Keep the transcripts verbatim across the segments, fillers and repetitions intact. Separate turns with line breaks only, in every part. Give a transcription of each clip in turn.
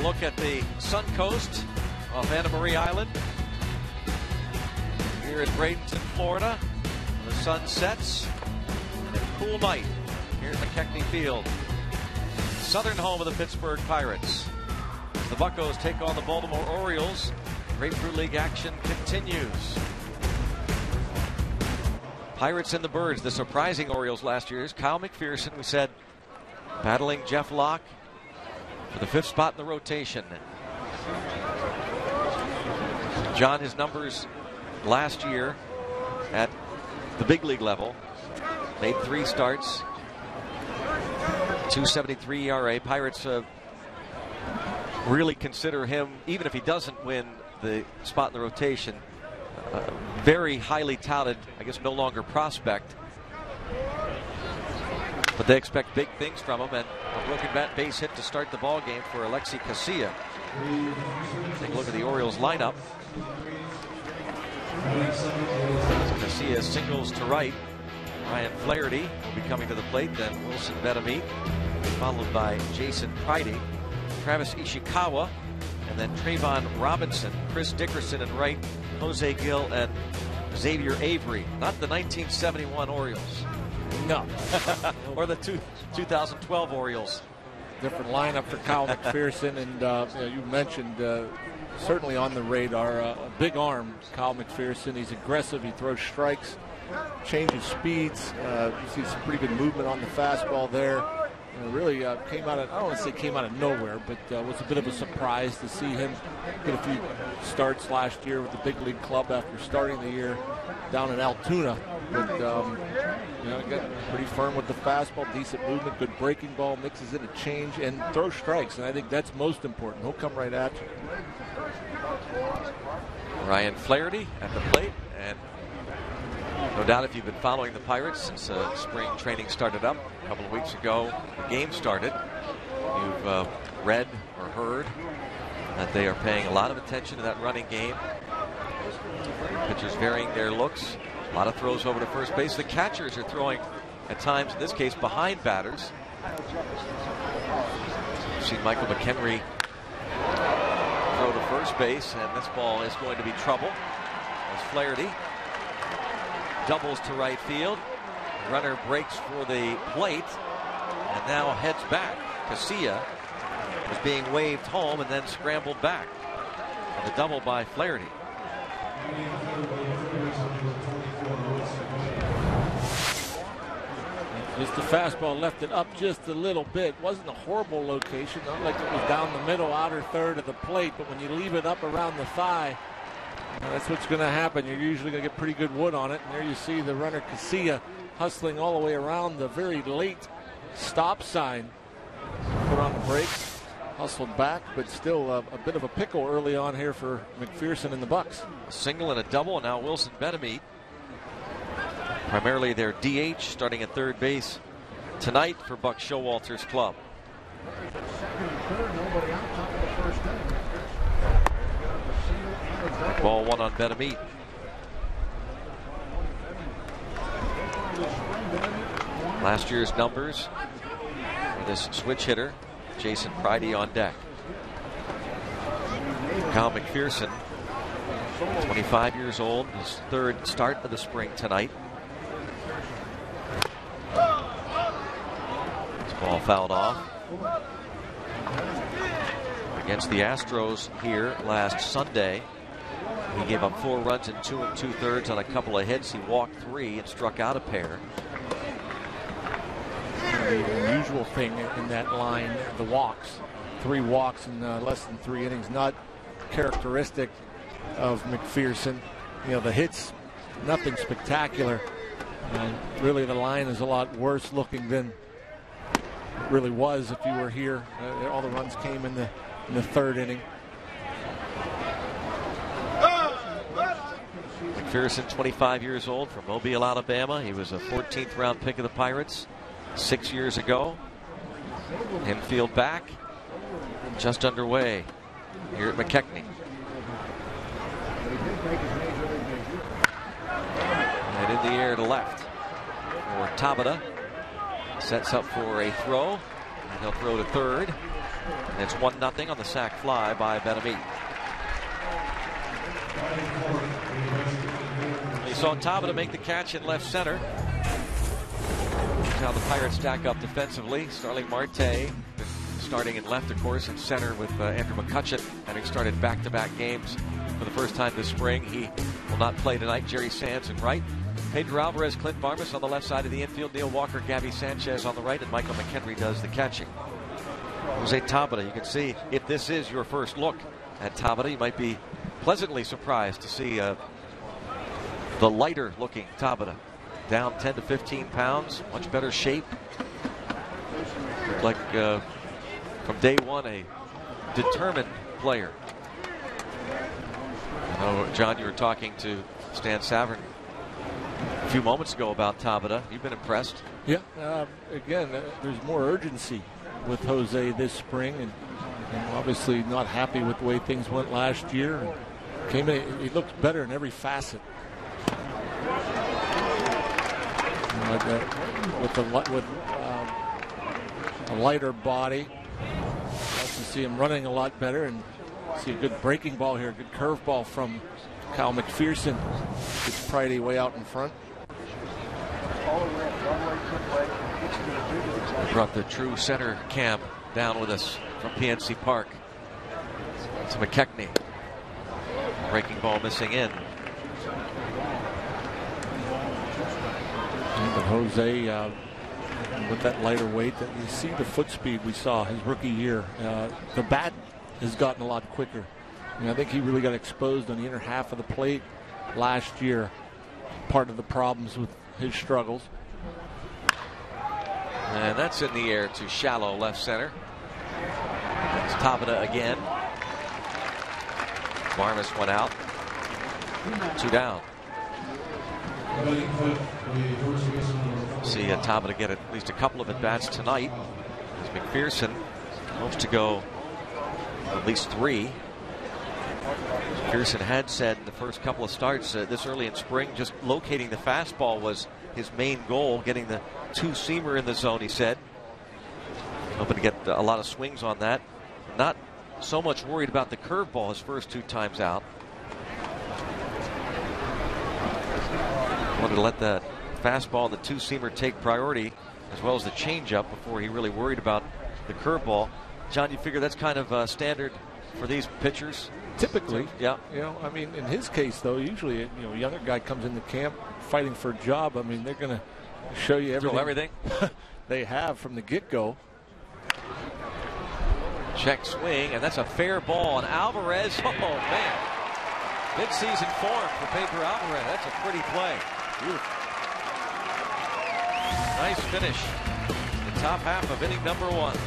look at the Sun Coast off Anna Marie Island here in Bradenton, Florida. The sun sets and a cool night here at McKechnie Field, southern home of the Pittsburgh Pirates. The Buccos take on the Baltimore Orioles. Grapefruit League action continues. Pirates and the Birds, the surprising Orioles last year is Kyle McPherson, we said, battling Jeff Locke for the fifth spot in the rotation. John, his numbers last year at the big league level, made three starts, two seventy-three E R A. Pirates uh, really consider him, even if he doesn't win the spot in the rotation, uh, very highly touted, I guess no longer prospect. But they expect big things from him, and a broken bat base hit to start the ball game for Alexi Casilla. Take a look at the Orioles lineup. Casilla singles to right. Ryan Flaherty will be coming to the plate, then Wilson Betemit, followed by Jason Pridey, Travis Ishikawa, and then Trayvon Robinson, Chris Dickerson in right, Jose Gill, and Xavier Avery. Not the nineteen seventy-one Orioles.
No.
Or the two, two thousand twelve Orioles.
Different lineup for Kyle McPherson, and uh, you, know, you mentioned uh, certainly on the radar, uh, a big arm, Kyle McPherson. He's aggressive, he throws strikes, changes speeds. Uh, you see some pretty good movement on the fastball there. Uh, really uh, came out of, I don't want to say came out of nowhere, but uh, was a bit of a surprise to see him get a few starts last year with the big league club after starting the year down in Altoona. But um, you know, got pretty firm with the fastball, decent movement, good breaking ball, mixes in a change, and throws strikes. And I think that's most important. He'll come right at you.
Ryan Flaherty at the plate, and no doubt if you've been following the Pirates since uh, spring training started up a couple of weeks ago, the game started, you've uh, read or heard that they are paying a lot of attention to that running game. Pitchers varying their looks. A lot of throws over to first base. The catchers are throwing at times, in this case, behind batters. You've seen Michael McHenry throw to first base, and this ball is going to be trouble as Flaherty doubles to right field. The runner breaks for the plate and now heads back. Casilla was being waved home and then scrambled back. And the double by Flaherty.
Just the fastball left it up just a little bit. Wasn't a horrible location, not like it was down the middle, outer third of the plate, but when you leave it up around the thigh, that's what's going to happen. You're usually going to get pretty good wood on it. And there you see the runner Casilla hustling all the way around the very late stop sign. Put on the brakes, hustled back, but still a, a bit of a pickle early on here for McPherson and the Bucks.
A single and a double, and now Wilson Betemit, primarily their D H, starting at third base tonight for Buck Showalter's club. Ball one on Betemit. Last year's numbers for this switch hitter, Jason Pridey on deck. Kyle McPherson, twenty-five years old, his third start of the spring tonight. This ball fouled off. Against the Astros here last Sunday, he gave up four runs in two and two thirds on a couple of hits. He walked three and struck out a pair.
The unusual thing in that line, the walks. Three walks in uh, less than three innings. Not characteristic of McPherson. You know, the hits, nothing spectacular. Uh, really, the line is a lot worse looking than it really was if you were here. Uh, all the runs came in the in the third inning.
McPherson, twenty-five years old, from Mobile, Alabama. He was a fourteenth round pick of the Pirates six years ago. Infield back, just underway here at McKechnie. And in the air to left for Tabata. Sets up for a throw, and he'll throw to third. And it's one nothing on the sac fly by B A L A T. You saw Tabata make the catch in left center. Now the Pirates stack up defensively. Starling Marte starting in left, of course, and center with uh, Andrew McCutcheon, having started back-to-back games for the first time this spring. He will not play tonight. Jerry Sands in right. Pedro Alvarez, Clint Barmas on the left side of the infield. Neil Walker, Gabby Sanchez on the right, and Michael McHenry does the catching. Jose Tabata, you can see if this is your first look at Tabata, you might be pleasantly surprised to see uh, the lighter-looking Tabata. Down ten to fifteen pounds, much better shape. Looked like uh, from day one a determined player. I know, John, you were talking to Stan Savern a few moments ago about Tabata. You've been impressed.
Yeah, uh, again, uh, there's more urgency with Jose this spring, and, and obviously not happy with the way things went last year. And came in, he looked better in every facet. Uh, the, with the with um, a lighter body, nice to see him running a lot better, and see a good breaking ball here, a good curveball from Kyle McPherson. Gets Pridey way out in front.
Brought the true center camp down with us from P N C Park. To McKechnie. Breaking ball missing in.
But Jose, uh, with that lighter weight, that you see the foot speed we saw his rookie year. Uh, the bat has gotten a lot quicker. I mean, I think he really got exposed on the inner half of the plate last year. Part of the problems with his struggles.
And that's in the air to shallow left center. It's Tabata again. Barmas went out. Two down. See uh, Tabata get at least a couple of at-bats tonight, as McPherson hopes to go at least three. McPherson had said in the first couple of starts uh, this early in spring, just locating the fastball was his main goal, getting the two-seamer in the zone, he said. Hoping to get a lot of swings on that. Not so much worried about the curveball his first two times out. Wanted to let the fastball and the two-seamer take priority, as well as the changeup, before he really worried about the curveball. John, you figure that's kind of uh, standard for these pitchers?
Typically,
yeah.
You know, I mean, in his case, though, usually, you know, a younger guy comes into camp fighting for a job. I mean, they're going to show you everything,
everything.
they have from the get-go.
Check swing, and that's a fair ball. And Alvarez, oh man, mid-season form for Pedro Alvarez. That's a pretty play. Beautiful. Nice finish. The top half of inning number one.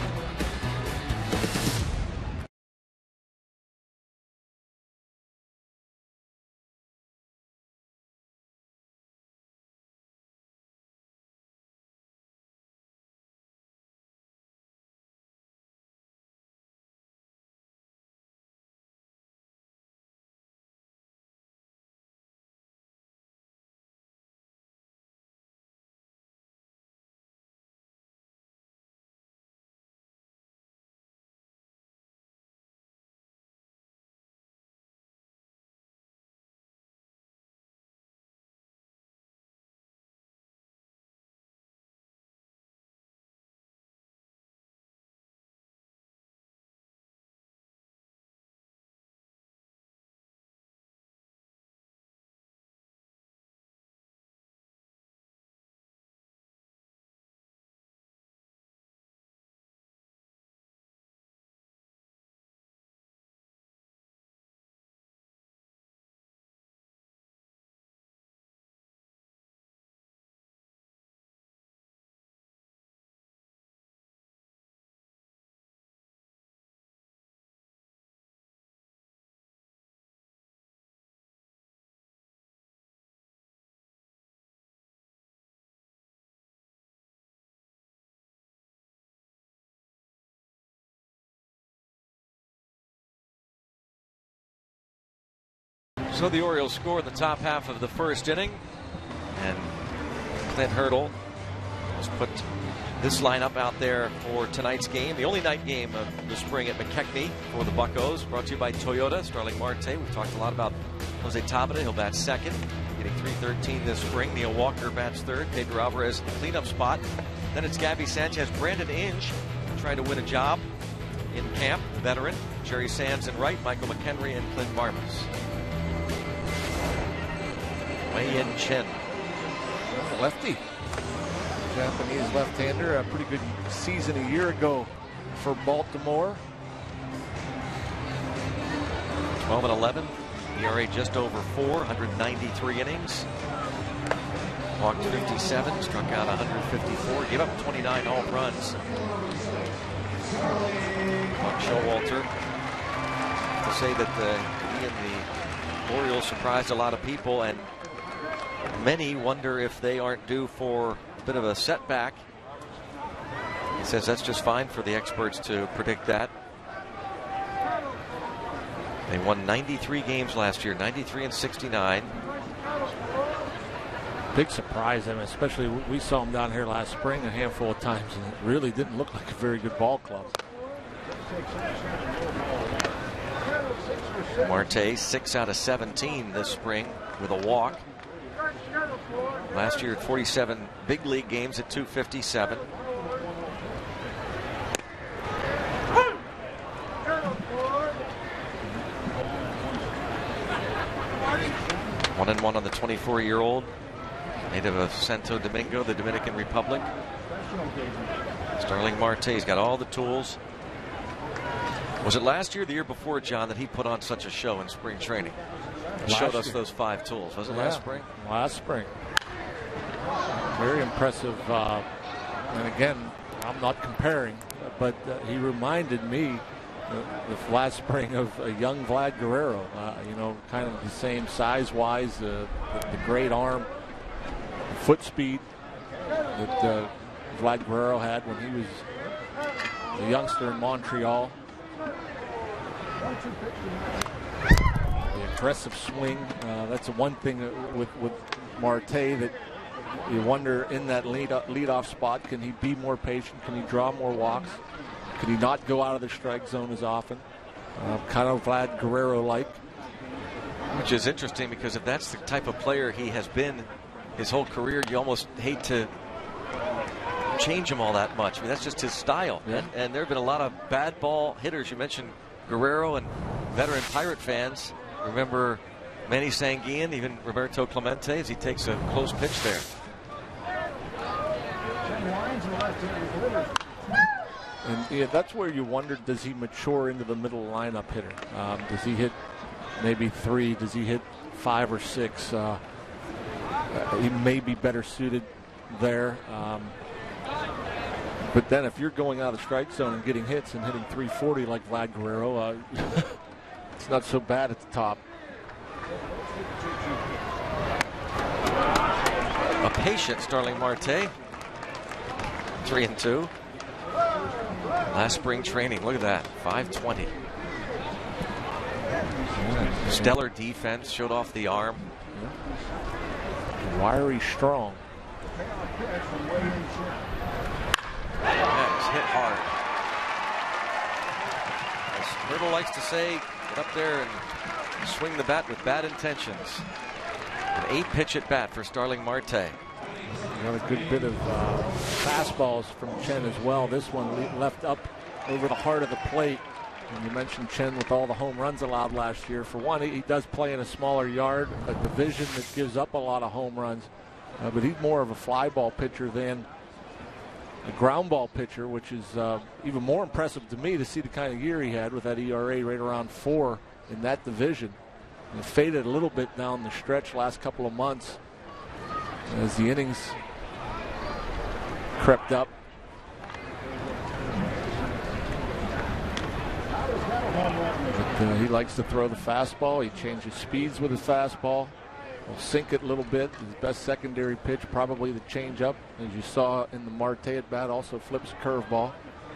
So the Orioles score in the top half of the first inning, and Clint Hurdle was put this lineup out there for tonight's game, the only night game of the spring at McKechnie for the Buccos, brought to you by Toyota. Starling Marte, we've talked a lot about Jose Tabata. He'll bat second, getting three thirteen this spring. Neil Walker bats third. Pedro Alvarez in the cleanup spot. Then it's Gabby Sanchez, Brandon Inge trying to win a job in camp, the veteran. Jerry Sands in right, Michael McHenry and Clint Varmus. Wei-Yin Chen.
Lefty. Japanese left-hander. A pretty good season a year ago for Baltimore.
twelve and eleven. E R A just over four. one ninety-three innings. Walked fifty-seven. Struck out one fifty-four. Gave up twenty-nine home runs. Buck Showalter to say that the, he and the Orioles surprised a lot of people, and many wonder if they aren't due for a bit of a setback. He says that's just fine for the experts to predict that. They won ninety-three games last year, ninety-three and sixty-nine.
Big surprise. I mean, especially we saw them down here last spring a handful of times, and it really didn't look like a very good ball club.
Marte, six out of seventeen this spring with a walk. Last year at forty-seven big league games at two fifty-seven. One and one on the twenty-four-year-old, native of Santo Domingo, the Dominican Republic. Starling Marte's got all the tools. Was it last year or the year before, John, that he put on such a show in spring training? He showed us those five tools. Was it
yeah,
last spring?
Last spring. Very impressive. Uh, and again, I'm not comparing, but uh, he reminded me the, the last spring of a young Vlad Guerrero. Uh, you know, kind of the same size-wise, uh, the, the great arm, foot speed that uh, Vlad Guerrero had when he was a youngster in Montreal. The aggressive swing, uh, that's the one thing with, with Marte that you wonder in that lead up, leadoff spot, can he be more patient? Can he draw more walks? Could he not go out of the strike zone as often? Uh, kind of Vlad Guerrero-like.
Which is interesting, because if that's the type of player he has been his whole career, you almost hate to change him all that much. I mean, that's just his style.
Yeah.
And, and there have been a lot of bad ball hitters. You mentioned Guerrero, and veteran Pirate fans remember Manny Sanguillen, even Roberto Clemente, as he takes a close pitch there.
And yeah, that's where you wondered, does he mature into the middle lineup hitter? Um, does he hit maybe three? Does he hit five or six? Uh, uh, he may be better suited there. Um, but then if you're going out of the strike zone and getting hits and hitting three forty like Vlad Guerrero, uh, it's not so bad at the top.
A patient Starling Marte. Three and two. Last spring training, look at that, five twenty. Stellar defense, showed off the arm.
Yeah. Wiry, strong.
That was hit hard. As Myrtle likes to say, get up there and swing the bat with bad intentions. An eight pitch at bat for Starling Marte.
Got a good bit of uh, fastballs from Chen as well. This one left up over the heart of the plate. And you mentioned Chen with all the home runs allowed last year. For one, he does play in a smaller yard, a division that gives up a lot of home runs. Uh, but he's more of a fly ball pitcher than a ground ball pitcher, which is uh, even more impressive to me to see the kind of year he had with that E R A right around four in that division. And it faded a little bit down the stretch last couple of months as the innings crept up. But uh, he likes to throw the fastball. He changes speeds with his fastball. He'll sink it a little bit. His best secondary pitch, probably the changeup, as you saw in the Marte at bat. Also flips a curveball.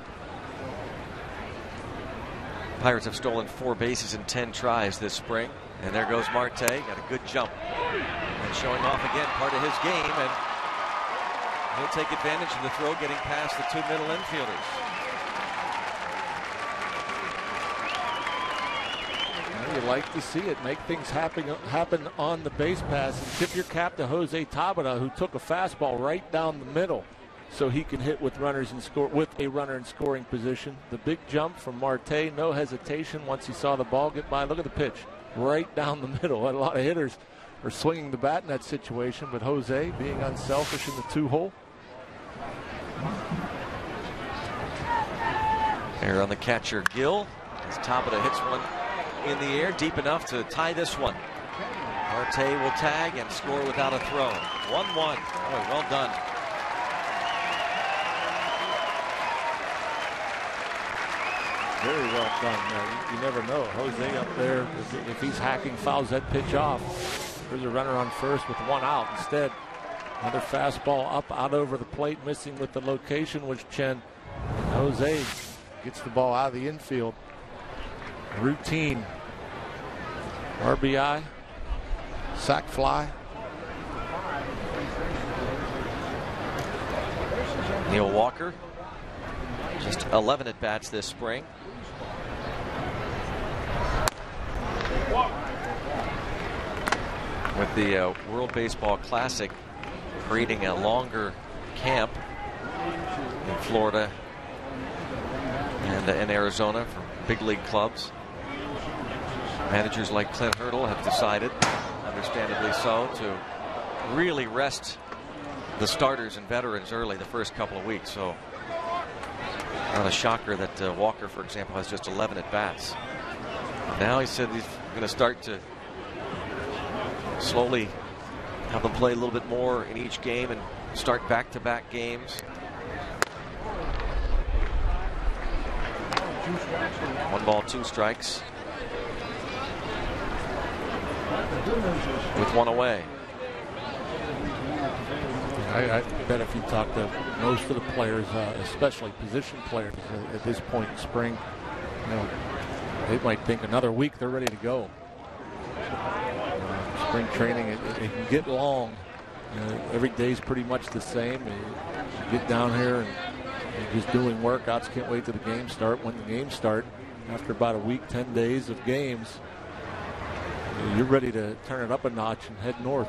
Pirates have stolen four bases in ten tries this spring. And there goes Marte. Got a good jump. And showing off again part of his game. And He'll take advantage of the throw, getting past the two middle infielders.
Well, you like to see it. Make things happen, happen on the base pass. And tip your cap to Jose Tabata, who took a fastball right down the middle so he can hit with runners and score with a runner in scoring position. The big jump from Marte, no hesitation once he saw the ball get by. Look at the pitch, right down the middle. A lot of hitters are swinging the bat in that situation, but Jose being unselfish in the two-hole.
There on the catcher, Gill, as Tabata hits one in the air, deep enough to tie this one. Marte will tag and score without a throw. one one. Boy, well done.
Very well done. Uh, you, you never know. Jose up there, if, if he's hacking fouls that pitch off, there's a runner on first with one out. Instead, another fastball up, out over the plate, missing with the location, which Chen. Jose gets the ball out of the infield. Routine. R B I. Sac fly.
Neil Walker, just eleven at bats this spring. With the uh, World Baseball Classic creating a longer camp in Florida and uh, in Arizona for big league clubs, managers like Clint Hurdle have decided, understandably so, to really rest the starters and veterans early the first couple of weeks. So not a shocker that uh, Walker, for example, has just eleven at bats. Now he said he's going to start to slowly have them play a little bit more in each game and start back-to-back games. One ball, two strikes. With one away.
I, I bet if you talk to most of the players, uh, especially position players uh, at this point in spring, you know, they might think another week they're ready to go. Uh, spring training, it, it, it can get long. Uh, every day's pretty much the same. You, you get down here and you're just doing workouts. Can't wait till the games start. When the games start, after about a week, ten days of games, you're ready to turn it up a notch and head north.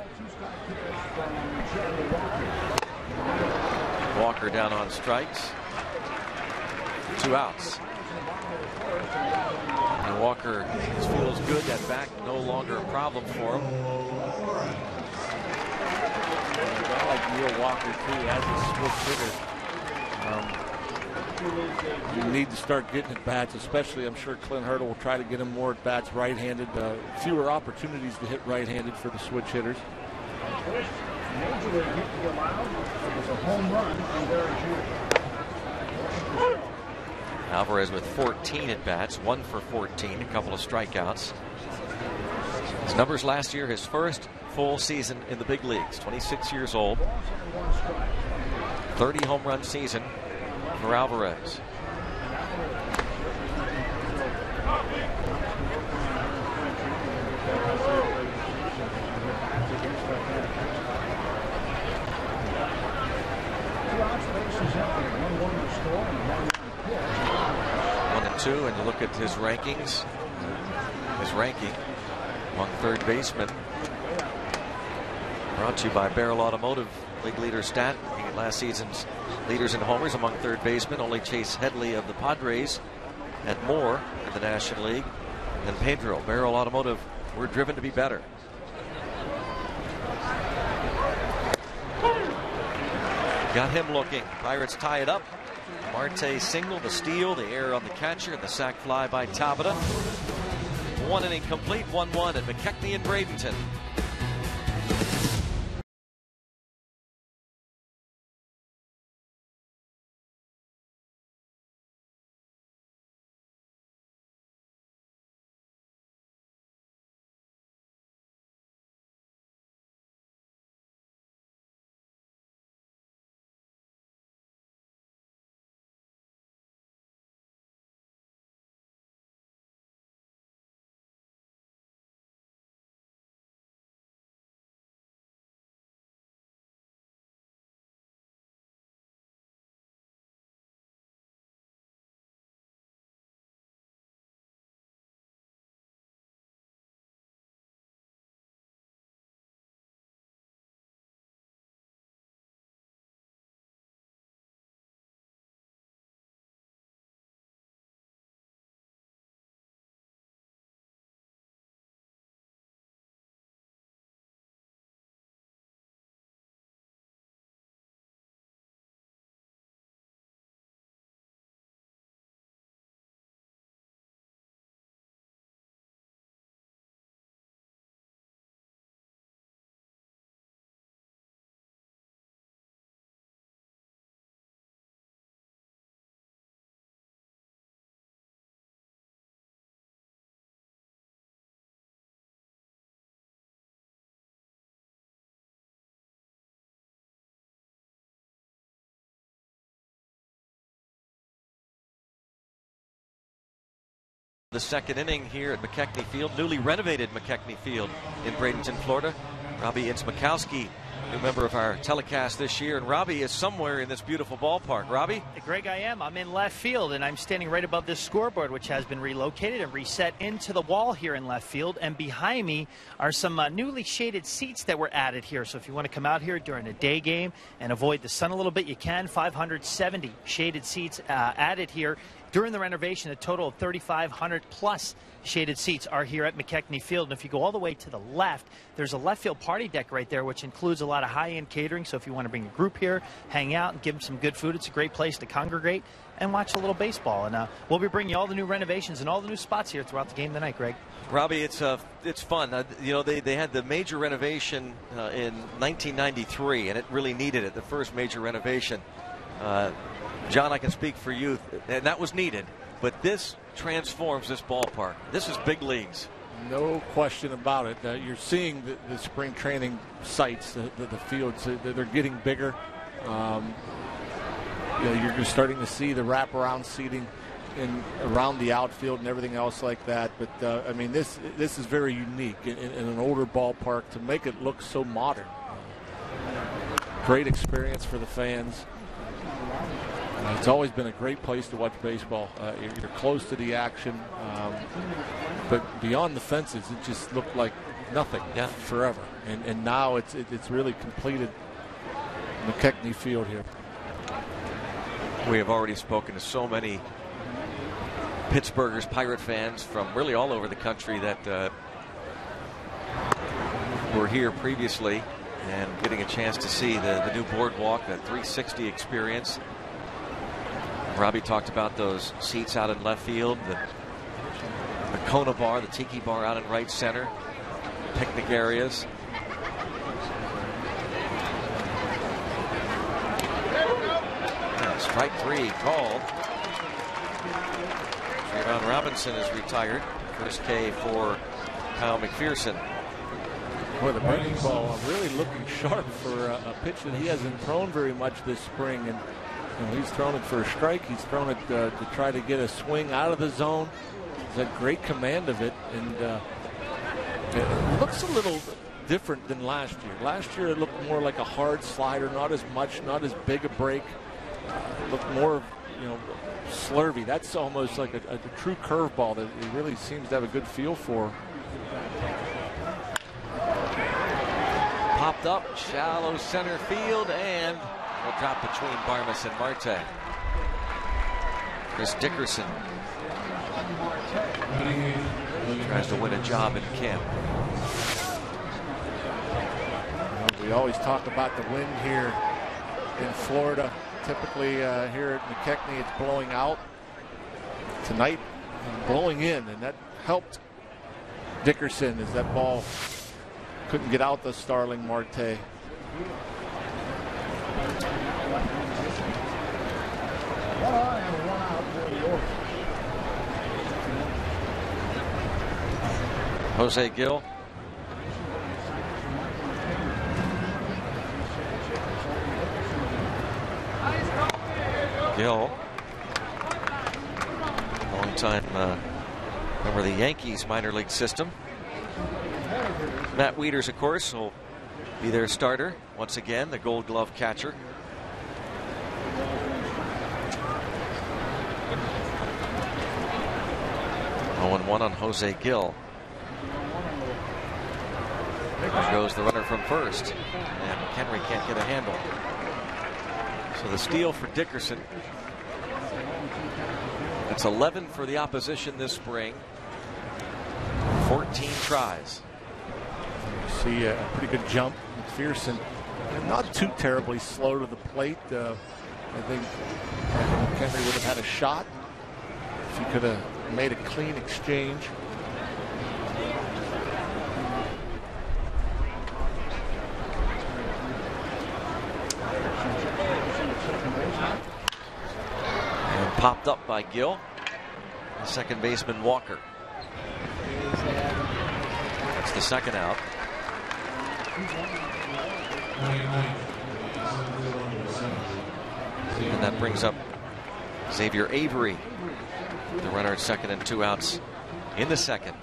Walker down on strikes. Two outs. And Walker feels good. That back no longer a problem for him.
I like Neil Walker too as a switch hitter. Um, you need to start getting at bats, especially I'm sure Clint Hurdle will try to get him more at bats right-handed. Uh, fewer opportunities to hit right-handed for the switch hitters.
Alvarez with fourteen at bats, one for fourteen, a couple of strikeouts. His numbers last year, his first full season in the big leagues, twenty-six years old. thirty home run season for Alvarez. One and two, and you look at his rankings, his ranking among third basemen. Brought to you by Barrel Automotive, league leader stat. Looking at last season's leaders in homers among third basemen, only Chase Headley of the Padres had more in the National League than Pedro. Barrel Automotive, we're driven to be better. Got him looking. Pirates tie it up. Marte single, the steal, the error on the catcher, and the sac fly by Tabata. One inning complete, one one at McKechnie and Bradenton. The second inning here at McKechnie Field, newly renovated McKechnie Field in Bradenton, Florida. Robbie Inzmakowski, new member of our telecast this year, and Robbie is somewhere in this beautiful ballpark. Robbie?
Greg, I am. I'm in left field, and I'm standing right above this scoreboard, which has been relocated and reset into the wall here in left field. And behind me are some uh, newly shaded seats that were added here. So if you want to come out here during a day game and avoid the sun a little bit, you can. five hundred seventy shaded seats uh, added here. During the renovation, a total of thirty-five hundred plus shaded seats are here at McKechnie Field. And if you go all the way to the left, there's a left field party deck right there, which includes a lot of high-end catering. So if you want to bring a group here, hang out, and give them some good food, it's a great place to congregate and watch a little baseball. And uh, we'll be bringing you all the new renovations and all the new spots here throughout the game tonight, Greg.
Robbie, it's uh, it's fun. Uh, you know, they, they had the major renovation uh, in nineteen ninety-three, and it really needed it, the first major renovation. Uh, John, I can speak for you, and that was needed. But this transforms this ballpark. This is big leagues.
No question about it. Uh, you're seeing the, the spring training sites, the, the, the fields, uh, they're getting bigger. Um, you know, you're starting to see the wraparound seating in around the outfield and everything else like that. But uh, I mean, this this is very unique in, in an older ballpark to make it look so modern. Great experience for the fans. Uh, it's always been a great place to watch baseball. Uh, you're, you're close to the action, um, but beyond the fences, it just looked like nothing
yeah.
forever. And, and now it's it, it's really completed McKechnie Field here.
We have already spoken to so many Pittsburghers, Pirate fans from really all over the country that uh, were here previously and getting a chance to see the, the new boardwalk, that three sixty experience. Robbie talked about those seats out in left field, the, the Kona bar, the Tiki bar out in right center, picnic areas. Yeah, strike three called. Trayvon Robinson is retired. First K for Kyle McPherson.
Boy, the breaking ball really looking sharp for a, a pitch that he hasn't thrown very much this spring. And you know, he's thrown it for a strike. He's thrown it uh, to try to get a swing out of the zone. He's had great command of it. And uh, it looks a little different than last year. Last year it looked more like a hard slider, not as much, not as big a break. Uh, it looked more, you know, slurvy. That's almost like a, a, a true curveball that he really seems to have a good feel for.
Popped up, shallow center field, and will drop between Barmas and Marte. Chris Dickerson tries to win a job in camp.
We always talk about the wind here in Florida. Typically uh, here at McKechnie it's blowing out. Tonight blowing in, and that helped Dickerson as that ball couldn't get out the Starling Marte.
Jose Gill. Gill, long time uh, member of the Yankees minor league system. Matt Wieters, of course, will be their starter once again, the Gold Glove catcher. oh and one on Jose Gill. There goes the runner from first, and McHenry can't get a handle. So the steal for Dickerson. That's eleven for the opposition this spring. fourteen tries.
You see a pretty good jump. McPherson not too terribly slow to the plate. Uh, I think McHenry would have had a shot if he could have made a clean exchange.
And popped up by Gill. The second baseman Walker. That's the second out. And that brings up Xavier Avery, the runner at second and two outs in the second.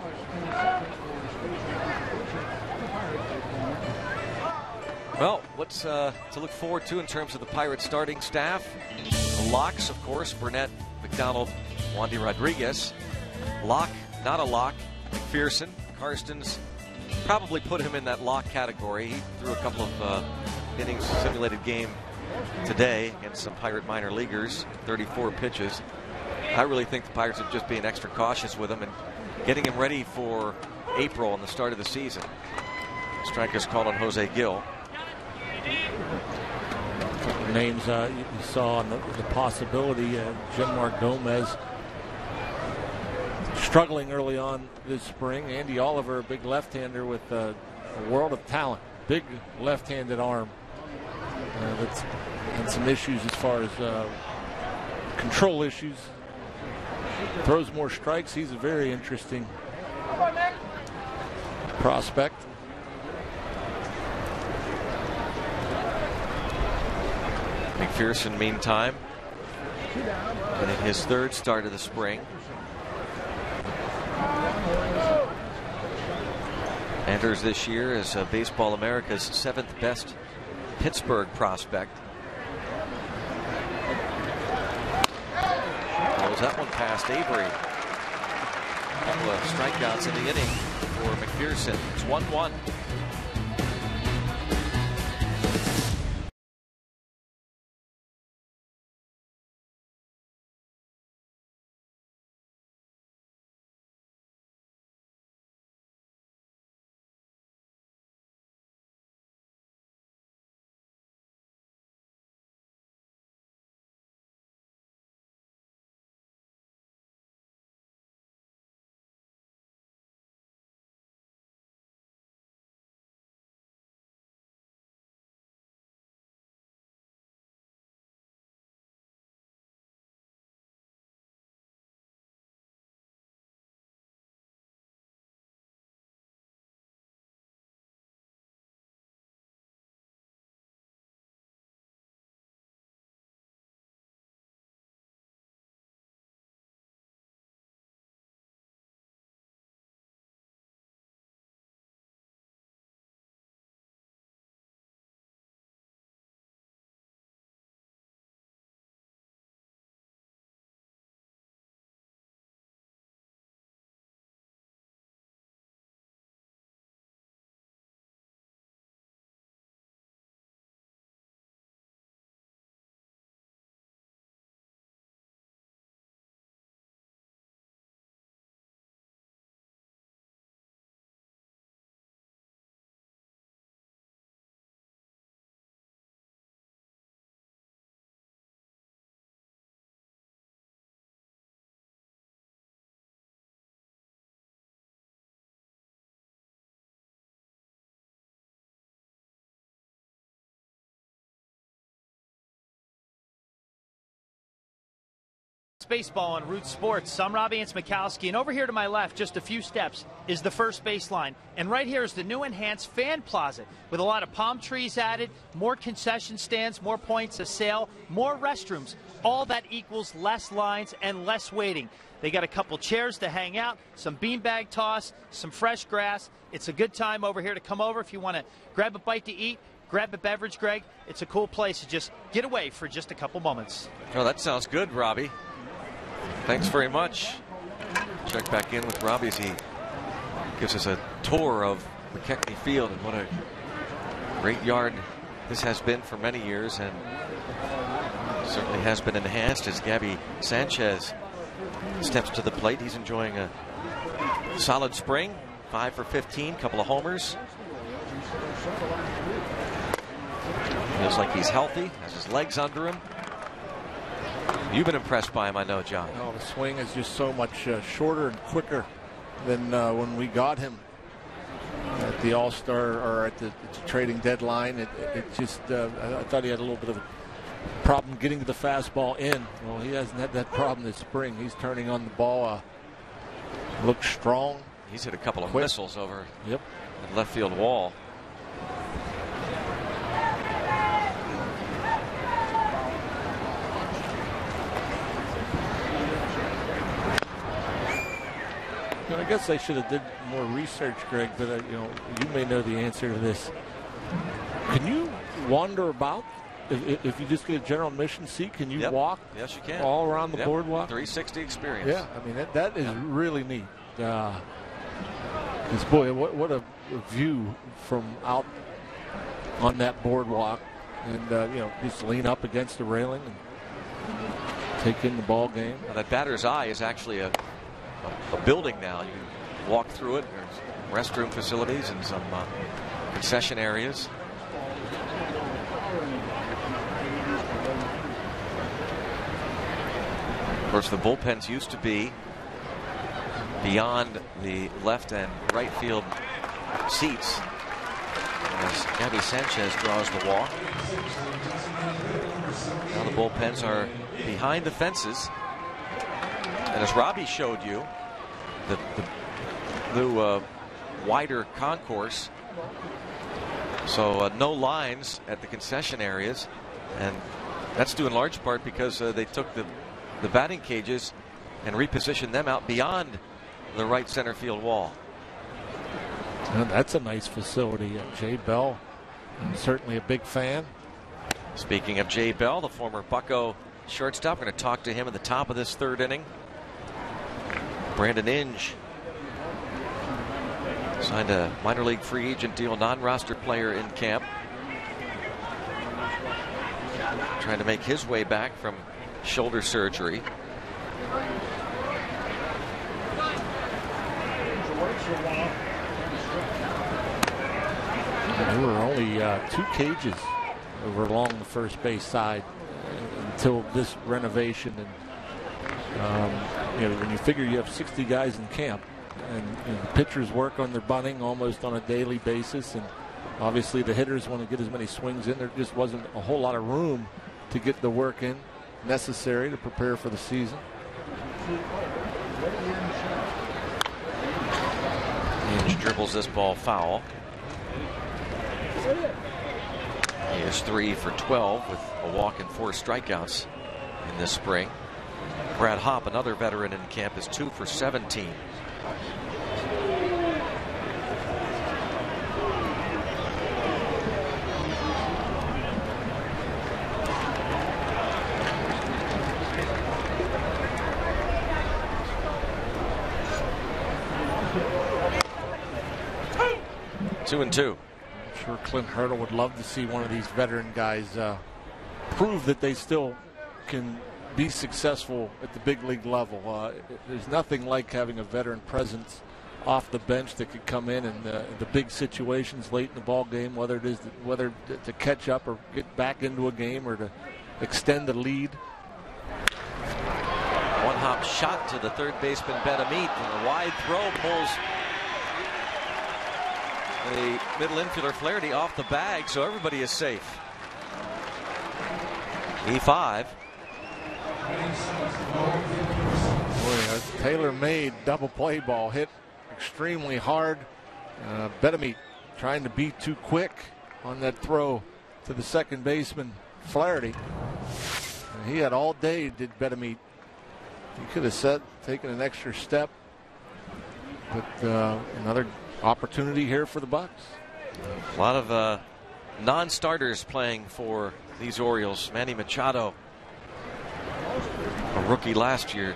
Well, what's uh, to look forward to in terms of the Pirates starting staff? The locks, of course, Burnett, McDonald, Wandy Rodriguez. Lock, not a lock, McPherson. Karstens probably put him in that lock category. He threw a couple of uh, innings simulated game today against some Pirate minor leaguers, thirty-four pitches. I really think the Pirates are just being extra cautious with him and getting him ready for April and the start of the season. Strikers called on Jose Gil.
Names uh, you saw on the, the possibility, uh, Genmar Gomez struggling early on this spring. Andy Oliver, a big left-hander with uh, a world of talent, big left-handed arm. Uh, that's had some issues as far as uh, control issues. Throws more strikes. He's a very interesting prospect.
McPherson, meantime, in his third start of the spring. Enters this year as uh, Baseball America's seventh best Pittsburgh prospect. Throws that one past Avery. A couple of strikeouts in the inning for McPherson. It's one one.
Baseball on Root Sports. I'm Robbie Mikowski, and over here to my left, just a few steps, is the first baseline. And right here is the new enhanced fan plaza with a lot of palm trees added, more concession stands, more points of sale, more restrooms. All that equals less lines and less waiting. They got a couple chairs to hang out, some beanbag toss, some fresh grass. It's a good time over here to come over if you want to grab a bite to eat. Grab a beverage, Greg. It's a cool place to just get away for just a couple moments.
Oh, that sounds good, Robbie. Thanks very much. Check back in with Robbie as he gives us a tour of McKechnie Field and what a great yard this has been for many years, and certainly has been enhanced as Gabby Sanchez steps to the plate. He's enjoying a solid spring, five for fifteen, couple of homers. Feels like he's healthy, has his legs under him. You've been impressed by him, I know, John.
Oh, the swing is just so much uh, shorter and quicker than uh, when we got him at the All-Star or at the, at the trading deadline. It, it just, uh, I thought he had a little bit of a problem getting the fastball in. Well, he hasn't had that problem this spring. He's turning on the ball, uh, looks strong.
He's hit a couple of
quick.
missiles over
yep.
the left field wall.
And I guess I should have did more research, Greg, but uh, you know, you may know the answer to this. Can you wander about? If, if you just get a general admission seat, can you
yep.
walk
yes, you can.
all around the
yep.
boardwalk?
three sixty experience.
Yeah, I mean, that, that is really neat. Uh, this boy, what, what a view from out on that boardwalk. And, uh, you know, just lean up against the railing and take in the ball game.
Now that batter's eye is actually a, a, a building now. You can walk through it. There's restroom facilities and some uh, concession areas. Of course, the bullpens used to be beyond the left and right field seats as Gabby Sanchez draws the walk. Now the bullpens are behind the fences. And as Robbie showed you, the, the new uh, wider concourse. So uh, no lines at the concession areas. And that's due in large part because uh, they took the the batting cages and reposition them out beyond the right center field wall.
Well, that's a nice facility. Uh, Jay Bell, I'm certainly a big fan.
Speaking of Jay Bell, the former Bucco shortstop, we're going to talk to him at the top of this third inning. Brandon Inge signed a minor league free agent deal, non-roster player in camp, trying to make his way back from shoulder surgery.
There were only uh, two cages over along the first base side until this renovation, and um, you know, when you figure you have sixty guys in camp, and you know, the pitchers work on their bunting almost on a daily basis, and obviously the hitters want to get as many swings in. There just wasn't a whole lot of room to get the work in necessary to prepare for the season.
Inge dribbles this ball foul. He is three for twelve with a walk and four strikeouts in this spring. Brad Hopp, another veteran in camp, is two for seventeen. Two and two.
I'm sure Clint Hurdle would love to see one of these veteran guys uh, prove that they still can be successful at the big league level. Uh, there's nothing like having a veteran presence off the bench that could come in and uh, the big situations late in the ball game, whether it is to, whether to catch up or get back into a game or to extend the lead.
One hop shot to the third baseman Benameet, and a wide throw pulls the middle infielder Flaherty off the bag, so everybody is safe. E five.
Boy, a tailor-made double play ball hit extremely hard. Uh, Benameet trying to be too quick on that throw to the second baseman Flaherty. And he had all day, did Benameet. He could have set, taken an extra step, but uh, another opportunity here for the Bucks.
A lot of uh, non-starters playing for these Orioles. Manny Machado, a rookie last year,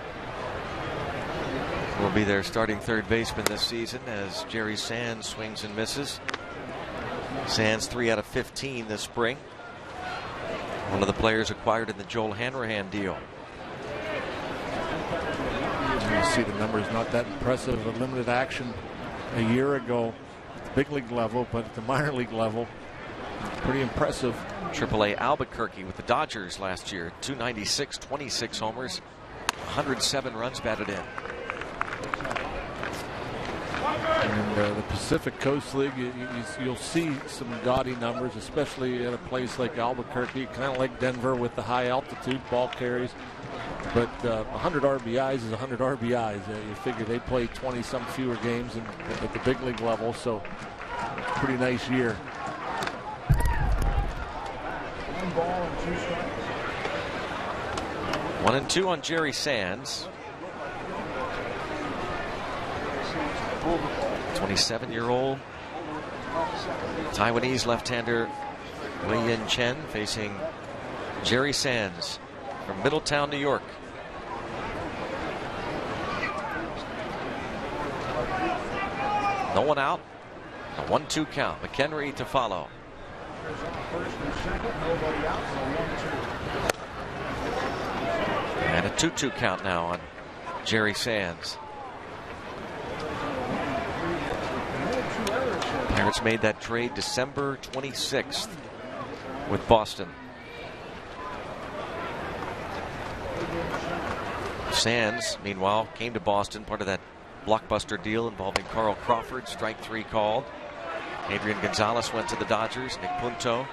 will be their starting third baseman this season as Jerry Sands swings and misses. Sands three out of fifteen this spring. One of the players acquired in the Joel Hanrahan deal.
You see the numbers not that impressive. A limited action a year ago at the big league level, but at the minor league level, pretty impressive.
triple A Albuquerque with the Dodgers last year. two ninety-six, twenty-six homers, one hundred seven runs batted in.
And uh, the Pacific Coast League, you, you, you'll see some gaudy numbers, especially at a place like Albuquerque, kind of like Denver with the high altitude ball carries. But uh, one hundred R B Is is one hundred R B Is. Uh, you figure they play twenty some fewer games in, at the big league level, so pretty nice year.
One and two on Jerry Sands. twenty-seven-year-old Taiwanese left-hander Wei Yin Chen facing Jerry Sands from Middletown, New York. No one out. A one two count. McHenry to follow. And a two two count now on Jerry Sands. Pirates made that trade December twenty-sixth with Boston. Sands, meanwhile, came to Boston, part of that blockbuster deal involving Carl Crawford. Strike three called. Adrian Gonzalez went to the Dodgers. Nick Punto.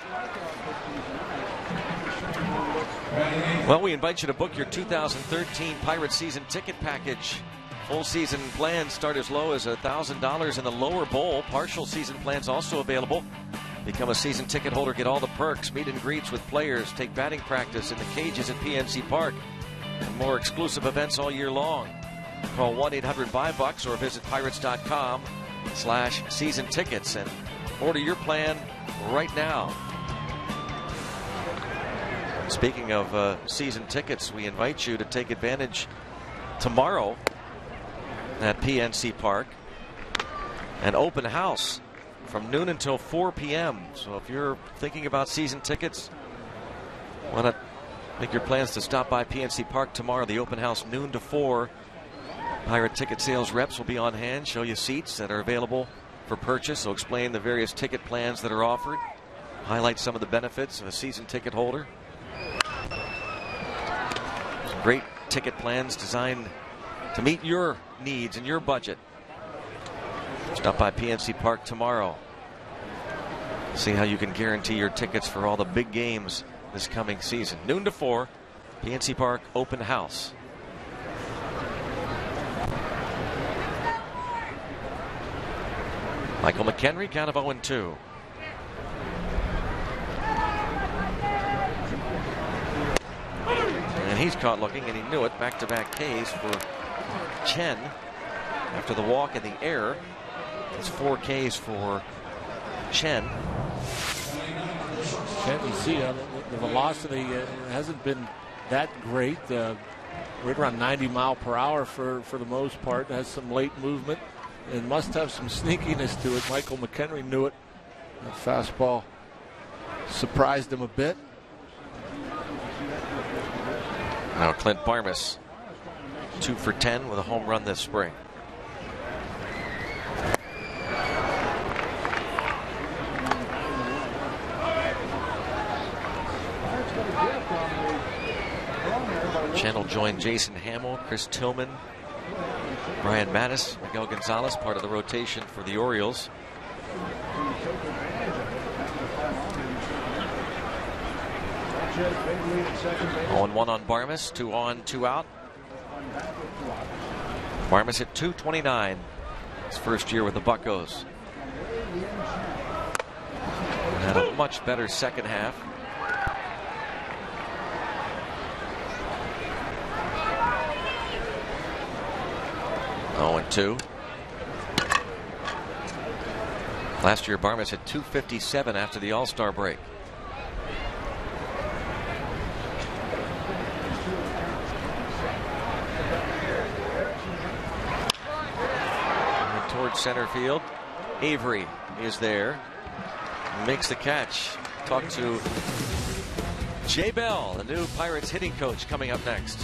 Well, we invite you to book your two thousand thirteen Pirates season ticket package. Full season plans start as low as one thousand dollars in the lower bowl. Partial season plans also available. Become a season ticket holder, get all the perks, meet and greets with players, take batting practice in the cages at P N C Park, and more exclusive events all year long. Call one eight hundred buy bucks or visit pirates dot com slash season tickets and order your plan right now. Speaking of uh, season tickets, we invite you to take advantage tomorrow at P N C Park. An open house from noon until four p m So if you're thinking about season tickets, want to make your plans to stop by P N C Park tomorrow, the open house noon to four. Pirate ticket sales reps will be on hand, show you seats that are available for purchase. They'll explain the various ticket plans that are offered, highlight some of the benefits of a season ticket holder. Some great ticket plans designed to meet your needs and your budget. Stop by P N C Park tomorrow. See how you can guarantee your tickets for all the big games this coming season. Noon to four, P N C Park open house. Michael McHenry, count of oh and two. And he's caught looking, and he knew it. Back-to-back Ks for Chen after the walk and the error. It's four Ks for Chen.
Chen, you see uh, the, the velocity uh, hasn't been that great. Uh, right around ninety mile per hour for, for the most part. It has some late movement and must have some sneakiness to it. Michael McHenry knew it. That fastball surprised him a bit.
Now Clint Barmas, two for ten with a home run this spring. Channel joined Jason Hamill, Chris Tillman, Brian Mattis, Miguel Gonzalez, part of the rotation for the Orioles. oh and one on Barmas, two on, two out. Barmas hit two twenty-nine his first year with the Buccos. And had a much better second half. oh and two. Last year, Barmas hit two fifty-seven after the All-Star break. And towards center field, Avery is there. Makes the catch. Talk to Jay Bell, the new Pirates hitting coach, coming up next.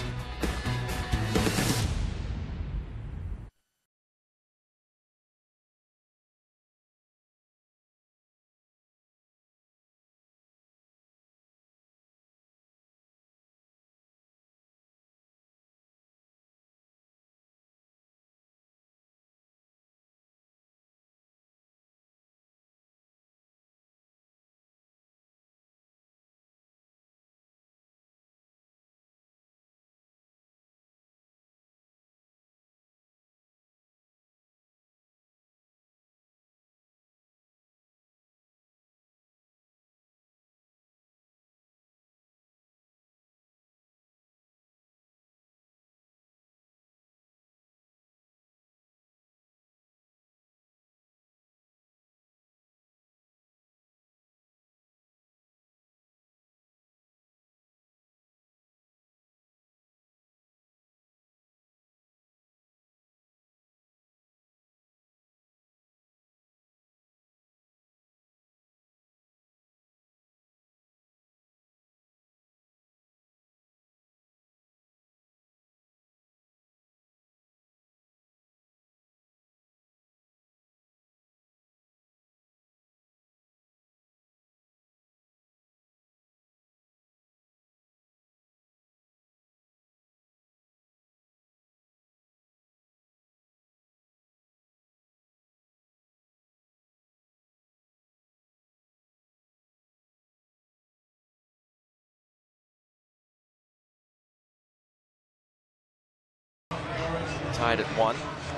tied at one.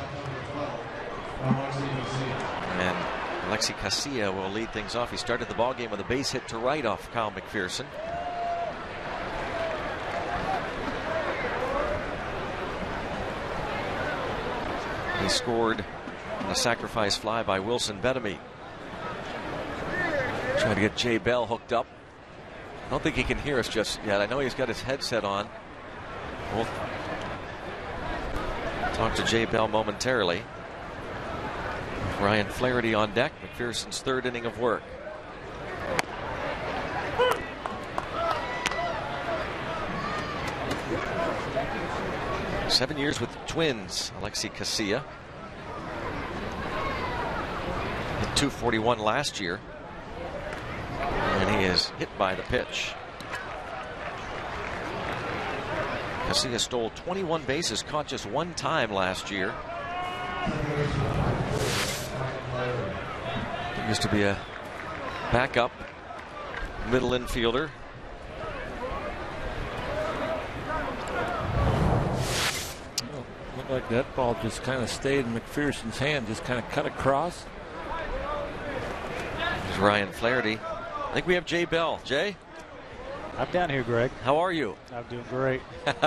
And Alexi Casilla will lead things off. He started the ball game with a base hit to right off Kyle McPherson. He scored on a sacrifice fly by Wilson Bettamy. Trying to get Jay Bell hooked up. I don't think he can hear us just yet. I know he's got his headset on. We'll talk to Jay Bell momentarily. Ryan Flaherty on deck. McPherson's third inning of work. Seven years with the Twins, Alexi Casilla. Hit two forty-one last year. And he is hit by the pitch. Casilla stole twenty-one bases, caught just one time last year. He used to be a backup middle infielder.
Well, looked like that ball just kind of stayed in McPherson's hand, just kind of cut across.
There's Ryan Flaherty. I think we have Jay Bell. Jay?
I'm down here, Greg.
How are you?
I'm doing great.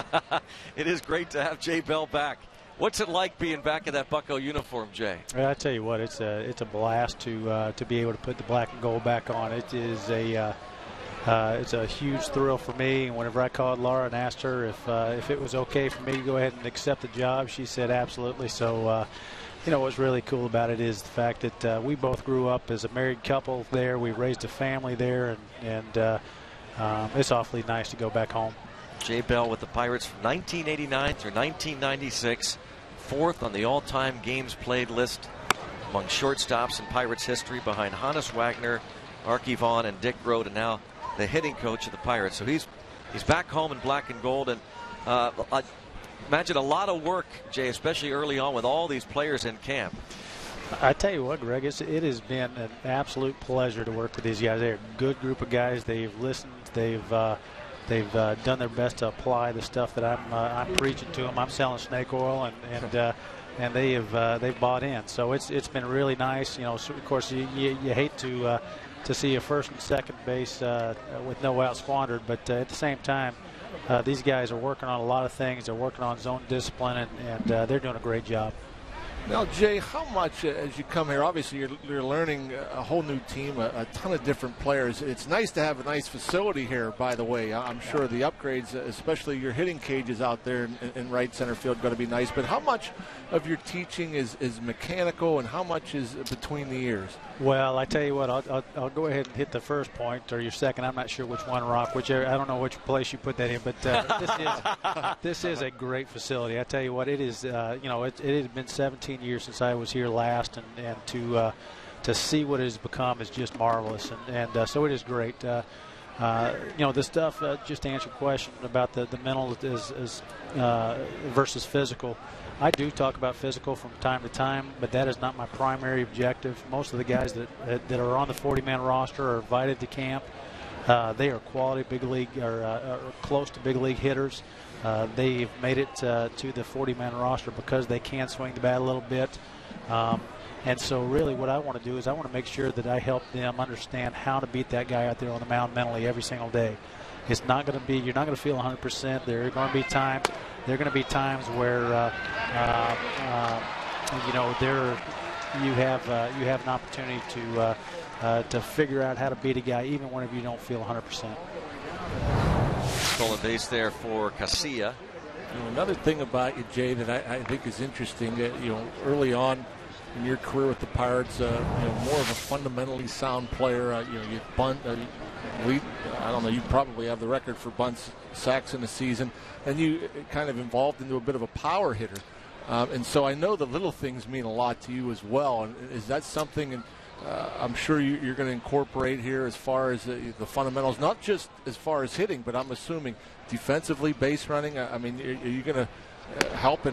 It is great to have Jay Bell back. What's it like being back in that Bucco uniform, Jay?
I tell you what, it's a it's a blast to uh, to be able to put the black and gold back on. It is a uh, uh, it's a huge thrill for me. And whenever I called Laura and asked her if uh, if it was okay for me to go ahead and accept the job, she said absolutely. So. Uh, You know, what's really cool about it is the fact that uh, we both grew up as a married couple there. We raised a family there, and, and uh, um, it's awfully nice to go back home.
Jay Bell with the Pirates from nineteen eighty-nine through nineteen ninety-six, fourth on the all-time games played list among shortstops in Pirates history, behind Hannes Wagner, Archie Vaughn, and Dick Grote, and now the hitting coach of the Pirates. So he's he's back home in black and gold, and uh, I imagine a lot of work, Jay, especially early on with all these players in camp.
I tell you what, Greg, it's, it has been an absolute pleasure to work with these guys. They're a good group of guys. They've listened. They've uh, they've uh, done their best to apply the stuff that I'm uh, I'm preaching to them. I'm selling snake oil, and and uh, and they have uh, they've bought in. So it's it's been really nice. You know, so of course you you, you hate to uh, to see a first and second base uh, with no out squandered, but uh, at the same time. Uh, these guys are working on a lot of things. They're working on zone discipline, and, and uh, they're doing a great job.
Now, Jay, how much uh, as you come here, obviously you're, you're learning a whole new team, a, a ton of different players. It's nice to have a nice facility here, by the way. I'm sure the upgrades, especially your hitting cages out there in, in right center field, going to be nice. But how much of your teaching is, is mechanical, and how much is between the ears?
Well, I tell you what, I'll, I'll, I'll go ahead and hit the first point, or your second. I'm not sure which one, Rock. Whichever, I don't know which place you put that in, but uh, this is this is a great facility. I tell you what, it is. Uh, you know, it, it has been seventeen years since I was here last, and and to uh, to see what it has become is just marvelous, and and uh, so it is great. Uh, uh, you know, the stuff. Uh, just to answer your question about the the mental is, is uh, versus physical. I do talk about physical from time to time, but that is not my primary objective. Most of the guys that that are on the forty-man roster are invited to camp. Uh, they are quality big league or, uh, or close to big league hitters. Uh, they've made it uh, to the forty-man roster because they can swing the bat a little bit. Um, and so really what I want to do is I want to make sure that I help them understand how to beat that guy out there on the mound mentally every single day. It's not going to be, you're not going to feel one hundred percent. There are going to be times, there are going to be times where, uh, uh, uh, you know, there you have uh, you have an opportunity to uh, uh, to figure out how to beat a guy even whenever you don't feel one hundred percent.
Stolen base there for Casilla.
You know, another thing about you, Jay, that I, I think is interesting, uh, you know, early on in your career with the Pirates, uh, you know, more of a fundamentally sound player. Uh, you know, you bunt, uh, lead, I don't know, you probably have the record for bunts, sacks in a season, and you kind of evolved into a bit of a power hitter. Um, and so I know the little things mean a lot to you as well. And is that something, and uh, I'm sure you, you're going to incorporate here as far as the, the fundamentals, not just as far as hitting, but I'm assuming defensively, base running. I, I mean, are, are you going to uh, help and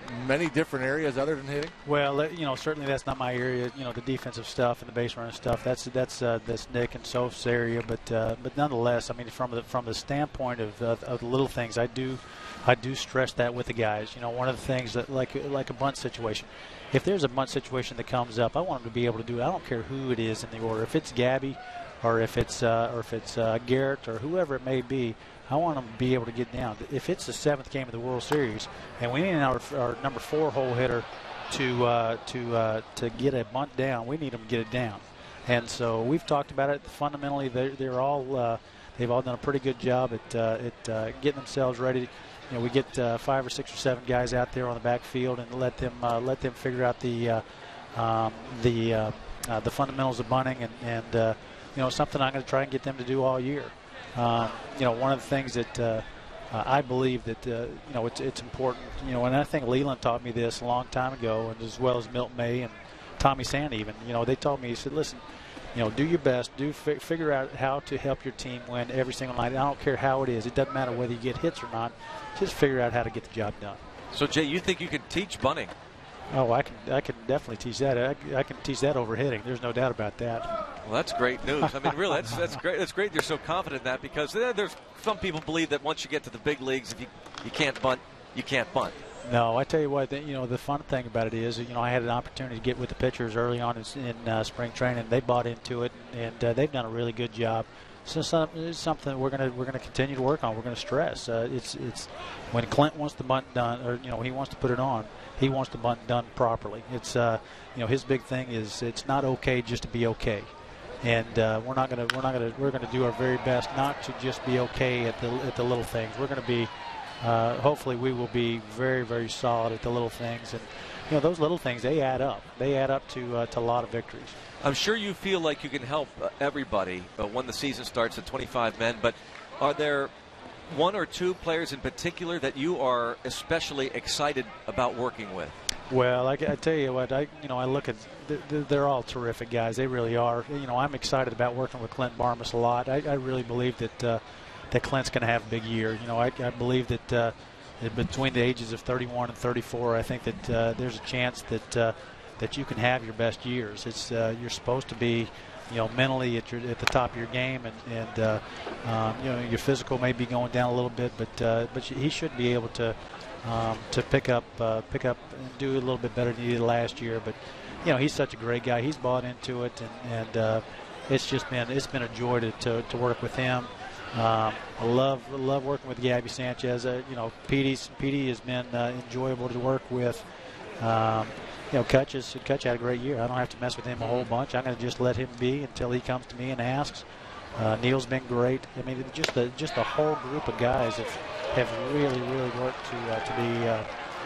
many different areas other than hitting?
Well, you know, certainly that's not my area. You know, the defensive stuff and the base running stuff. That's that's uh, that's Nick and Soph's area. But uh, but nonetheless, I mean, from the from the standpoint of, of of the little things, I do I do stress that with the guys. You know, one of the things that like like a bunt situation. If there's a bunt situation that comes up, I want them to be able to do it. I don't care who it is in the order. If it's Gabby, or if it's uh, or if it's uh, Garrett, or whoever it may be. I want them to be able to get down. If it's the seventh game of the World Series, and we need our, our number four hole hitter to uh, to uh, to get a bunt down, we need them to get it down. And so we've talked about it. Fundamentally, they're, they're all uh, they've all done a pretty good job at uh, at uh, getting themselves ready. You know, we get uh, five or six or seven guys out there on the backfield and let them uh, let them figure out the uh, um, the uh, uh, the fundamentals of bunting, and, and uh, you know, something I'm going to try and get them to do all year. Um, you know, one of the things that uh, uh, I believe that, uh, you know, it's, it's important, you know, and I think Leland taught me this a long time ago, and as well as Milt May and Tommy Sand even, you know, they told me, he said, listen, you know, do your best, do fi figure out how to help your team win every single night. I don't care how it is. It doesn't matter whether you get hits or not. Just figure out how to get the job done.
So, Jay, you think you can teach bunting?
Oh, I can I can definitely teach that. I, I can teach that over hitting. There's no doubt about that.
Well, that's great news. I mean, really, that's that's great. That's great. You're so confident in that, because uh, there's some people believe that once you get to the big leagues, if you you can't bunt, you can't bunt.
No, I tell you what. You know, the fun thing about it is, you know, I had an opportunity to get with the pitchers early on in, in uh, spring training. They bought into it, and uh, they've done a really good job. So some, it's something we're gonna we're gonna continue to work on. We're gonna stress. Uh, it's it's when Clint wants the bunt done, or you know, he wants to put it on. He wants the bunt done properly. It's uh, you know, his big thing is it's not okay just to be okay, and uh, we're not gonna we're not gonna we're gonna do our very best not to just be okay at the at the little things. We're gonna be uh, hopefully we will be very very solid at the little things, and you know, those little things, they add up. They add up to uh, to a lot of victories.
I'm sure you feel like you can help uh, everybody uh, when the season starts at twenty-five men, but are there one or two players in particular that you are especially excited about working with?
Well, I, I tell you what, I you know I look at th they're all terrific guys. They really are. You know, I'm excited about working with Clint Barmas a lot. I, I really believe that uh, that Clint's going to have a big year. You know, I, I believe that, uh, that between the ages of thirty-one and thirty-four, I think that uh, there's a chance that uh, that you can have your best years. It's uh, you're supposed to be, you know, mentally at your at the top of your game, and and uh, um, you know, your physical may be going down a little bit, but uh, but he should be able to um, to pick up uh, pick up and do a little bit better than he did last year. But you know, he's such a great guy. He's bought into it, and and uh, it's just been it's been a joy to to, to work with him. Um, I love love working with Gabby Sanchez. Uh, you know, Petey's Petey has been uh, enjoyable to work with. Um, You know, Kutch, is, Kutch had a great year. I don't have to mess with him a whole bunch. I'm going to just let him be until he comes to me and asks. Uh, Neil's been great. I mean, just a just a whole group of guys have have really really worked to uh, to be uh,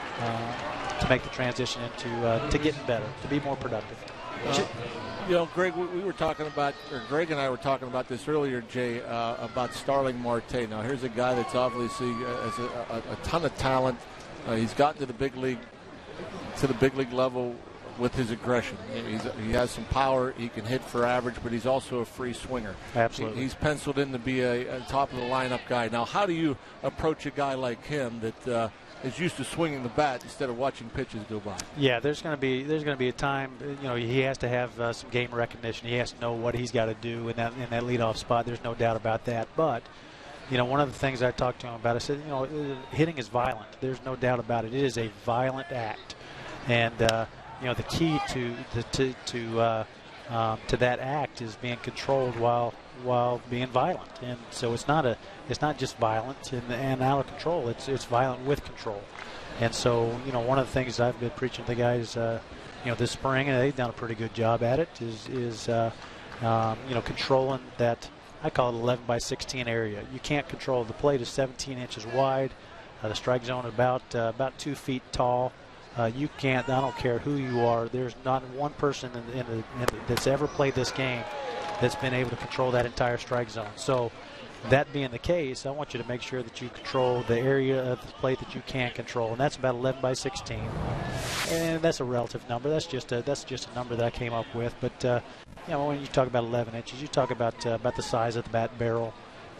uh, to make the transition into uh, to getting better, to be more productive.
Uh, you know, Greg, we, we were talking about, or Greg and I were talking about this earlier, Jay, uh, about Starling Marte. Now, here's a guy that's obviously uh, has a, a, a ton of talent. Uh, he's gotten to the big league. to the big league level with his aggression. He's, he has some power. He can hit for average, but he's also a free swinger.
Absolutely.
He, he's penciled in to be a, a top of the lineup guy. Now, how do you approach a guy like him that uh, is used to swinging the bat instead of watching pitches go by?
Yeah, there's going to be there's going to be a time. You know, he has to have uh, some game recognition. He has to know what he's got to do in that in that leadoff spot. There's no doubt about that. But you know, one of the things I talked to him about, I said, you know, hitting is violent. There's no doubt about it. It is a violent act. And uh, you know, the key to to to to, uh, um, to that act is being controlled while while being violent. And so it's not a it's not just violent and, and out of control. It's it's violent with control. And so, you know, one of the things I've been preaching to the guys, uh, you know, this spring, and they've done a pretty good job at it, is is uh, um, you know, controlling that. I call it eleven by sixteen area. You can't control. The plate is seventeen inches wide. Uh, the strike zone is about uh, about two feet tall. Uh, you can't. I don't care who you are. There's not one person in, in, the, in the, that's ever played this game that's been able to control that entire strike zone. So, that being the case, I want you to make sure that you control the area of the plate that you can control, and that's about eleven by sixteen. And that's a relative number. That's just a that's just a number that I came up with. But uh, you know, when you talk about eleven inches, you talk about uh, about the size of the bat barrel.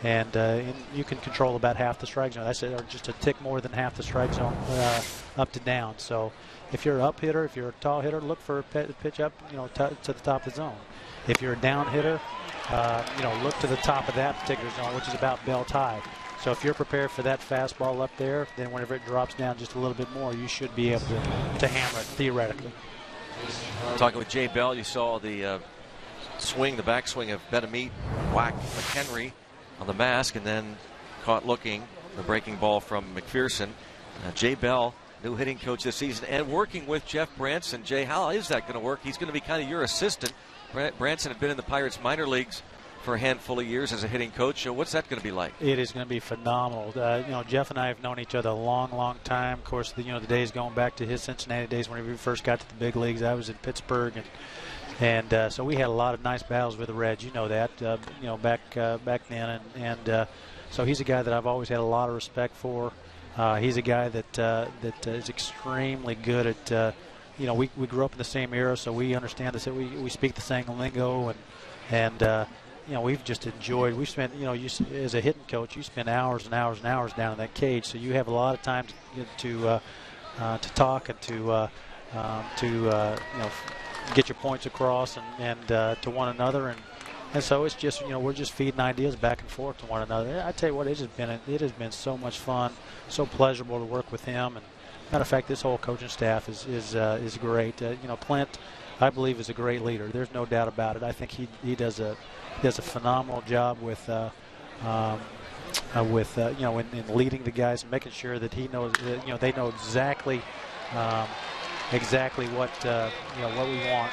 and, uh, and you can control about half the strike zone. That's or just a tick more than half the strike zone uh, up to down. So if you're an up hitter, if you're a tall hitter, look for a pitch up, you know, to, to the top of the zone. If you're a down hitter, uh, you know, look to the top of that particular zone, which is about belt high. So if you're prepared for that fastball up there, then whenever it drops down just a little bit more, you should be able to, to hammer it theoretically.
Talking with Jay Bell, you saw the uh, swing, the backswing of Betamit, whacked McHenry on the mask, and then caught looking the breaking ball from McPherson. Uh, Jay Bell, new hitting coach this season, and working with Jeff Branson. Jay, how is that going to work? He's going to be kind of your assistant. Branson had been in the Pirates minor leagues for a handful of years as a hitting coach. So what's that going to be like?
It is going to be phenomenal. Uh, you know, Jeff and I have known each other a long, long time. Of course, the, you know, the days going back to his Cincinnati days when we first got to the big leagues. I was in Pittsburgh, and and uh, so we had a lot of nice battles with the Reds. You know that. Uh, you know back uh, back then, and and uh, so he's a guy that I've always had a lot of respect for. Uh, he's a guy that uh, that uh, is extremely good at. Uh, you know, we we grew up in the same era, so we understand this. We we speak the same lingo, and and. Uh, You know, we've just enjoyed. We spent, you know, you as a hitting coach, you spend hours and hours and hours down in that cage, so you have a lot of time to to, uh, uh, to talk and to uh, um, to uh, you know get your points across and and uh, to one another, and and so it's just you know we're just feeding ideas back and forth to one another. I tell you what, it has been it has been so much fun, so pleasurable to work with him, and matter of fact, this whole coaching staff is is uh, is great. Uh, you know, Clint, I believe, is a great leader. There's no doubt about it. I think he he does a He does a phenomenal job with, uh, um, uh, with uh, you know, in, in leading the guys and making sure that he knows, uh, you know, they know exactly, um, exactly what, uh, you know, what we want.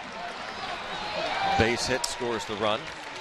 Base hit scores the run.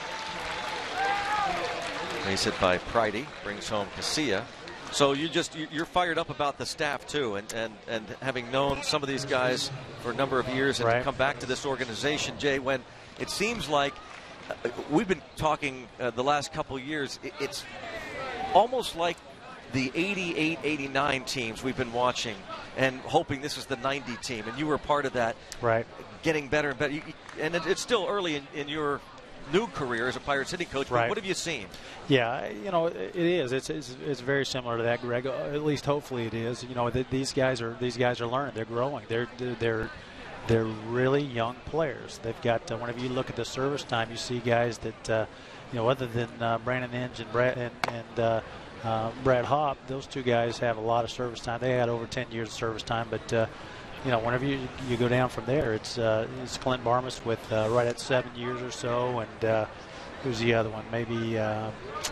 Base hit by Pridey brings home Casilla. So you just you're fired up about the staff too, and and and having known some of these guys for a number of years, and
right.
to come back to this organization, Jay, when it seems like. We've been talking uh, the last couple of years. It's almost like the eighty-eight eighty-nine teams we've been watching and hoping this is the ninety team. And you were part of that,
right?
Getting better and better. You, and it, it's still early in, in your new career as a Pirates hitting coach. But
right.
What have you seen? Yeah,
you know, it is. It's, it's it's very similar to that, Greg. At least hopefully it is. You know, these guys are these guys are learning. They're growing. They're they're. They're really young players. They've got, uh, whenever you look at the service time, you see guys that, uh, you know, other than uh, Brandon Inge and Brad, and, and uh, uh, Brad Hopp, those two guys have a lot of service time. They had over ten years of service time. But, uh, you know, whenever you, you go down from there, it's uh, it's Clint Barmas with uh, right at seven years or so. And uh, who's the other one? Maybe uh,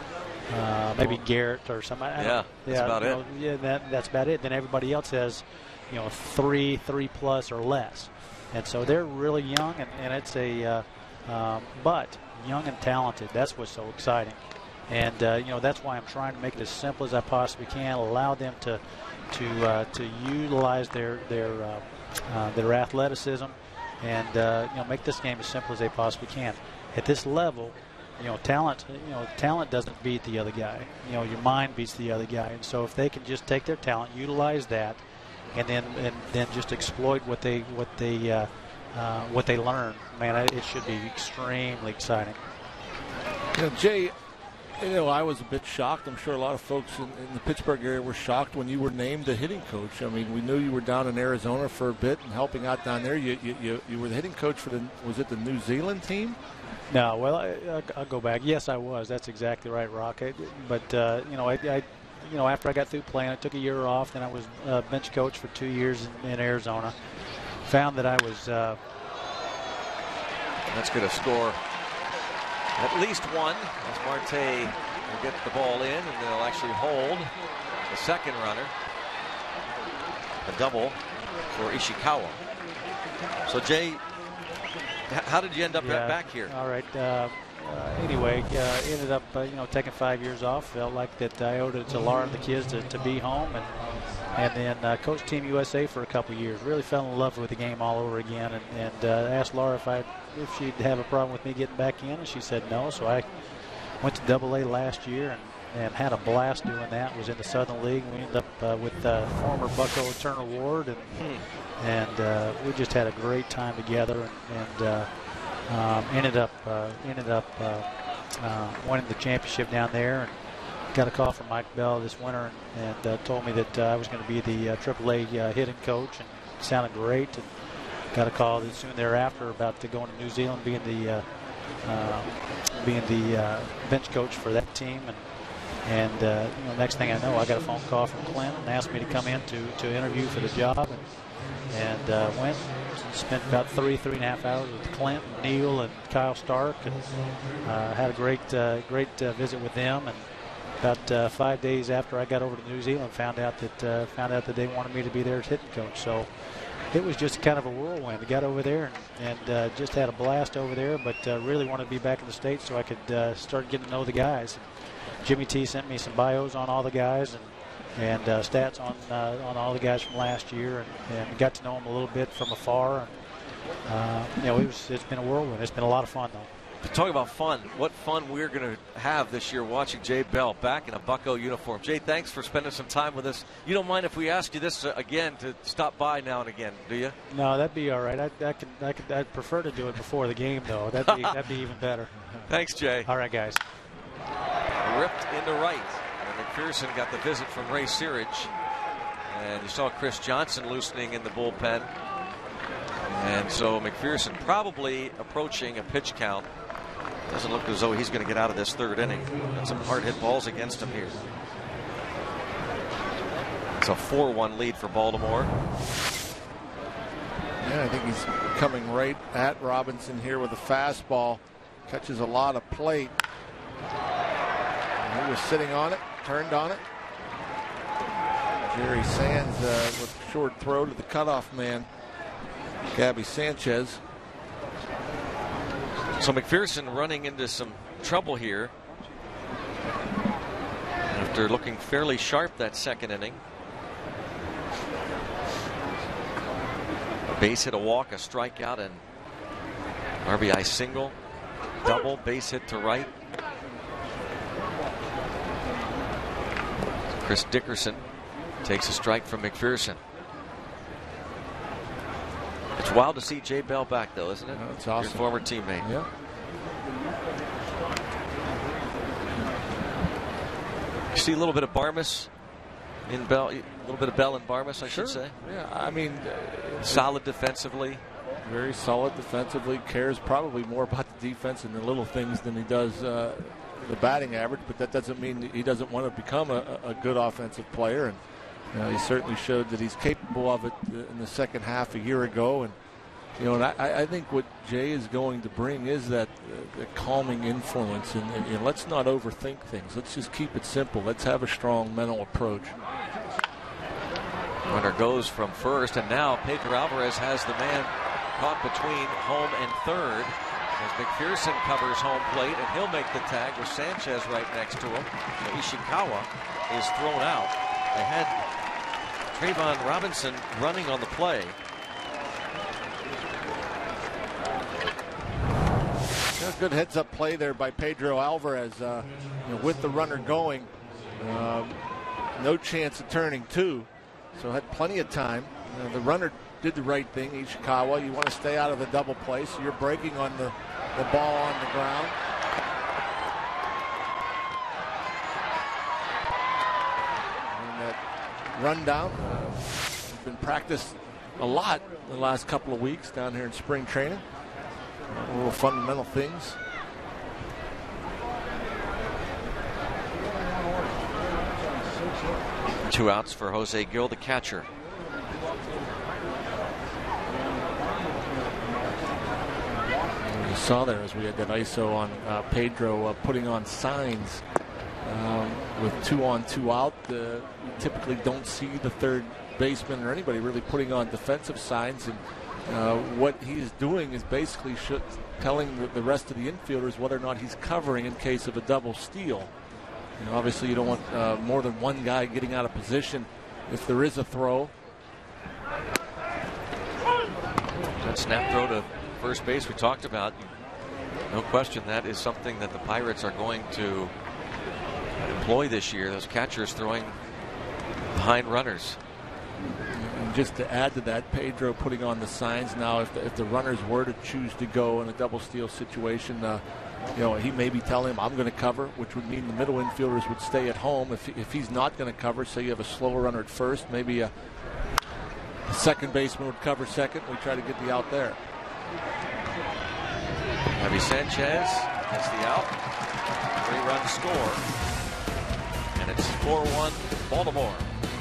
uh, maybe Garrett or somebody. I
yeah, that's
yeah,
about it.
Know, yeah, that, that's about it. Then everybody else has, you know, three, three plus or less. And so they're really young, and, and it's a, uh, um, but young and talented. That's what's so exciting. And, uh, you know, that's why I'm trying to make it as simple as I possibly can, allow them to to uh, to utilize their their uh, uh, their athleticism, and, uh, you know, make this game as simple as they possibly can. At this level, you know, talent, you know, talent doesn't beat the other guy. You know, your mind beats the other guy. And so if they can just take their talent, utilize that, and then and then just exploit what they what they uh, uh, what they learn, man, it should be extremely exciting.
You know, Jay, you know, I was a bit shocked. I'm sure a lot of folks in, in the Pittsburgh area were shocked when you were named the hitting coach. I mean, we knew you were down in Arizona for a bit and helping out down there. You you, you, you were the hitting coach for the, was it the New Zealand team?
No, well, I, I'll go back. Yes, I was. That's exactly right, Rock. I, but uh, you know, I, I you know, after I got through playing, I took a year off. Then I was uh, bench coach for two years in, in Arizona. Found that I was. Uh,
That's going to score at least one as Marte will get the ball in, and they'll actually hold the second runner. A double for Ishikawa. So, Jay, how did you end up
yeah,
back here?
All right. Uh, Uh, anyway, uh, ended up, uh, you know, taking five years off. Felt like that I owed it to Laura and the kids to, to be home, and and then uh, coached Team U S A for a couple years. Really fell in love with the game all over again, and, and uh, asked Laura if I if she'd have a problem with me getting back in, and she said no. So I went to Double A last year and, and had a blast doing that. Was in the Southern League. We ended up uh, with uh, former Bucko Turner Ward, and hmm. and uh, we just had a great time together, and. and uh, Um, ended up uh, ended up uh, uh, winning the championship down there. And got a call from Mike Bell this winter and, and uh, told me that uh, I was going to be the uh, triple A uh, hitting coach, and it sounded great. And got a call soon thereafter about to going to New Zealand, being the uh, uh, being the uh, bench coach for that team. And and uh, you know, next thing I know, I got a phone call from Clint and asked me to come in to to interview for the job, and and uh, went and spent about three three and a half hours with Clint, and Neil, and Kyle Stark, and uh, had a great uh, great uh, visit with them. And about uh, five days after I got over to New Zealand, found out that uh, found out that they wanted me to be their hitting coach. So it was just kind of a whirlwind. I got over there and, and uh, just had a blast over there, but uh, really wanted to be back in the States so I could uh, start getting to know the guys. And Jimmy T sent me some bios on all the guys and, and uh, stats on uh, on all the guys from last year, and, and got to know them a little bit from afar. And, uh, you know, it was, it's been a whirlwind. It's been a lot of fun, though.
Talk about fun. What fun we're going to have this year watching Jay Bell back in a Bucko uniform. Jay, thanks for spending some time with us. You don't mind if we ask you this uh, again to stop by now and again, do you?
No, that'd be all right. I, I could, I could, I'd prefer to do it before the game, though. That'd be, that'd be even better.
Thanks, Jay.
All right, guys.
Ripped into right. And McPherson got the visit from Ray Searage. And you saw Chris Johnson loosening in the bullpen. And so McPherson probably approaching a pitch count. Doesn't look as though he's going to get out of this third inning. Got some hard hit balls against him here. It's a four one lead for Baltimore.
Yeah, I think he's coming right at Robinson here with a fastball. Catches a lot of plate. And he was sitting on it, turned on it. Jerry Sands uh, with a short throw to the cutoff man, Gabby Sanchez.
So McPherson running into some trouble here after looking fairly sharp that second inning. A base hit, a walk, a strikeout, and R B I single, double, base hit to right. Chris Dickerson takes a strike from McPherson. It's wild to see Jay Bell back, though, isn't it?
Oh, it's awesome.
Your former teammate.
Yeah.
You see a little bit of Barmas in Bell, a little bit of Bell and Barmas, I
Sure.
should say.
Yeah, I mean, uh,
solid defensively.
Very solid defensively. Cares probably more about the defense and the little things than he does uh, the batting average, but that doesn't mean that he doesn't want to become a, a good offensive player. And Uh, he certainly showed that he's capable of it in the second half a year ago, and you know, and I, I think what Jay is going to bring is that uh, the calming influence. And, and, and let's not overthink things. Let's just keep it simple. Let's have a strong mental approach.
Runner goes from first, and now Pedro Alvarez has the man caught between home and third as McPherson covers home plate, and he'll make the tag with Sanchez right next to him. So Ishikawa is thrown out. They had Trayvon Robinson running on the play.
Yeah, good heads-up play there by Pedro Alvarez, uh, you know, with the runner going. Uh, no chance of turning two, so had plenty of time. Uh, the runner did the right thing. Ishikawa, you want to stay out of the double play, so you're breaking on the, the ball on the ground. Rundown uh, has been practiced a lot the last couple of weeks down here in spring training. Uh, little fundamental things.
Two outs for Jose Gil, the catcher.
You saw there as we had that I S O on uh, Pedro uh, putting on signs. Um, with two on, two out, uh, we typically don't see the third baseman or anybody really putting on defensive signs. And uh, what he's doing is basically should, telling the, the rest of the infielders whether or not he's covering in case of a double steal. You know, obviously, you don't want uh, more than one guy getting out of position if there is a throw.
That snap throw to first base we talked about. No question that is something that the Pirates are going to employ this year. Those catchers throwing behind runners.
And just to add to that, Pedro putting on the signs now. If the, if the runners were to choose to go in a double steal situation, uh, You know, he may be telling him, I'm going to cover, which would mean the middle infielders would stay at home. If, if he's not going to cover, say you have a slower runner at first, maybe a, a second baseman would cover second. We try to get the out there.
Javi Sanchez gets the out. Three-run score. And it's four one Baltimore.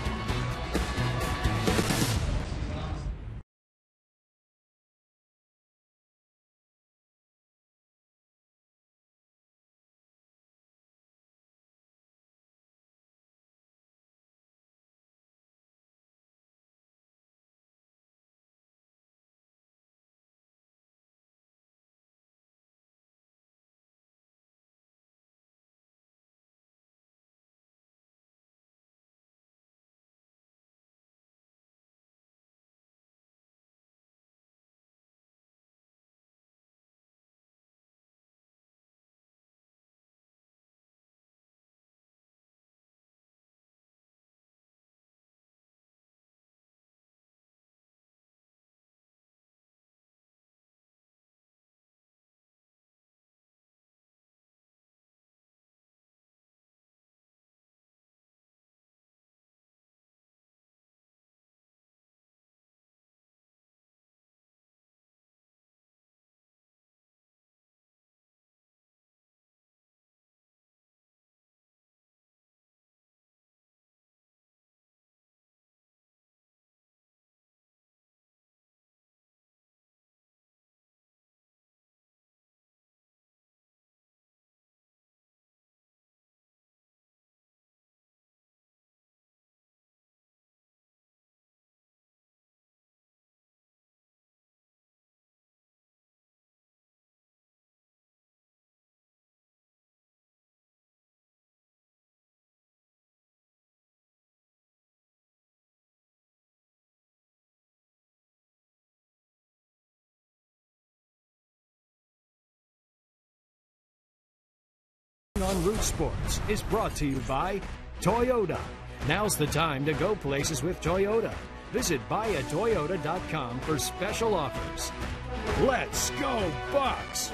On Root Sports is brought to you by Toyota. Now's the time to go places with Toyota. Visit buy a toyota dot com for special offers. Let's go Bucks!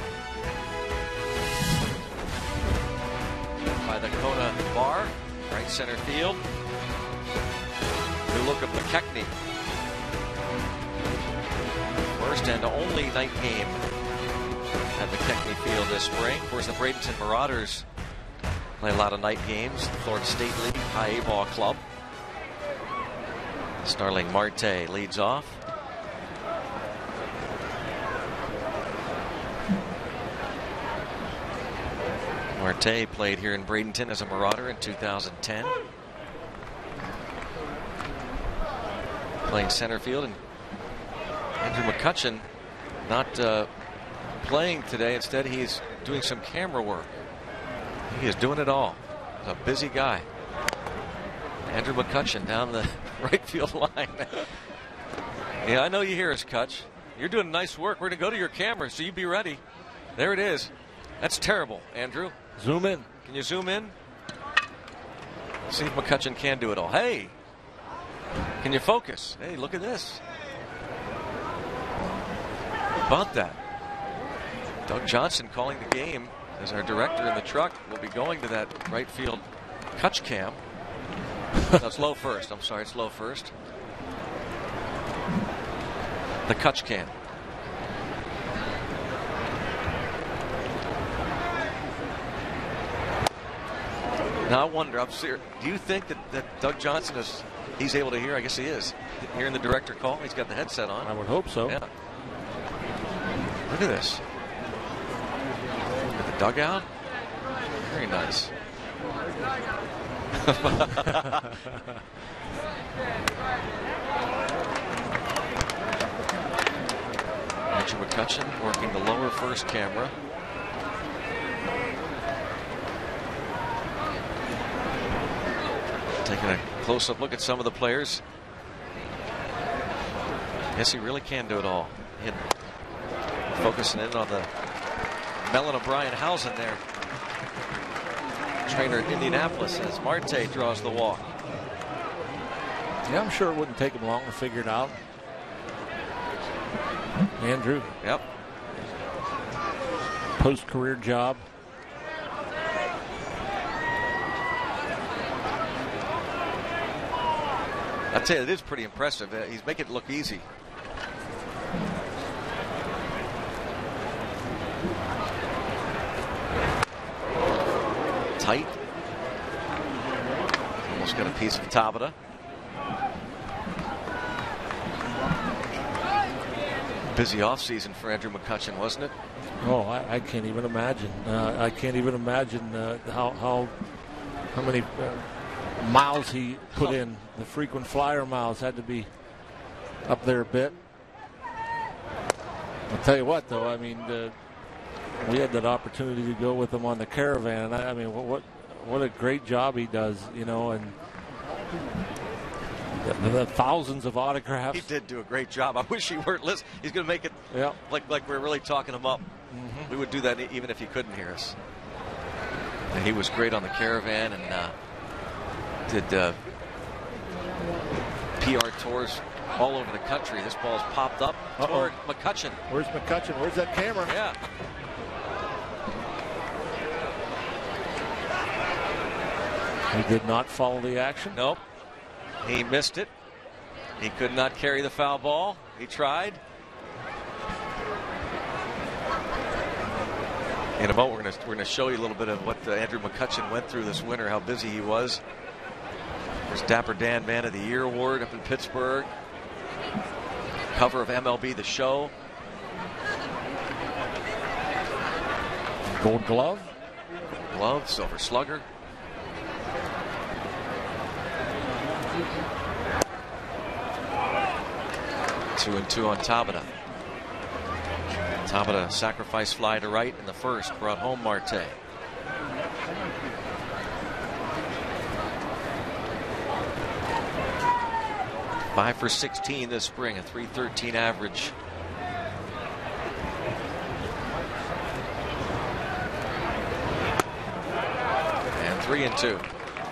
By the Kona bar, right center field. New look of McKechnie. First and only night game at McKechnie Field this spring. Of course, the Bradenton Marauders play a lot of night games. The Florida State League High A Ball Club. Starling Marte leads off. Marte played here in Bradenton as a Marauder in two thousand ten. Playing center field, and Andrew McCutcheon not uh, playing today. Instead, he's doing some camera work. He is doing it all. He's a busy guy. Andrew McCutcheon down the right field line. Yeah, I know you hear us, Cutch. You're doing nice work. We're going to go to your camera, so you be ready. There it is. That's terrible, Andrew.
Zoom in.
Can you zoom in? See if McCutcheon can do it all. Hey, can you focus? Hey, look at this. How about that? Doug Johnson calling the game as our director in the truck. Will be going to that right field Cutch cam. That's low first. I'm sorry, it's low first. The Cutch cam. Now I wonder, I'm serious. Do you think that, that Doug Johnson is, he's able to hear? I guess he is. Hearing the director call, he's got the headset on.
I would hope so.
Yeah. Look at this. At the dugout. Very nice. Andrew McCutcheon working the lower first camera. Taking a close-up look at some of the players. Yes, he really can do it all. He had focusing in on the Mellon O'Brien Housen there. Trainer in Indianapolis as Marte draws the walk.
Yeah, I'm sure it wouldn't take him long to figure it out. Andrew.
Yep.
post-career job.
I tell you, it is pretty impressive. Uh, he's making it look easy. Tight. Almost got a piece of Tabata. Busy offseason for Andrew McCutchen, wasn't it?
Oh, I, I can't even imagine. Uh, I can't even imagine uh, how how how many uh, miles he put in. The frequent flyer miles had to be up there a bit. I'll tell you what, though. I mean, uh, we had that opportunity to go with him on the Caravan. I, I mean, what, what what a great job he does, you know, and the, the thousands of autographs.
He did do a great job. I wish he weren't listening. He's going to make it
yeah.
like like we're really talking him up.
Mm-hmm.
We would do that even if he couldn't hear us. And he was great on the Caravan and uh, did uh, P R tours all over the country. This ball's popped up
Uh-oh.
toward McCutchen.
Where's McCutchen? Where's that camera?
Yeah.
He did not follow the action.
Nope. He missed it. He could not carry the foul ball. He tried. In a moment, we're going to we're going to show you a little bit of what uh, Andrew McCutchen went through this winter, how busy he was. There's Dapper Dan Man of the Year award up in Pittsburgh. Cover of M L B The Show.
Gold glove.
Glove, Silver Slugger. Two and two on Tabata. Tabata sacrifice fly to right in the first, brought home Marte. Five for sixteen this spring, a three thirteen average. And three and two.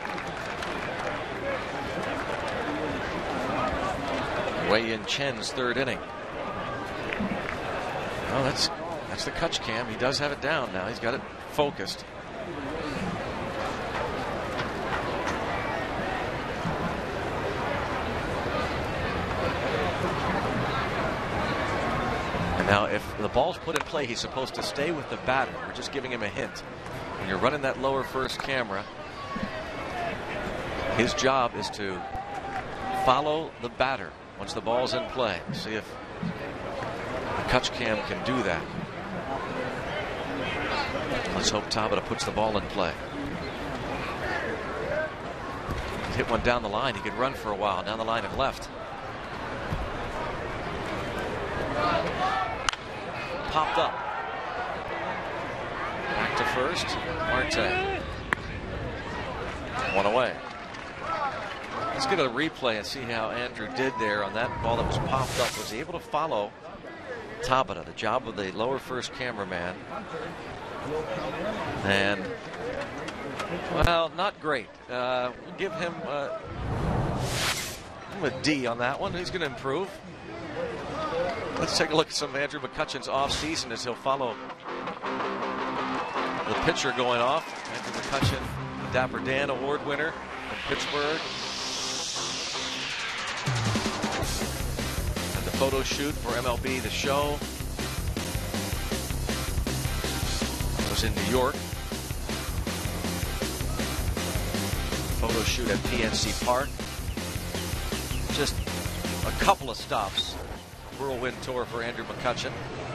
Wei-Yin Chen's third inning. Oh, that's that's the Kutch cam. He does have it down now. He's got it focused. And now if the ball's put in play, he's supposed to stay with the batter. We're just giving him a hint. When you're running that lower first camera, his job is to follow the batter once the ball's in play. See if the Kutch cam can do that. Let's hope Tabata puts the ball in play. Hit one down the line. He could run for a while down the line and left. Popped up. Back to first. Marte. One away. Let's get a replay and see how Andrew did there on that ball that was popped up. Was he able to follow Tabata, the job of the lower first cameraman? And, well, not great. Uh, we'll give him, uh, give him a D on that one. He's going to improve. Let's take a look at some of Andrew McCutchen's offseason as he'll follow the pitcher going off. Andrew McCutchen, Dapper Dan Award winner in Pittsburgh. At the photo shoot for M L B The Show. It was in New York. Photo shoot at P N C Park. Just a couple of stops. Whirlwind tour for Andrew McCutchen.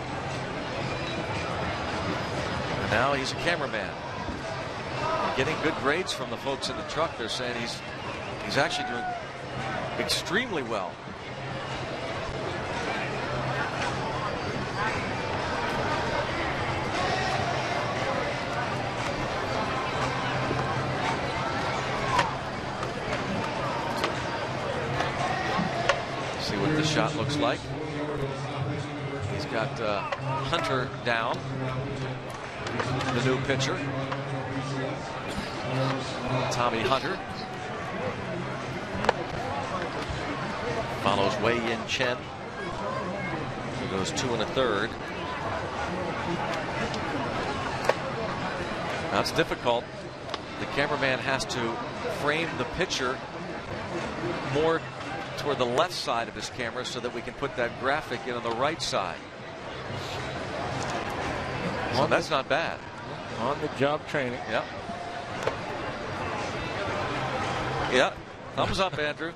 And now he's a cameraman. Getting good grades from the folks in the truck. They're saying he's he's actually doing extremely well. See what the shot looks like. He's got uh, Hunter down, the new pitcher. Tommy Hunter follows Wei-Yin Chen, who goes two and a third. That's difficult. The cameraman has to frame the pitcher more toward the left side of his camera so that we can put that graphic in on the right side. So that's not bad.
On the job training.
Yeah. Yeah. Thumbs up, Andrew.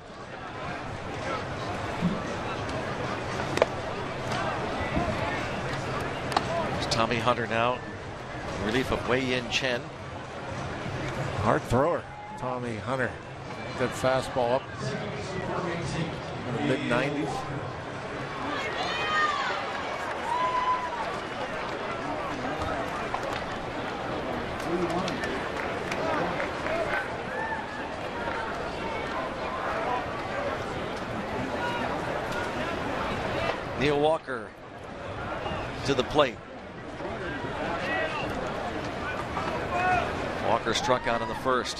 There's Tommy Hunter now. In relief of Wei-Yin Chen.
Hard thrower, Tommy Hunter. Good fastball up in the mid nineties.
Neil Walker to the plate. Walker struck out in the first.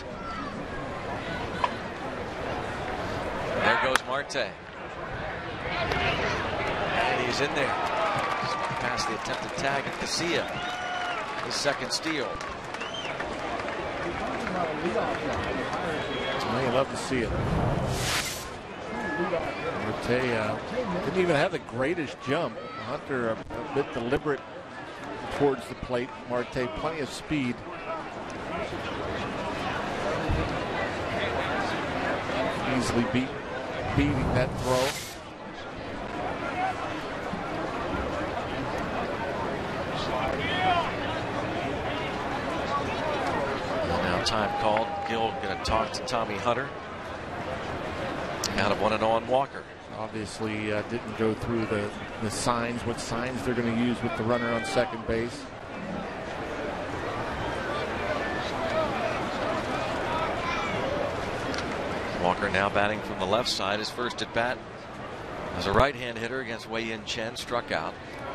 There goes Marte. And he's in there. Swung past the attempted tag of Casilla. His second steal.
Well, you love to see it. Marte uh, didn't even have the greatest jump. Hunter a, a bit deliberate towards the plate. Marte plenty of speed. Easily beat, beating that throw.
Well, now time called. Gill going to talk to Tommy Hunter. Out of one and on Walker.
Obviously uh, didn't go through the, the signs, what signs they're going to use with the runner on second base.
Walker now batting from the left side. His first at bat as a right-hand hitter against Wei-Yin Chen, struck out.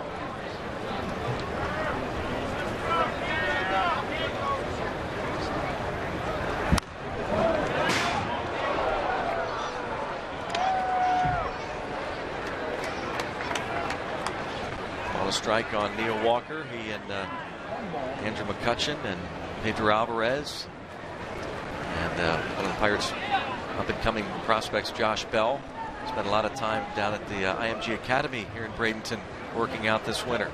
On a strike on Neil Walker. He and uh, Andrew McCutchen and Pedro Alvarez. And uh, one of the Pirates' up-and-coming prospects, Josh Bell, spent a lot of time down at the uh, I M G Academy here in Bradenton working out this winter.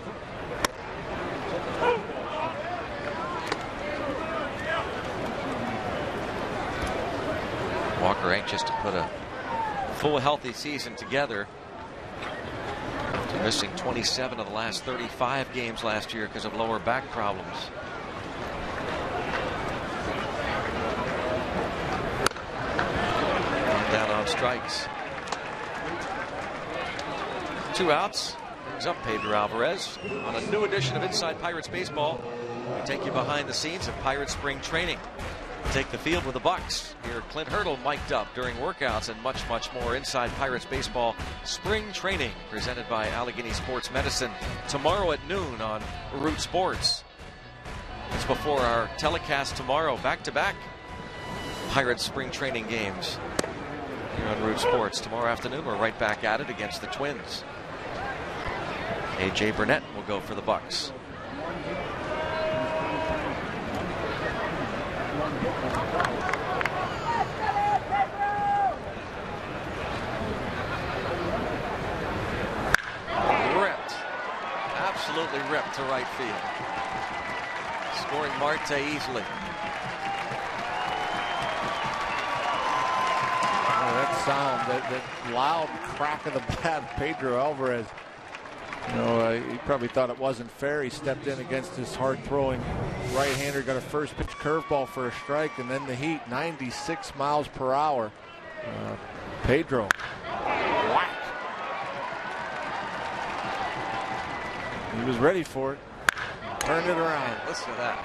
Walker anxious to put a full healthy season together. After missing twenty-seven of the last thirty-five games last year because of lower back problems. Down on strikes. Two outs. Brings up Pedro Alvarez on a new edition of Inside Pirates Baseball. We take you behind the scenes of Pirates spring training. Take the field with the Bucks. Hear Clint Hurdle mic'd up during workouts and much, much more. Inside Pirates Baseball spring training presented by Allegheny Sports Medicine tomorrow at noon on Root Sports. It's before our telecast tomorrow, back-to-back Pirates spring training games here on Root Sports. Tomorrow afternoon, we're right back at it against the Twins. A J Burnett will go for the Bucks. Ripped. Absolutely ripped to right field. Scoring Marte easily.
That sound, that, that loud crack of the bat, Pedro Alvarez. You know, uh, he probably thought it wasn't fair. He stepped in against his hard-throwing right-hander, got a first-pitch curveball for a strike, and then the heat, ninety-six miles per hour. Uh, Pedro, whack. He was ready for it. Turned it around.
Listen to that.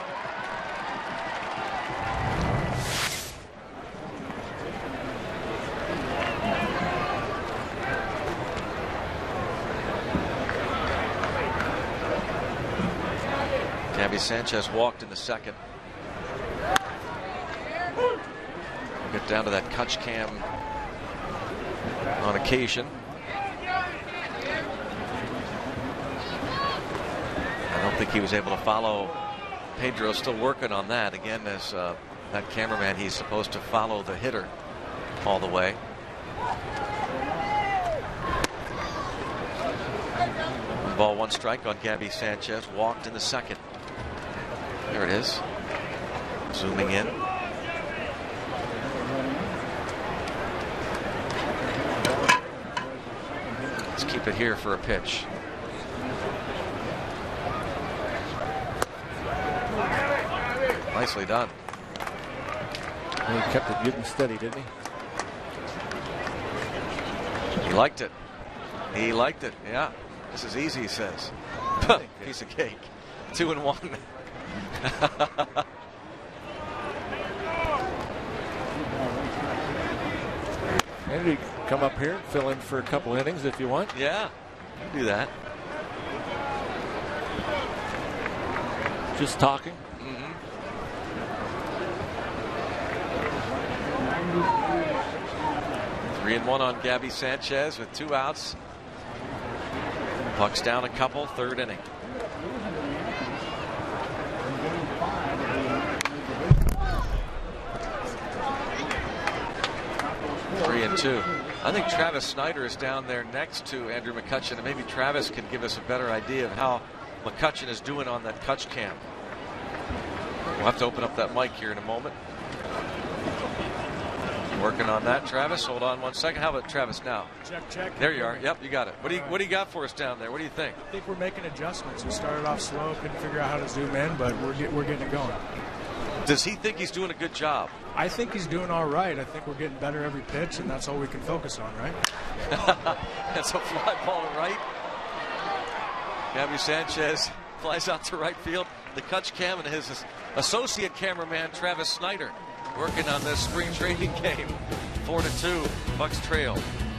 Gabby Sanchez walked in the second. We'll get down to that catch cam on occasion. I don't think he was able to follow Pedro's still working on that. Again, as uh, that cameraman, he's supposed to follow the hitter all the way. One ball, one strike on Gabby Sanchez. Walked in the second. There it is. Zooming in. Let's keep it here for a pitch. Nicely done.
He kept it good and steady, didn't he?
He liked it. He liked it. Yeah. This is easy, he says. Piece of cake. Two and one.
And you come up here, fill in for a couple innings if you want.
Yeah, do that.
Just talking.
Mm-hmm. Three and one on Gabby Sanchez with two outs. Puck's down a couple, third inning. Three and two. I think Travis Snyder is down there next to Andrew McCutcheon, and maybe Travis can give us a better idea of how McCutcheon is doing on that Cutch cam. We'll have to open up that mic here in a moment. Working on that, Travis. Hold on one second. How about Travis now?
Check, check.
There you are. Yep, you got it. What do you What do you got for us down there? What do you think?
I think we're making adjustments. We started off slow, couldn't figure out how to zoom in, but we're get, we're getting it going.
Does he think he's doing a good job?
I think he's doing all right. I think we're getting better every pitch, and that's all we can focus on, right?
That's a fly ball to right. Gabby Sanchez flies out to right field. The Cutch cam and his associate cameraman Travis Snyder working on this spring training game. Four to two, Bucks trail.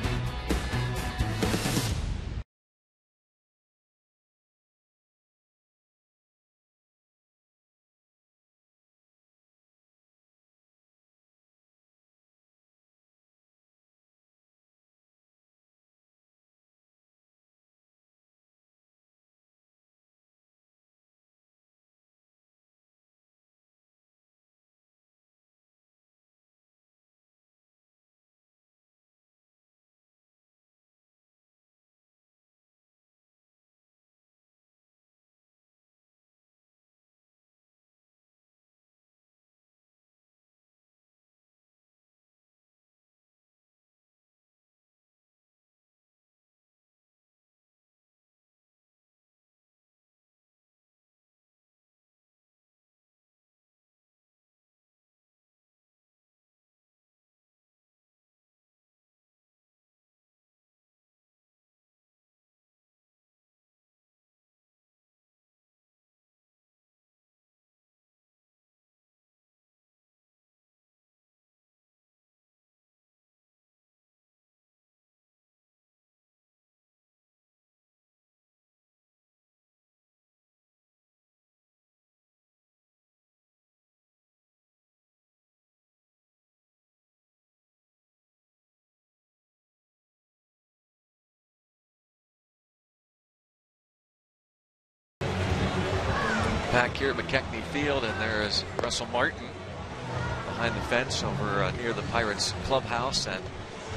Back here at McKechnie Field, and there is Russell Martin behind the fence over uh, near the Pirates clubhouse, and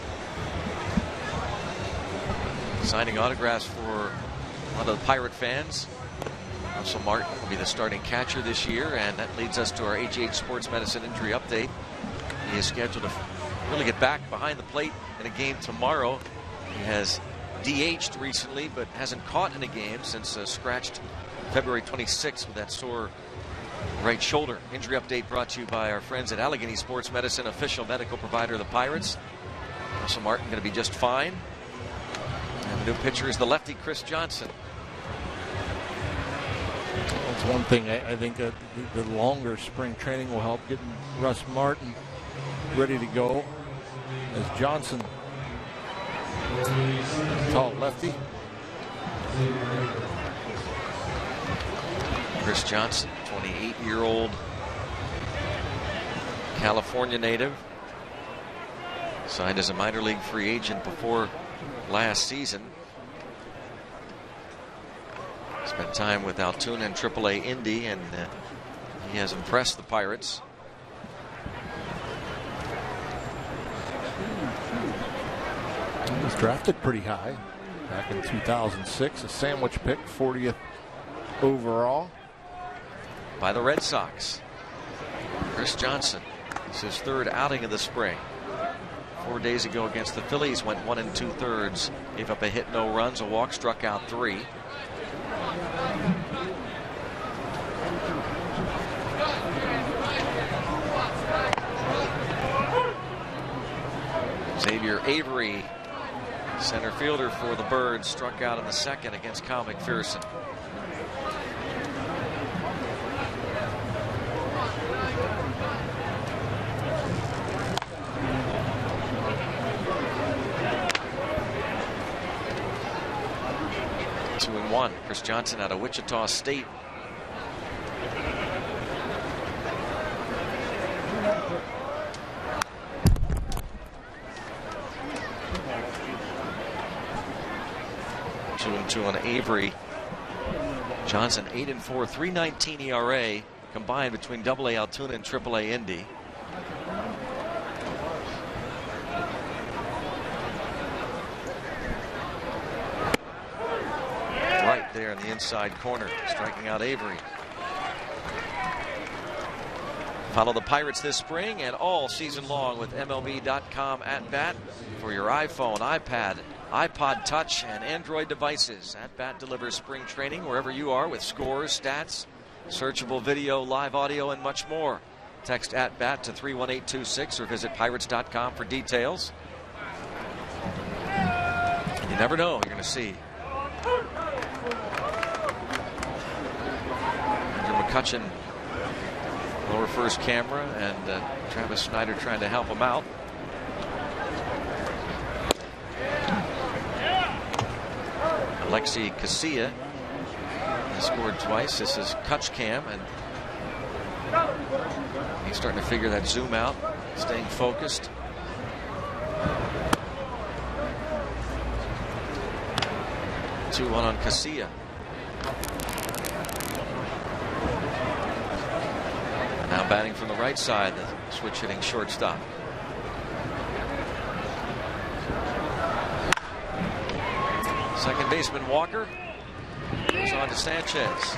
signing autographs for a lot of the Pirate fans. Russell Martin will be the starting catcher this year, and that leads us to our A G H Sports Medicine injury update. He is scheduled to really get back behind the plate in a game tomorrow. He has D H'd recently, but hasn't caught in a game since uh, scratched February twenty-sixth with that sore right shoulder. Injury update brought to you by our friends at Allegheny Sports Medicine, official medical provider of the Pirates. Russell Martin going to be just fine. And the new pitcher is the lefty Chris Johnson.
That's one thing. I, I think that the, the longer spring training will help getting Russ Martin ready to go. As Johnson, tall lefty.
Chris Johnson, twenty-eight-year-old California native. Signed as a minor league free agent before last season. Spent time with Altoona and triple A Indy, and uh, He has impressed the Pirates.
He was drafted pretty high back in two thousand six, a sandwich pick, fortieth overall.
By the Red Sox. Chris Johnson. It's his third outing of the spring. Four days ago against the Phillies, went one and two thirds. Gave up a hit, no runs, a walk, struck out three. Xavier Avery, center fielder for the Birds, struck out in the second against Kyle McPherson. Two and one. Chris Johnson out of Wichita State. Two and two on Avery. Johnson eight and four, three nineteen E R A combined between Double A Altoona and Triple A Indy. Right there in the inside corner, striking out Avery. Follow the Pirates this spring and all season long with M L B dot com At Bat for your iPhone, iPad, iPod Touch, and Android devices. At Bat delivers spring training wherever you are with scores, stats, searchable video, live audio, and much more. Text At Bat to three one eight two six or visit pirates dot com for details. You never know you're going to see Andrew McCutcheon, lower first camera, and uh, Travis Snyder trying to help him out. Alexi Casilla has scored twice. This is Kutch Cam, and he's starting to figure that zoom out, staying focused. two one on Casilla. Now batting from the right side, the switch hitting shortstop. Second baseman Walker goes on to Sanchez.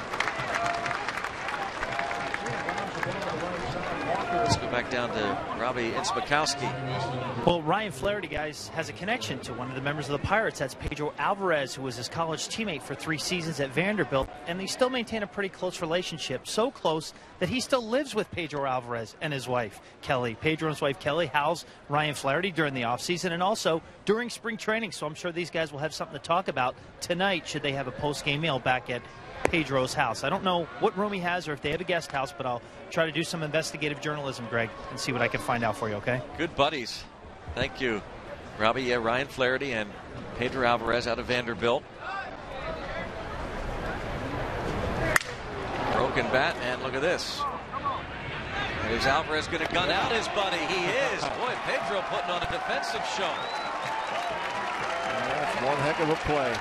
Let's go back down to Robbie Inspakowski.
Well, Ryan Flaherty, guys, has a connection to one of the members of the Pirates. That's Pedro Alvarez, who was his college teammate for three seasons at Vanderbilt. And they still maintain a pretty close relationship, so close that he still lives with Pedro Alvarez and his wife, Kelly. Pedro and his wife, Kelly, house Ryan Flaherty during the offseason and also during spring training. So I'm sure these guys will have something to talk about tonight should they have a post-game meal back at Pedro's house. I don't know what room he has or if they have a guest house, but I'll try to do some investigative journalism, Greg, and see what I can find out for you, okay?
Good buddies. Thank you, Robbie. Yeah, Ryan Flaherty and Pedro Alvarez out of Vanderbilt. Broken bat, and look at this. Is Alvarez going to gun out his buddy? He is. Boy, Pedro putting on a defensive show.
That's one heck of a play.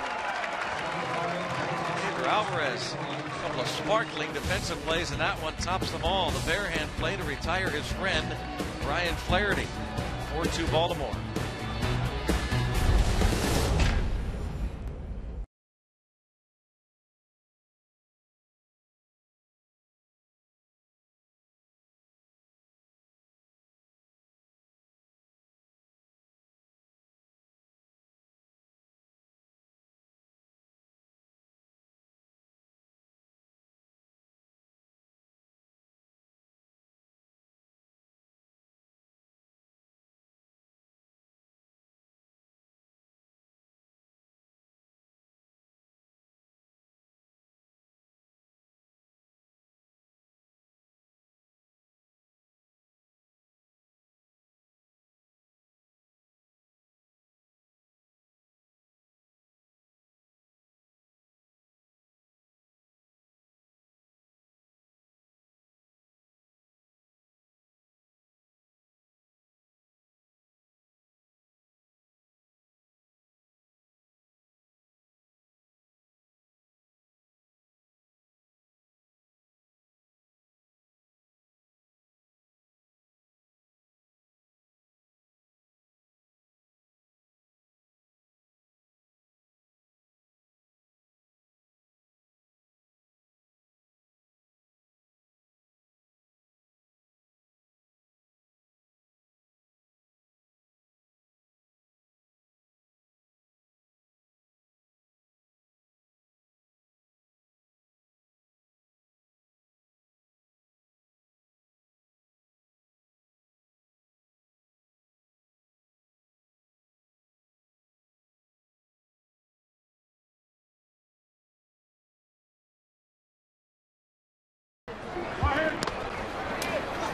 Pedro Alvarez, a couple of sparkling defensive plays, and that one tops them all. The bare hand play to retire his friend, Ryan Flaherty. four two Baltimore.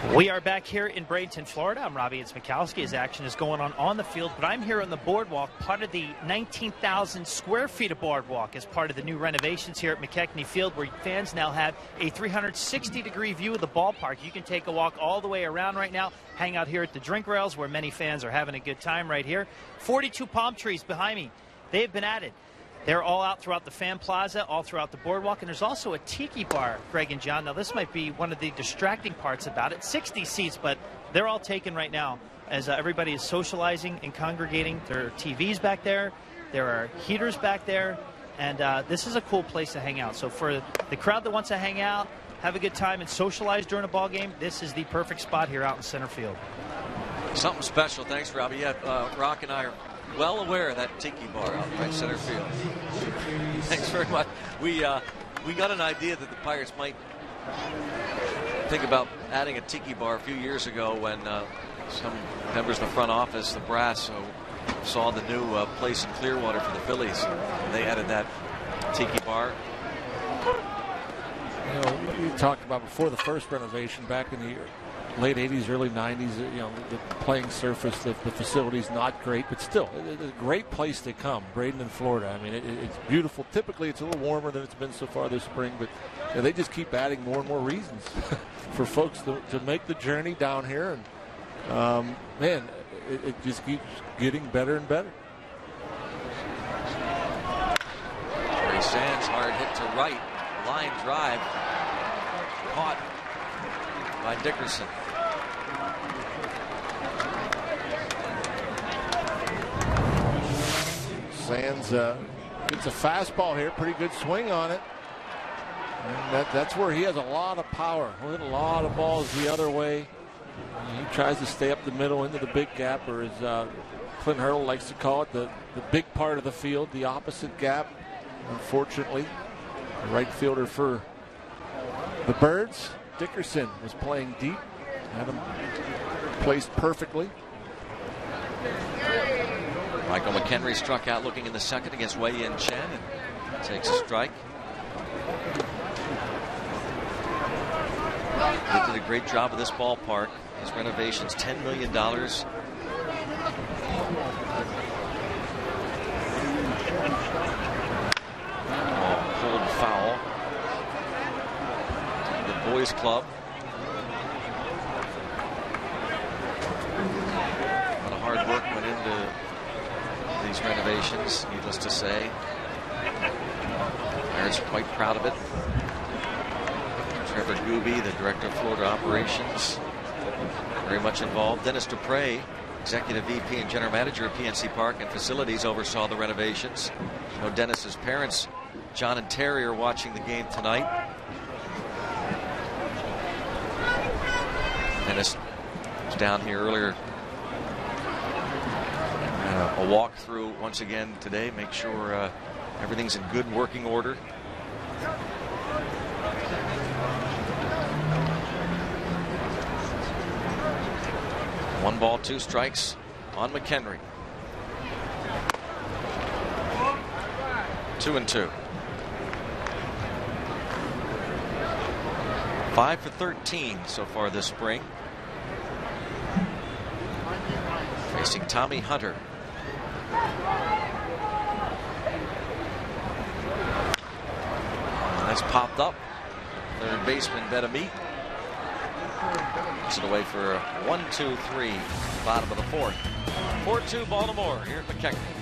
We are back here in Bradenton, Florida. I'm Robbie Mikowski. As action is going on on the field, but I'm here on the boardwalk, part of the nineteen thousand square feet of boardwalk as part of the new renovations here at McKechnie Field, where fans now have a three hundred sixty degree view of the ballpark. You can take a walk all the way around right now, hang out here at the drink rails where many fans are having a good time right here. forty-two palm trees behind me. They've been added. They're all out throughout the fan plaza, all throughout the boardwalk, and there's also a tiki bar, Greg and John. Now, this might be one of the distracting parts about it. sixty seats, but they're all taken right now as uh, everybody is socializing and congregating. There are T Vs back there. There are heaters back there, and uh, this is a cool place to hang out. So for the crowd that wants to hang out, have a good time, and socialize during a ball game, this is the perfect spot here out in center field.
Something special. Thanks, Robbie. Yeah, uh, Rock and I are well aware of that tiki bar out right center field. Thanks very much. We uh, we got an idea that the Pirates might think about adding a tiki bar a few years ago when uh, some members of the front office, the brass, uh, saw the new uh, place in Clearwater for the Phillies. They added that tiki bar.
You know, we talked about before the first renovation back in the late eighties, early nineties, you know, the playing surface, the, the facility's not great, but still, it's a great place to come, Bradenton, Florida. I mean, it, it's beautiful. Typically, it's a little warmer than it's been so far this spring, but you know, they just keep adding more and more reasons for folks to, to make the journey down here. And, um, man, it, it just keeps getting better and better.
Ray Sands, hard hit to right. Line drive. Caught by Dickerson.
Sands uh, gets a fastball here. Pretty good swing on it. And that, that's where he has a lot of power. He'll hit a lot of balls the other way. He tries to stay up the middle into the big gap, or as uh, Clint Hurdle likes to call it, the, the big part of the field, the opposite gap. Unfortunately, the right fielder for the Birds, Dickerson, was playing deep. Had him placed perfectly.
Michael McHenry struck out looking in the second against Wei Yin Chen and takes a strike. They did a great job of this ballpark. These renovations, ten million dollars. Oh, pulled foul. The boys club. A lot of hard work went into these renovations, needless to say. Pirates are quite proud of it. Trevor Gooby, the director of Florida operations, very much involved. Dennis Dupre, executive V P and general manager of P N C Park and Facilities, oversaw the renovations. You know, Dennis's parents, John and Terry, are watching the game tonight. Dennis was down here earlier. Uh, a walkthrough once again today. Make sure uh, everything's in good working order. One ball, two strikes on McHenry. Two and two. Five for thirteen so far this spring. Facing Tommy Hunter. And that's popped up. Third baseman Betamit. Gets it away for a one two three, bottom of the fourth. four two Baltimore here at McKechnie.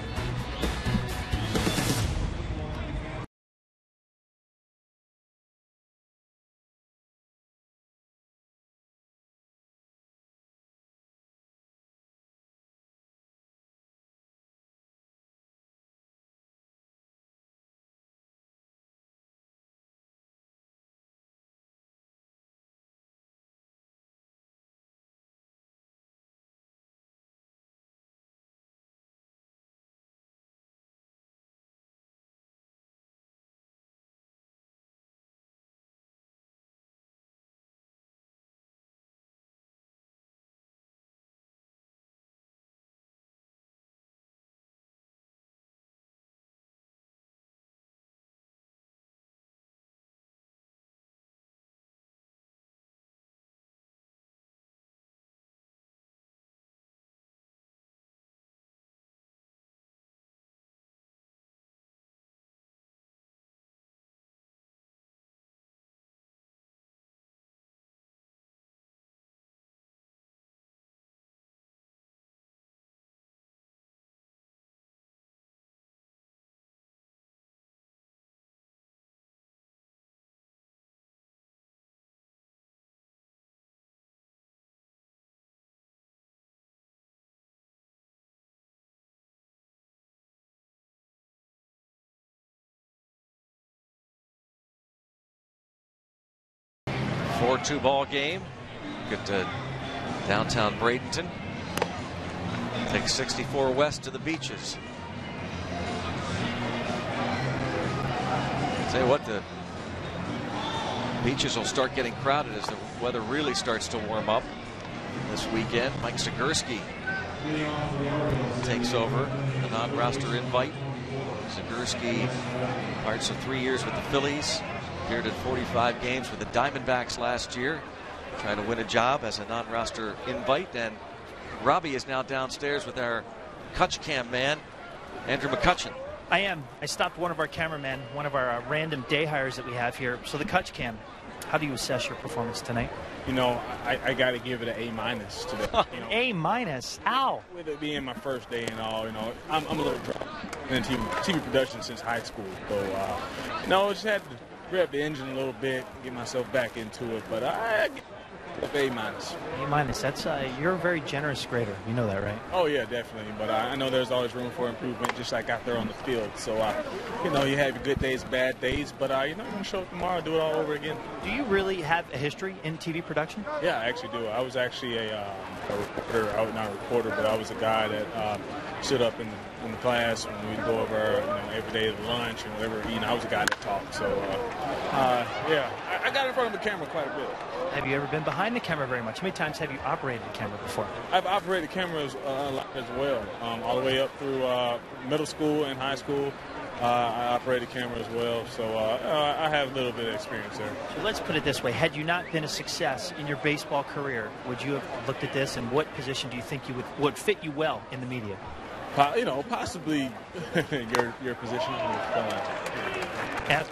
four two ball game. Get to downtown Bradenton. Take sixty-four west to the beaches. Tell you what, the beaches will start getting crowded as the weather really starts to warm up this weekend. Mike Zagurski takes over the non-roster invite. Zagurski, parts of three years with the Phillies, appeared in forty-five games with the Diamondbacks last year, trying to win a job as a non-roster invite. And Robbie is now downstairs with our Cutch Cam man, Andrew McCutcheon.
I am. I stopped one of our cameramen, one of our uh, random day hires that we have here. So the Cutch Cam, how do you assess your performance tonight?
You know, I, I got to give it an A minus today. You know,
A minus? Ow.
with it being my first day and all, you know, I'm, I'm a little drunk in T V, T V production since high school. So, uh, you know, I just had to rev the engine a little bit, get myself back into it. But I, I give it A minus.
A minus. That's uh, you're a very generous grader. You know that, right?
Oh yeah, definitely. But I, I know there's always room for improvement, just like out there on the field. So, uh, you know, you have your good days, bad days, but uh, you know, you're gonna show up tomorrow, do it all over again.
Do you really have a history in T V production?
Yeah, I actually do. I was actually a, uh, a reporter. I was not a reporter, but I was a guy that uh, stood up in the, in the class when we'd go over, you know, every day at lunch and whatever. You know, I was a guy that talked. So, uh, uh, yeah, I, I got in front of the camera quite a bit.
Have you ever been behind the camera very much? How many times have you operated the camera before?
I've operated cameras uh, a lot as well, um, all the way up through uh, middle school and high school. Uh, I operated camera as well, so uh, I have a little bit of experience there.
So let's put it this way. Had you not been a success in your baseball career, would you have looked at this, and what position do you think you would, would fit you well in the media?
Uh, you know, possibly your your position. Uh,
As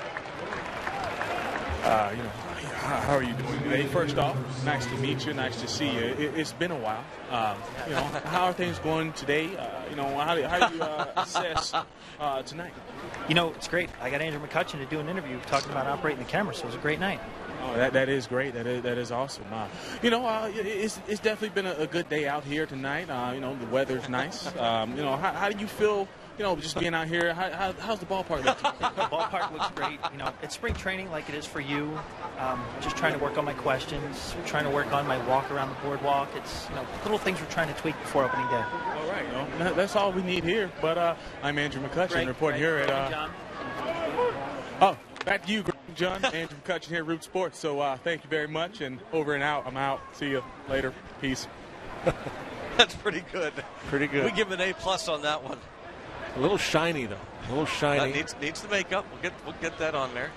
uh, you know, how are you doing today? First off, nice to meet you. Nice to see you. It, it's been a while. Um, you know, how are things going today? Uh, you know, how do, how do you uh, assess uh, tonight?
You know, it's great. I got Andrew McCutcheon to do an interview talking about operating the camera, so it was a great night.
Oh, that that is great. That is that is awesome. Uh, you know, uh, it, it's it's definitely been a, a good day out here tonight. Uh, you know, the weather's nice. Um, you know, how, how do you feel? You know, just being out here. How, how, how's the ballpark look?
The ballpark looks great. You know, it's spring training like it is for you. Um, just trying to work on my questions. Trying to work on my walk around the boardwalk. It's, you know, little things we're trying to tweak before opening day.
All right, you know, that, that's all we need here. But uh, I'm Andrew McCutcheon,
Greg,
reporting
Greg,
here at. Uh,
John.
Oh, back to you, Greg, John. Andrew McCutcheon here, Root Sports. So uh, thank you very much, and over and out. I'm out. See you later. Peace.
That's pretty good.
Pretty good.
We give him an A plus on that one.
A little shiny, though. A little shiny.
That needs needs the makeup. We'll get we'll get that on there.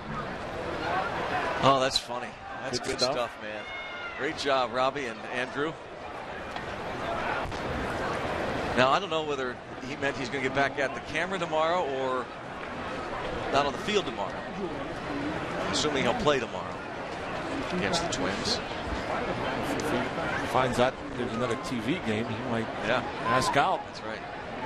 Oh, that's funny. That's good,
Good
stuff.
stuff.
man. Great job, Robbie and Andrew. Now I don't know whether he meant he's going to get back at the camera tomorrow or not on the field tomorrow. Assuming he'll play tomorrow against the Twins.
If he finds out there's another T V game, he might
Yeah,
ask out.
that's right.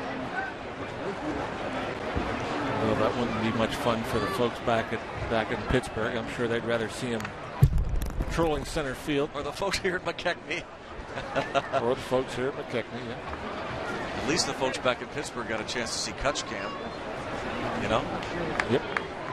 Well, that wouldn't be much fun for the folks back at back in Pittsburgh. I'm sure they'd rather see him patrolling center field.
Or the folks here at McKechnie.
Or the folks here at McKechnie, yeah.
At least the folks back in Pittsburgh got a chance to see Cutch Cam. You know?
Yep.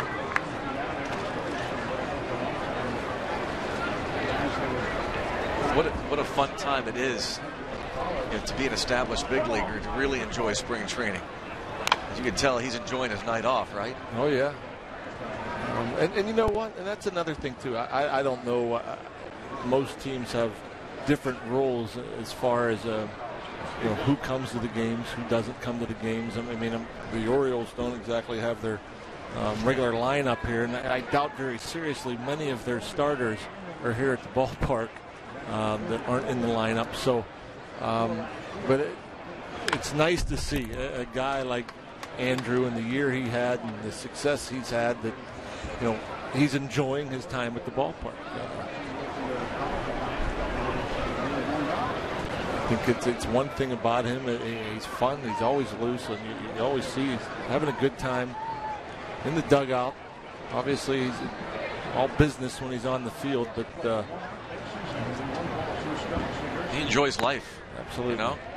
What a, what a fun time it is, you know, to be an established big leaguer, to really enjoy spring training. As you can tell, he's enjoying his night off, right?
Oh, yeah. Um, and, and you know what? And that's another thing, too. I, I don't know. Uh, most teams have different roles as far as uh, you know, who comes to the games, who doesn't come to the games. I mean, um, the Orioles don't exactly have their um, regular lineup here, and I, I doubt very seriously many of their starters are here at the ballpark um, that aren't in the lineup. So, um, but it, it's nice to see a, a guy like Andrew and the year he had and the success he's had, that, you know, he's enjoying his time at the ballpark. Uh, I think it's, it's one thing about him. He's fun. He's always loose, and you, you always see he's having a good time in the dugout. Obviously, he's all business when he's on the field, but uh,
He enjoys life.
Absolutely.
You know?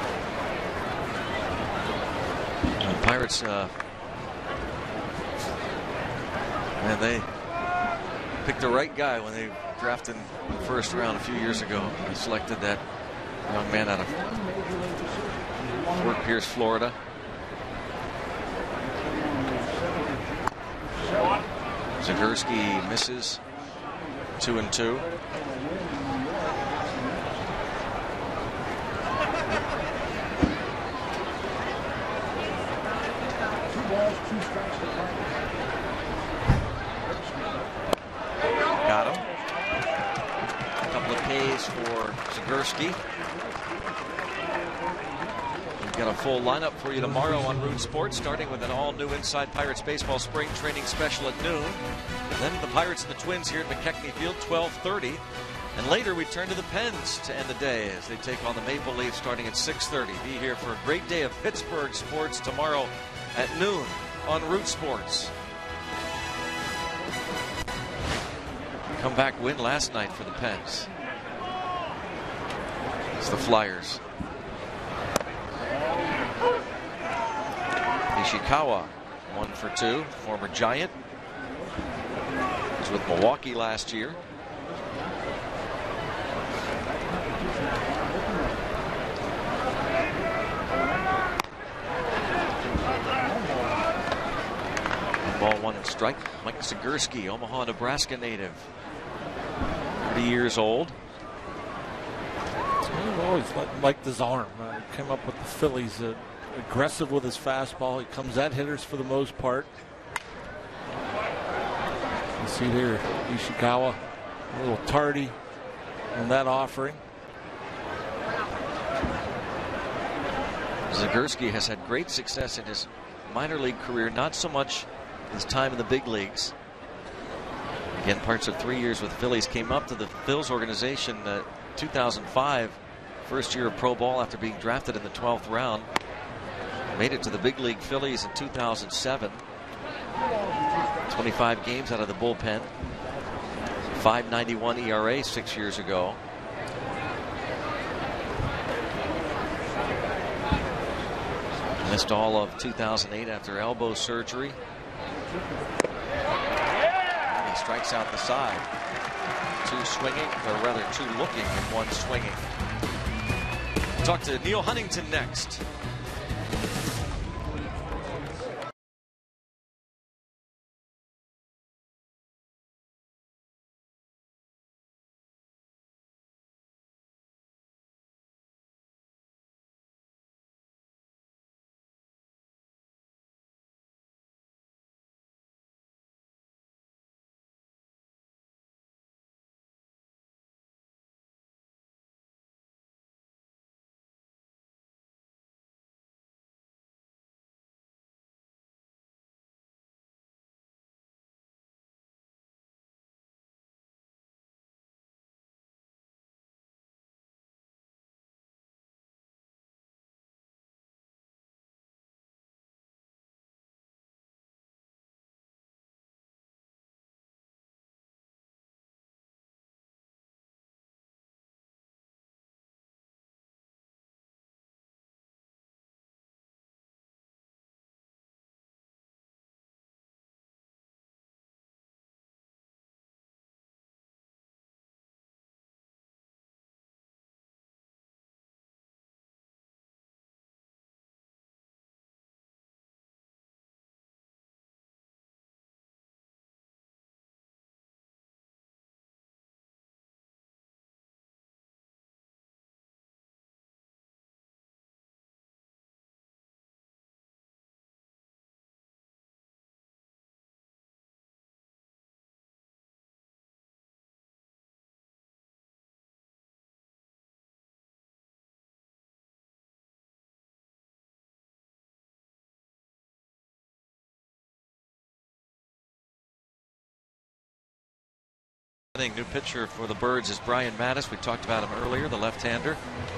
The Pirates uh, And they picked the right guy when they drafted in the first round a few years ago. They selected that young man out of Fort Pierce, Florida. Zagurski misses two and two. Got him. A couple of Ks for Zagurski. We've got a full lineup for you tomorrow on Root Sports, starting with an all-new Inside Pirates Baseball Spring Training Special at noon. Then the Pirates and the Twins here at McKechnie Field, twelve thirty. And later we turn to the Pens to end the day as they take on the Maple Leafs starting at six thirty. Be here for a great day of Pittsburgh sports tomorrow at noon on Root Sports. Comeback win last night for the Pens. It's the Flyers. Ishikawa, one for two, former Giant. Was with Milwaukee last year. Ball one and strike. Mike Zagurski, Omaha, Nebraska native. thirty years old.
I've always liked his arm. Uh, he came up with the Phillies. Uh, aggressive with his fastball. He comes at hitters for the most part. You see here, Ishikawa, a little tardy on that offering.
Zagurski has had great success in his minor league career, not so much his time in the big leagues. Again, parts of three years with Phillies. Came up to the Phils organization uh, two thousand five, first year of pro ball after being drafted in the twelfth round. Made it to the big league Phillies in two thousand seven. twenty-five games out of the bullpen. five ninety-one E R A six years ago. Missed all of two thousand eight after elbow surgery. And he strikes out the side. Two swinging, or rather two looking and one swinging. We'll talk to Neil Huntington next. New pitcher for the Birds is Brian Mattis. We talked about him earlier, the left-hander.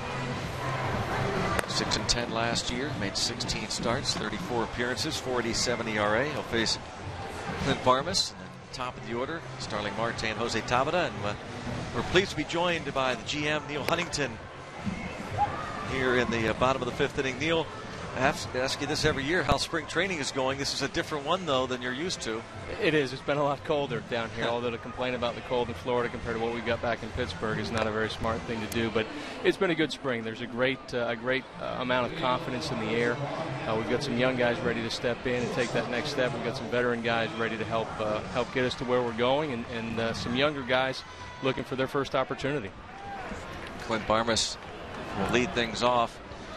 six and ten last year, made sixteen starts, thirty-four appearances, four eighty-seven E R A. He'll face Clint Barmas, and then top of the order, Starling Marte and Jose Tabata. And uh, we're pleased to be joined by the G M, Neil Huntington, here in the uh, bottom of the fifth inning. Neil, have to ask you this every year, how spring training is going. This is a different one, though, than you're used to.
It is. It's been a lot colder down here, although to complain about the cold in Florida compared to what we've got back in Pittsburgh is not a very smart thing to do. But it's been a good spring. There's a great uh, a great uh, amount of confidence in the air. Uh, we've got some young guys ready to step in and take that next step. We've got some veteran guys ready to help uh, help get us to where we're going, and, and uh, some younger guys looking for their first opportunity.
Clint Barmas will lead things off.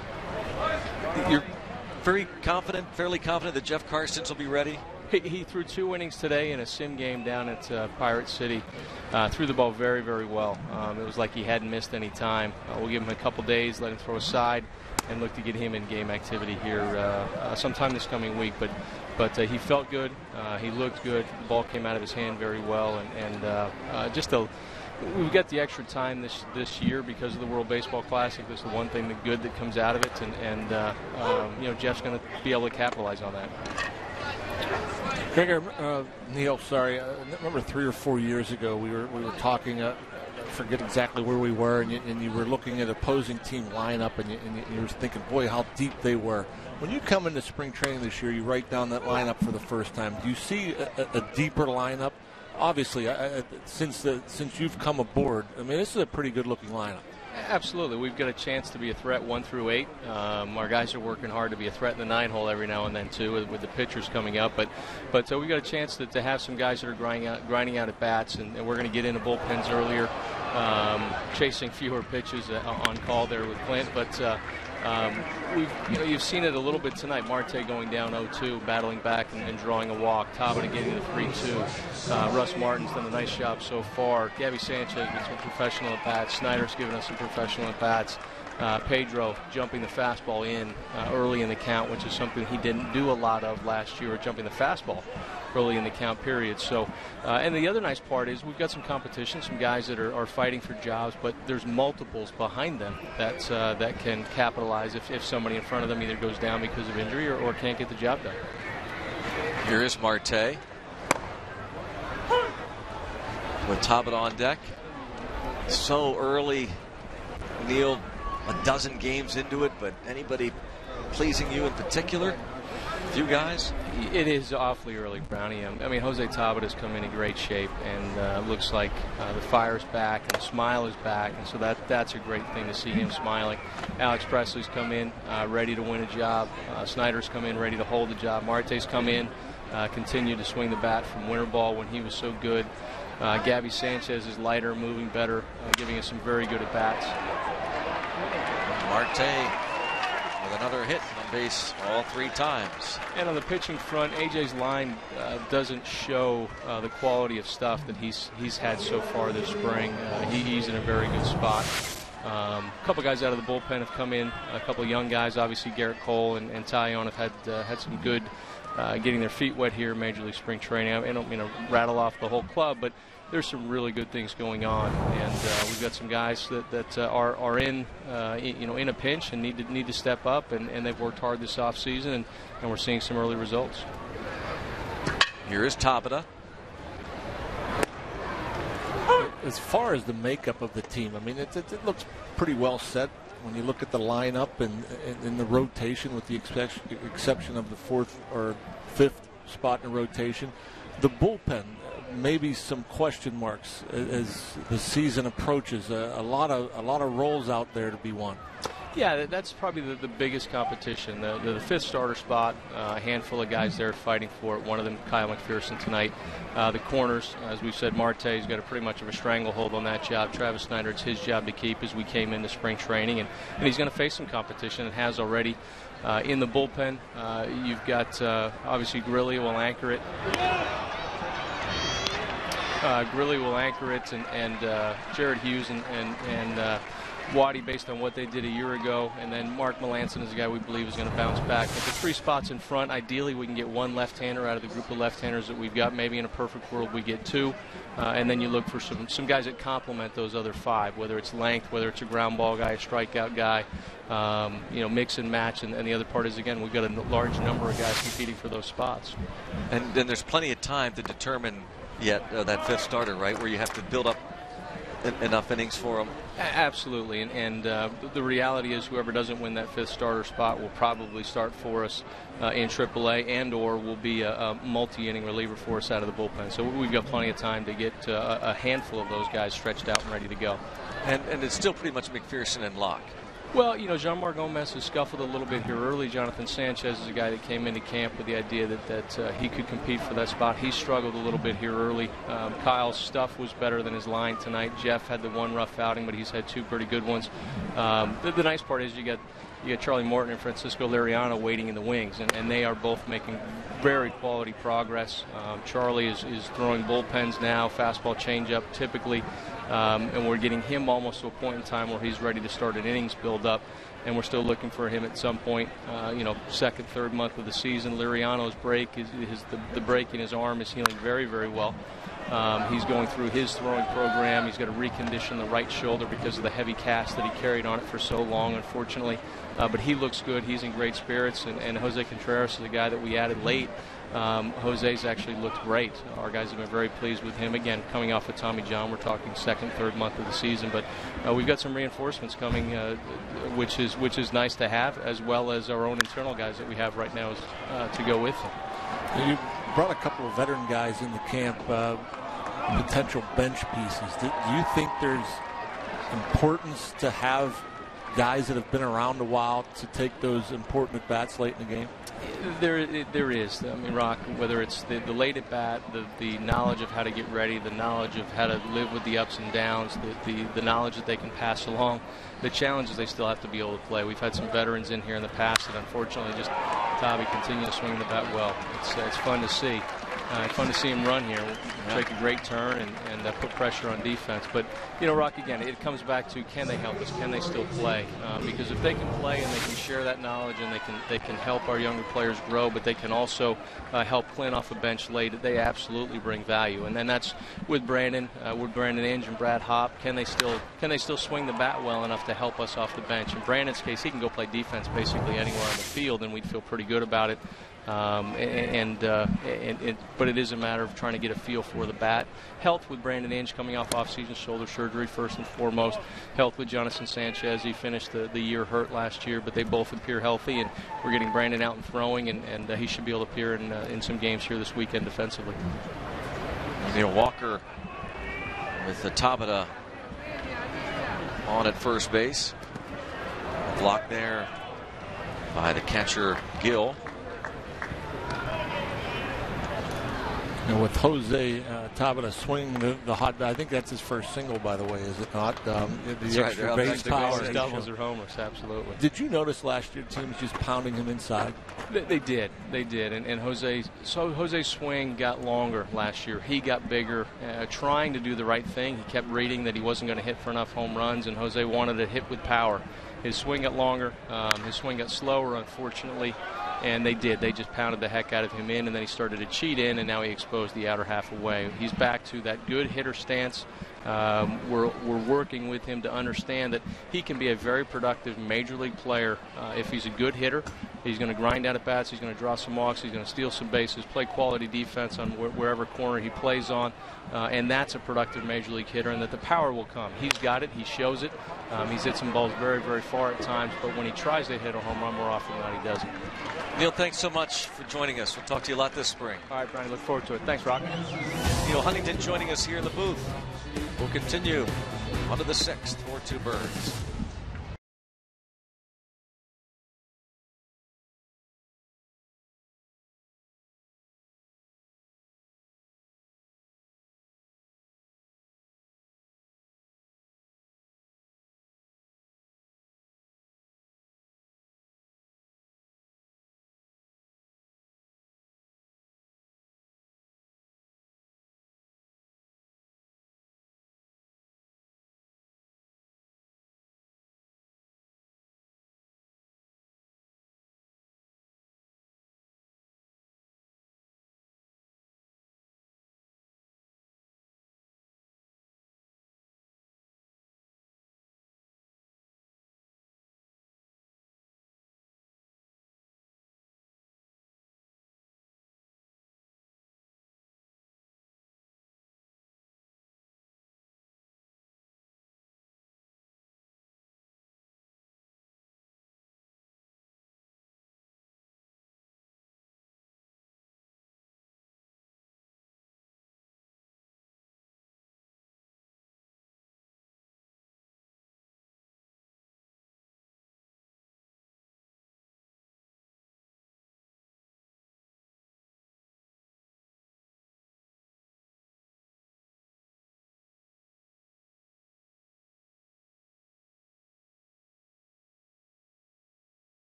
You're very confident, fairly confident that Jeff Karstens will be ready?
He, he threw two innings today in a sim game down at uh, Pirate City. Uh, threw the ball very, very well. Um, it was like he hadn't missed any time. Uh, we'll give him a couple days, let him throw a side, and look to get him in game activity here uh, uh, sometime this coming week. But but uh, he felt good. Uh, he looked good. The ball came out of his hand very well, and, and uh, uh, just a we've got the extra time this this year because of the World Baseball Classic. That's the one thing, the good that comes out of it, and, and uh, um, you know, Jeff's going to be able to capitalize on that.
Gregor, uh, Neil, sorry, I remember three or four years ago we were we were talking. Uh, I forget exactly where we were, and you, and you were looking at opposing team lineup, and you, and you were thinking, boy, how deep they were. When you come into spring training this year, you write down that lineup for the first time. Do you see a, a, a deeper lineup? Obviously, I, I, since the since you've come aboard, I mean, this is a pretty good-looking lineup.
Absolutely. We've got a chance to be a threat one through eight. Um, our guys are working hard to be a threat in the nine hole every now and then, too, with, with the pitchers coming up. But but uh, we've got a chance to, to have some guys that are grinding out, grinding out at bats, and, and we're going to get into bullpens earlier, um, chasing fewer pitches uh, on call there with Clint. But uh, um, we've you know you've seen it a little bit tonight. Marte going down oh two, battling back and, and drawing a walk. Tabata getting the three two. Uh, Russ Martin's done a nice job so far. Gabby Sanchez with some professional at bats. Snyder's given us some professional at bats. Uh, Pedro jumping the fastball in uh, early in the count, which is something he didn't do a lot of last year, jumping the fastball early in the count period. So, uh, and the other nice part is we've got some competition, some guys that are, are fighting for jobs, but there's multiples behind them that uh, that can capitalize if, if somebody in front of them either goes down because of injury or, or can't get the job done.
Here is Marte with Tabata on deck. So early, Neil, a dozen games into it, but anybody pleasing you in particular? A few guys?
It is awfully early, Brownie. I mean, Jose Tabata's come in in great shape, and uh, looks like uh, the fire's back and the smile is back, and so that that's a great thing to see him smiling. Alex Presley's come in uh, ready to win a job. Uh, Snyder's come in ready to hold the job. Marte's come in, uh, continued to swing the bat from winter ball when he was so good. Uh, Gabby Sanchez is lighter, moving better, uh, giving us some very good at-bats.
Marte with another hit on base all three times.
And on the pitching front, A J's line uh, doesn't show uh, the quality of stuff that he's he's had so far this spring. Uh, he, he's in a very good spot. Um, a couple guys out of the bullpen have come in. A couple of young guys, obviously Garrett Cole and, and Tyon have had uh, had some good uh, getting their feet wet here in Major League Spring Training. I don't mean to rattle off the whole club, but there's some really good things going on, and uh, we've got some guys that, that uh, are are in uh, you know in a pinch and need to need to step up, and, and they've worked hard this offseason, and, and we're seeing some early results.
Here is Tabata.
As far as the makeup of the team, I mean, it, it, it looks pretty well set when you look at the lineup and in the rotation, with the exception, exception of the fourth or fifth spot in rotation. The bullpen, maybe some question marks as the season approaches. A, a lot of a lot of roles out there to be won.
Yeah, that's probably the, the biggest competition. The, the, the fifth starter spot, uh, a handful of guys there fighting for it. One of them, Kyle McPherson tonight. Uh, the corners, as we've said, Marte's got a pretty much of a stranglehold on that job. Travis Snyder, it's his job to keep as we came into spring training, and, and he's going to face some competition and has already. Uh, in the bullpen, uh, you've got uh, obviously Grilli will anchor it. Uh, Grilli will anchor it, and, and uh, Jared Hughes and and, and uh, Waddy, based on what they did a year ago, and then Mark Melanson is a guy we believe is going to bounce back. But the three spots in front, ideally we can get one left-hander out of the group of left-handers that we've got. Maybe in a perfect world we get two, uh, and then you look for some some guys that complement those other five, whether it's length, whether it's a ground ball guy, a strikeout guy, um, you know, mix and match. And, and the other part is, again, we've got a large number of guys competing for those spots.
And then there's plenty of time to determine yet uh, that fifth starter, right, where you have to build up en- enough innings for him?
Absolutely, and, and uh, the reality is whoever doesn't win that fifth starter spot will probably start for us uh, in triple A and or will be a, a multi-inning reliever for us out of the bullpen. So we've got plenty of time to get uh, a handful of those guys stretched out and ready to go.
And, and it's still pretty much McPherson and Locke.
Well, you know, Jean-Marc Gomez has scuffled a little bit here early. Jonathan Sanchez is a guy that came into camp with the idea that, that uh, he could compete for that spot. He struggled a little bit here early. Um, Kyle's stuff was better than his line tonight. Jeff had the one rough outing, but he's had two pretty good ones. Um, the, the nice part is you get you get Charlie Morton and Francisco Liriano waiting in the wings, and, and they are both making very quality progress. Um, Charlie is, is throwing bullpens now, fastball changeup typically. Um, and we're getting him almost to a point in time where he's ready to start an innings build-up, and we're still looking for him at some point, uh, you know, second, third month of the season. Liriano's break, is, is the, the break in his arm is healing very, very well. Um, he's going through his throwing program. He's got to recondition the right shoulder because of the heavy cast that he carried on it for so long, unfortunately. Uh, but he looks good. He's in great spirits, and, and Jose Contreras is a guy that we added late. Um, Jose's actually looked great. Our guys have been very pleased with him. Again, coming off of Tommy John, we're talking second, third month of the season. But uh, we've got some reinforcements coming, uh, which is which is nice to have, as well as our own internal guys that we have right now uh, to go with them.
You brought a couple of veteran guys in the camp, uh, potential bench pieces. Do you think there's importance to have guys that have been around a while to take those important at bats late in the game?
There, there is. I mean, Rock, whether it's the, the late at bat, the, the knowledge of how to get ready, the knowledge of how to live with the ups and downs, the, the, the knowledge that they can pass along. The challenge is they still have to be able to play. We've had some veterans in here in the past that unfortunately just, Tommy, continue to swing the bat well. It's, uh, it's fun to see. Uh, it's fun to see him run here, take a great turn, and, and uh, put pressure on defense. But, you know, Rock, again, it comes back to can they help us? Can they still play? Uh, because if they can play and they can share that knowledge and they can they can help our younger players grow, but they can also uh, help Clint off a bench late, they absolutely bring value. And then that's with Brandon, uh, with Brandon Inge and Brad Hopp. Can they still can they still swing the bat well enough to help us off the bench? In Brandon's case, he can go play defense basically anywhere on the field, and we'd feel pretty good about it. Um, and, uh, and, and but it is a matter of trying to get a feel for the bat. Health with Brandon Inge coming off off-season shoulder surgery first and foremost. Health with Jonathan Sanchez. He finished the, the year hurt last year, but they both appear healthy, and we're getting Brandon out and throwing, and, and uh, he should be able to appear in uh, in some games here this weekend defensively.
Neil Walker with the Tabata on at first base. Blocked there by the catcher Gill.
You know, with Jose uh, Tabata swinging the, the hot bat, I think that's his first single, by the way, is it not? Um, the
That's
extra
right,
base power.
Bases, doubles, or homers, absolutely.
Did you notice last year teams just pounding him inside?
They, they did, they did, and, and Jose. So Jose's swing got longer last year. He got bigger, uh, trying to do the right thing. He kept reading that he wasn't going to hit for enough home runs, and Jose wanted to hit with power. His swing got longer. Um, his swing got slower, unfortunately. And they did. They just pounded the heck out of him in, and then he started to cheat in, and now he exposed the outer half away. He's back to that good hitter stance. Um, we're, we're working with him to understand that he can be a very productive major league player uh, if he's a good hitter. He's going to grind out at bats. He's going to draw some walks. He's going to steal some bases, play quality defense on wh wherever corner he plays on. Uh, and that's a productive major league hitter, and that the power will come. He's got it. He shows it. Um, he's hit some balls very, very far at times, but when he tries to hit a home run more often than not, he doesn't.
Neil, thanks so much for joining us. We'll talk to you a lot this spring.
All right, Brian, look forward to it. Thanks, Rock.
Neil Huntington joining us here in the booth. We'll continue on to the sixth for two birds.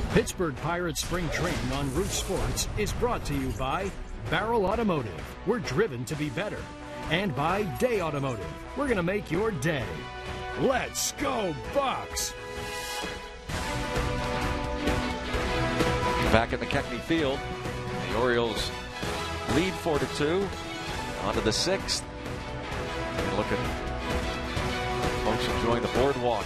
Pittsburgh Pirates spring training on Root Sports is brought to you by Barrel Automotive. We're driven to be better. And by Day Automotive. We're going to make your day. Let's go, Bucks!
Back at McKechnie Field, the Orioles lead four to two. On to the sixth. And look at folks enjoying the boardwalk.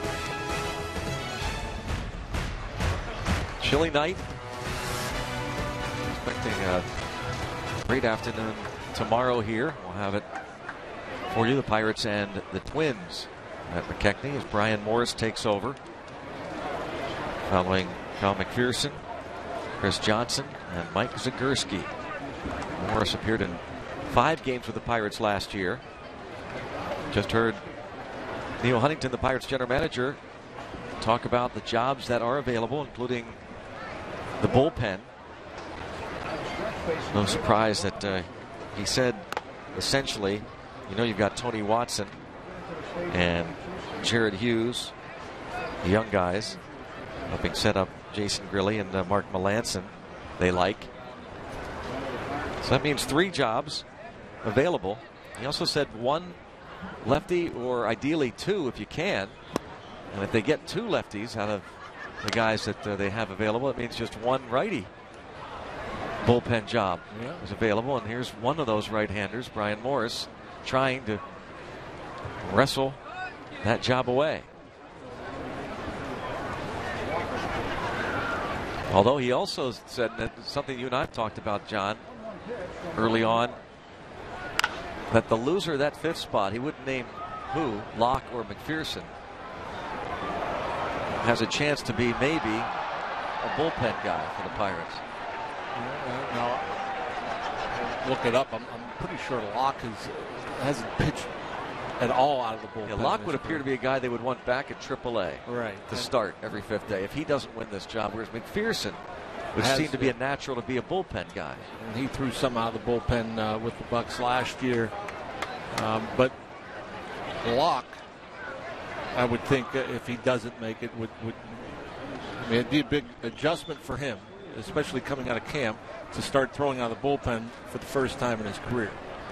Chilly night. Expecting a great afternoon tomorrow here. We'll have it for you, the Pirates and the Twins at McKechnie as Brian Morris takes over. Following Cal McPherson, Chris Johnson, and Mike Zagurski. Morris appeared in five games with the Pirates last year. Just heard Neil Huntington, the Pirates general manager, talk about the jobs that are available, including the bullpen. No surprise that uh, he said essentially, you know, you've got Tony Watson and Jared Hughes, the young guys, helping set up Jason Grilli and uh, Mark Melanson they like. So that means three jobs available. He also said one lefty, or ideally two if you can. And if they get two lefties out of the guys that uh, they have available, it means just one righty bullpen job yeah. is available. And here's one of those right-handers, Brian Morris, trying to wrestle that job away. Although he also said that something you and I have talked about, John, early on, that the loser of that fifth spot, he wouldn't name who, Locke or McPherson, has a chance to be maybe a bullpen guy for the Pirates.
Yeah, now, look it up. I'm, I'm pretty sure Locke has, hasn't pitched at all out of the bullpen.
Yeah, Locke would appear to be a guy they would want back at triple A
right.
to start every fifth day if he doesn't win this job, whereas McPherson would has, seem to be a natural to be a bullpen guy.
And he threw some out of the bullpen uh, with the Bucks last year. Um, but Locke, I would think uh, if he doesn't make it, would, would I mean, it'd be a big adjustment for him, especially coming out of camp, to start throwing out of the bullpen for the first time in his career.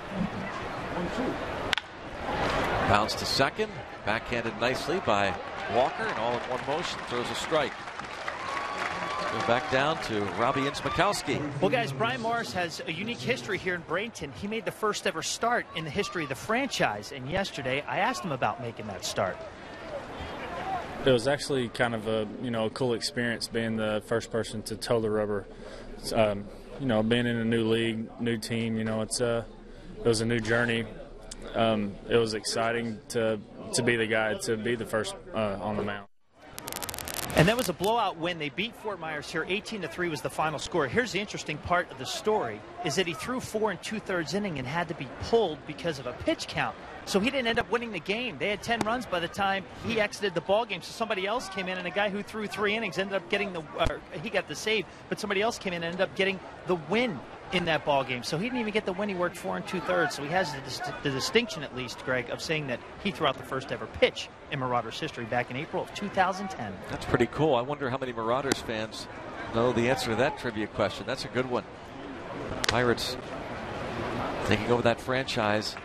Bounce to second, backhanded nicely by Walker, and all in one motion throws a strike. Go back down to Robbie Innsmikowski.
Well, guys, Brian Morris has a unique history here in Bradenton. He made the first ever start in the history of the franchise, and yesterday I asked him about making that start.
It was actually kind of a you know a cool experience being the first person to toe the rubber. Um, you know, being in a new league, new team. You know, it's a it was a new journey. Um, it was exciting to to be the guy to be the first uh, on the mound.
And that was a blowout win. They beat Fort Myers here. eighteen to three was the final score. Here's the interesting part of the story, is that he threw four and two-thirds inning and had to be pulled because of a pitch count. So he didn't end up winning the game. They had ten runs by the time he exited the ball game. So somebody else came in, and a guy who threw three innings ended up getting the uh, he got the save, but somebody else came in and ended up getting the win in that ball game. So he didn't even get the win. He worked four and two-thirds. So he has the, dis the distinction, at least, Greg, of saying that he threw out the first ever pitch in Marauders history back in April of two thousand ten.
That's pretty cool. I wonder how many Marauders fans know the answer to that trivia question. That's a good one. Pirates taking over that franchise.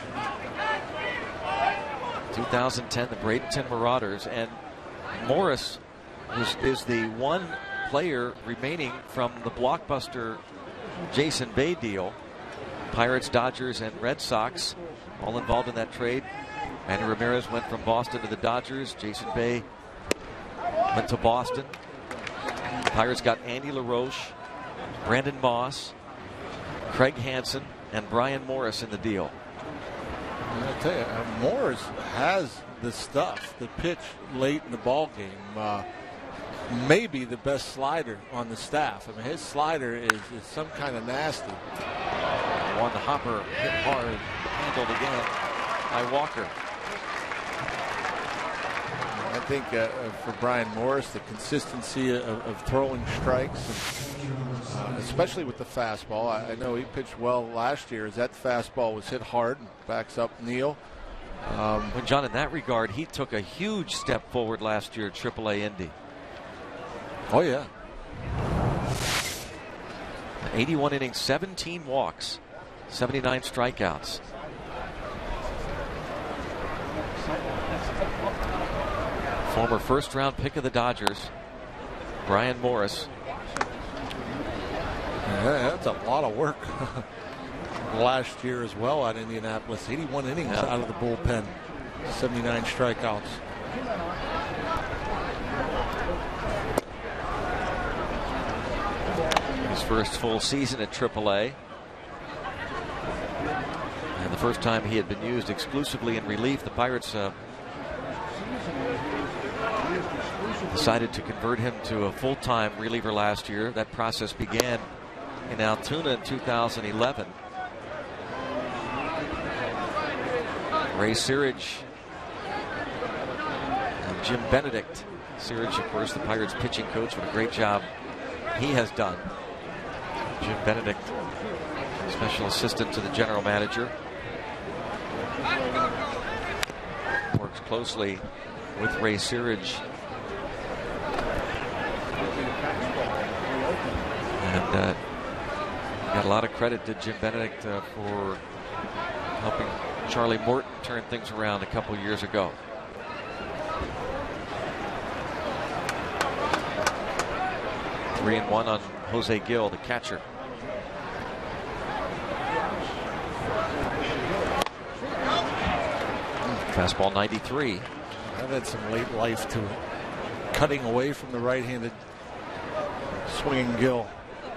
two thousand ten, the Bradenton Marauders, and Morris is, is the one player remaining from the blockbuster Jason Bay deal. Pirates, Dodgers, and Red Sox all involved in that trade. Manny Ramirez went from Boston to the Dodgers. Jason Bay went to Boston. The Pirates got Andy LaRoche, Brandon Moss, Craig Hansen, and Brian Morris in the deal.
I'll tell you, uh, Morris has the stuff, the pitch late in the ball game. Uh, maybe the best slider on the staff. I mean, his slider is, is some kind of nasty.
One hopper hit hard, handled again by Walker.
I think uh, for Brian Morris, the consistency of, of throwing strikes, and, uh, especially with the fastball. I, I know he pitched well last year as that fastball was hit hard and backs up Neal. Um,
well, John, in that regard, he took a huge step forward last year at triple A Indy.
Oh, yeah.
eighty-one innings, seventeen walks, seventy-nine strikeouts. Former first round pick of the Dodgers, Brian Morris.
Yeah, that's a lot of work. Last year as well at Indianapolis, eighty-one innings
yeah.
out of the bullpen, seventy-nine strikeouts.
His first full season at triple A. And the first time he had been used exclusively in relief. The Pirates uh, decided to convert him to a full-time reliever last year. That process began in Altoona in two thousand eleven. Ray Searage and Jim Benedict. Searage, of course, the Pirates pitching coach. What a great job he has done. Jim Benedict, special assistant to the general manager. Works closely with Ray Searage. And uh, got a lot of credit to Jim Benedict uh, for helping Charlie Morton turn things around a couple years ago. Three and one on Jose Gil, the catcher. Fastball ninety-three.
I've had some late life to it. Cutting away from the right-handed swinging Gil.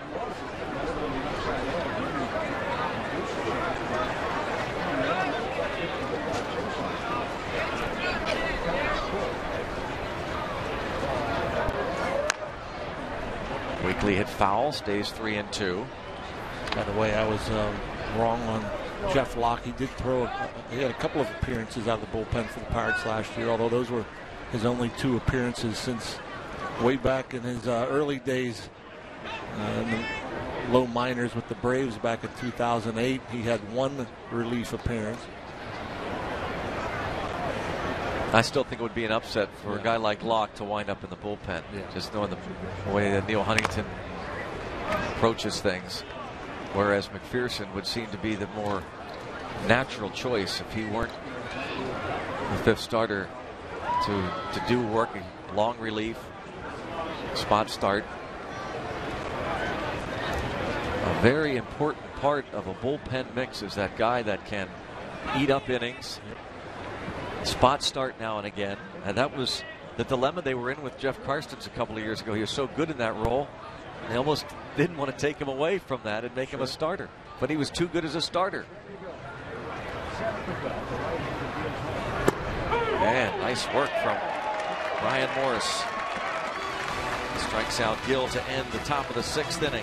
Weekly hit foul, stays three and two.
By the way, I was um, wrong on Jeff Locke. He did throw, a, he had a couple of appearances out of the bullpen for the Pirates last year, although those were his only two appearances since way back in his uh, early days uh, in the low minors with the Braves back in two thousand eight. He had one relief appearance.
I still think it would be an upset for
yeah.
a guy like Locke to wind up in the bullpen.
Yeah.
Just knowing the way that Neil Huntington approaches things. Whereas McPherson would seem to be the more natural choice if he weren't the fifth starter to, to do work, long relief, spot start. A very important part of a bullpen mix is that guy that can eat up innings, spot start now and again. And that was the dilemma they were in with Jeff Karstens a couple of years ago. He was so good in that role. They almost didn't want to take him away from that and make sure. him a starter. But he was too good as a starter. And nice work from Brian Morris. Strikes out Gil to end the top of the sixth inning.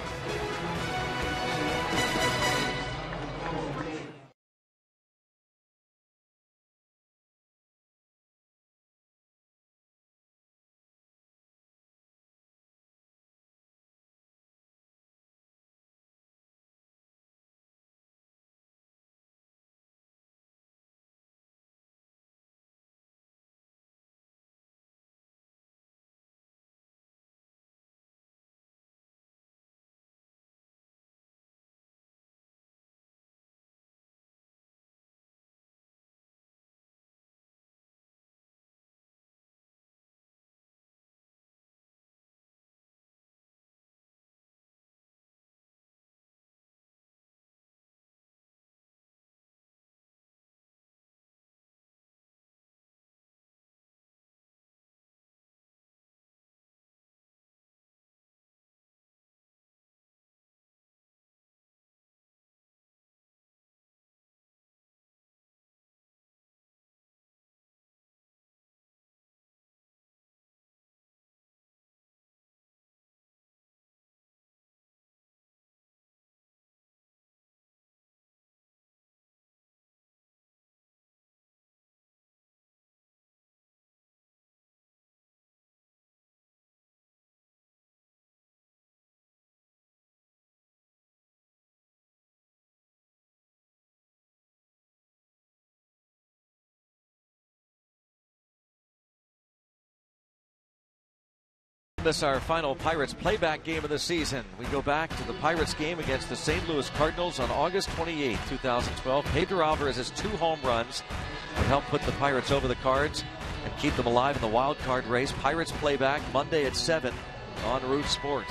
miss our final Pirates playback game of the season. We go back to the Pirates game against the Saint Louis Cardinals on August twenty-eighth, two thousand twelve. Pedro Alvarez's two home runs would help put the Pirates over the Cards and keep them alive in the wild card race. Pirates playback Monday at seven on Root Sports.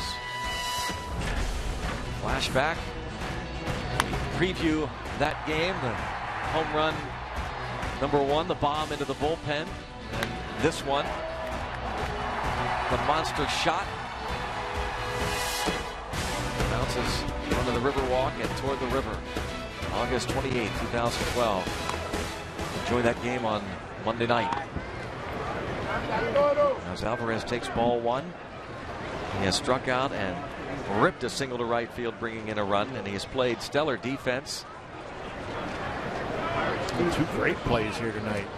Flashback. Preview that game. The home run number one, the bomb into the bullpen. And this one, the monster shot. Bounces onto the Riverwalk and toward the river. August twenty-eighth, two thousand twelve. Enjoy that game on Monday night. As Alvarez takes ball one, he has struck out and ripped a single to right field, bringing in a run, and he has played stellar defense.
Two great plays here tonight.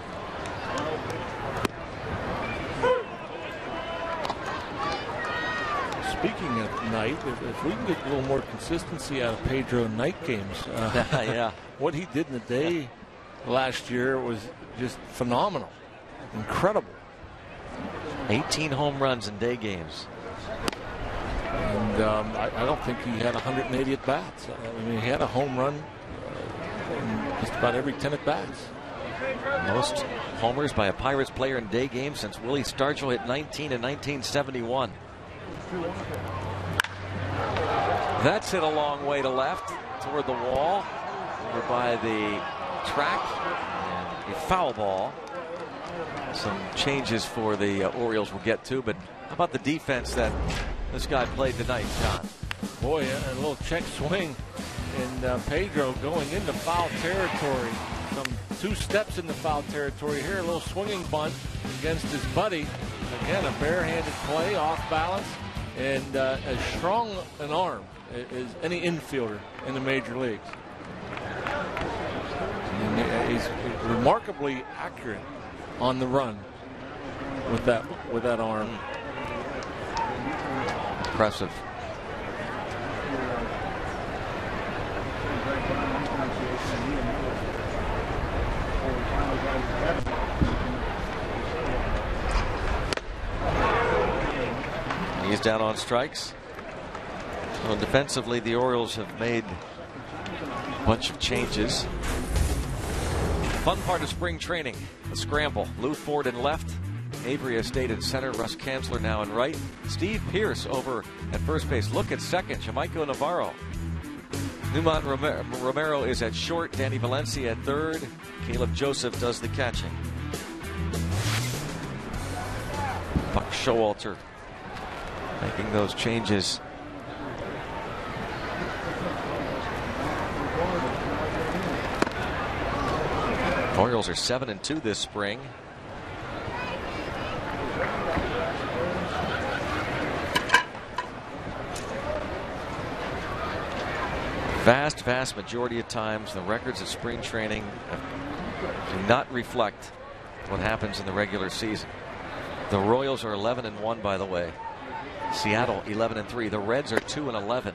Speaking of night, if, if we can get a little more consistency out of Pedro in night games, uh,
yeah,
what he did in the day last year was just phenomenal, incredible.
eighteen home runs in day games.
And um, I, I don't think he had one hundred eighty at bats. I mean, he had a home run uh, in just about every ten at bats.
Most homers by a Pirates player in day games since Willie Stargell hit nineteen in nineteen seventy-one. That's hit a long way to left toward the wall, over by the track, and a foul ball. Some changes for the uh, Orioles we'll get to, but how about the defense that this guy played tonight, John?
Boy, a, a little check swing, and uh, Pedro going into foul territory. Some two steps into foul territory here. A little swinging bunt against his buddy. Again, a barehanded play, off balance, and uh, as strong an arm as any infielder in the major leagues. And he's remarkably accurate on the run with that with that arm.
Impressive. He's down on strikes. Well, defensively, the Orioles have made a bunch of changes. Fun part of spring training, the scramble. Lou Ford in left, Avery Estate in center, Russ Kanzler now in right. Steve Pearce over at first base. Look at second, Jamaico Navarro. Numan Romero is at short, Danny Valencia at third. Caleb Joseph does the catching. Buck Showalter making those changes. Orioles are seven and two this spring. Vast, vast majority of times, the records of spring training do not reflect what happens in the regular season. The Royals are eleven and one, by the way. Seattle eleven and three. The Reds are two and eleven.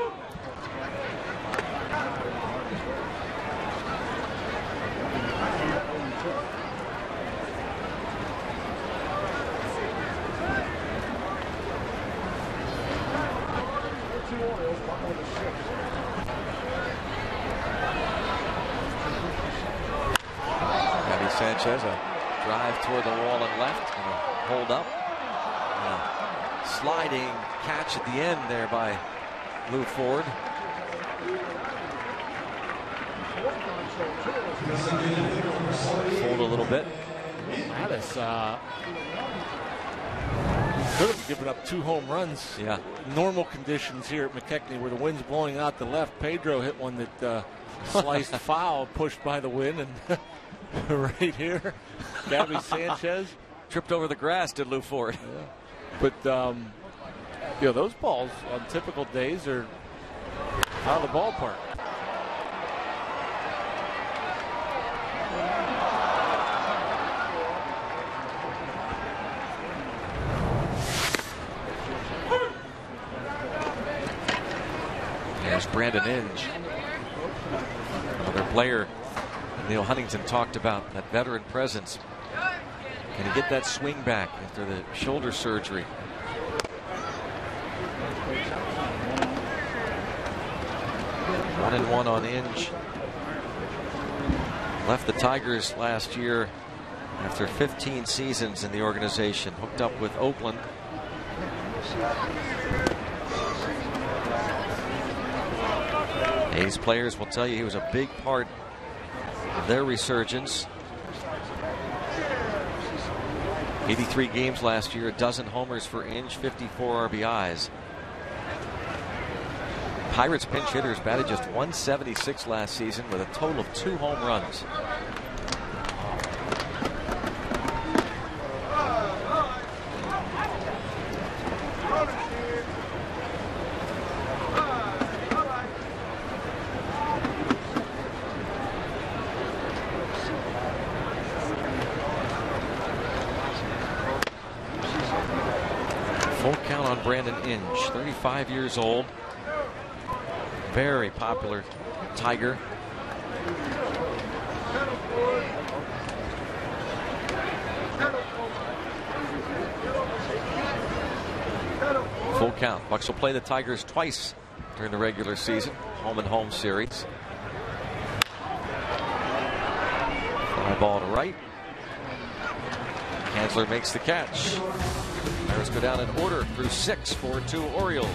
Sanchez, a drive toward the wall and left, and a hold up. And a sliding catch at the end there by Lou Ford. Hold a little bit.
Mattis uh, could have given up two home runs.
Yeah.
Normal conditions here at McKechnie where the wind's blowing out the left. Pedro hit one that uh, sliced foul, pushed by the wind, and right here, Gabby Sanchez
tripped over the grass, did Lou Ford.
Yeah. But um, you know, those balls on typical days are out of the ballpark.
There's Brandon Inge, another player Neil Huntington talked about, that veteran presence. Can he get that swing back after the shoulder surgery? One and one on Inge. Left the Tigers last year after fifteen seasons in the organization. Hooked up with Oakland. A's players will tell you he was a big part of their resurgence. eighty-three games last year, a dozen homers for Inge, fifty-four R B Is. Pirates pinch hitters batted just one seventy-six last season with a total of two home runs. Full count on Brandon Inge, thirty-five years old. Very popular Tiger. Full count. Bucks will play the Tigers twice during the regular season. Home and home series. Fly ball to right. Hansler makes the catch. Pirates go down in order through six, four two Orioles.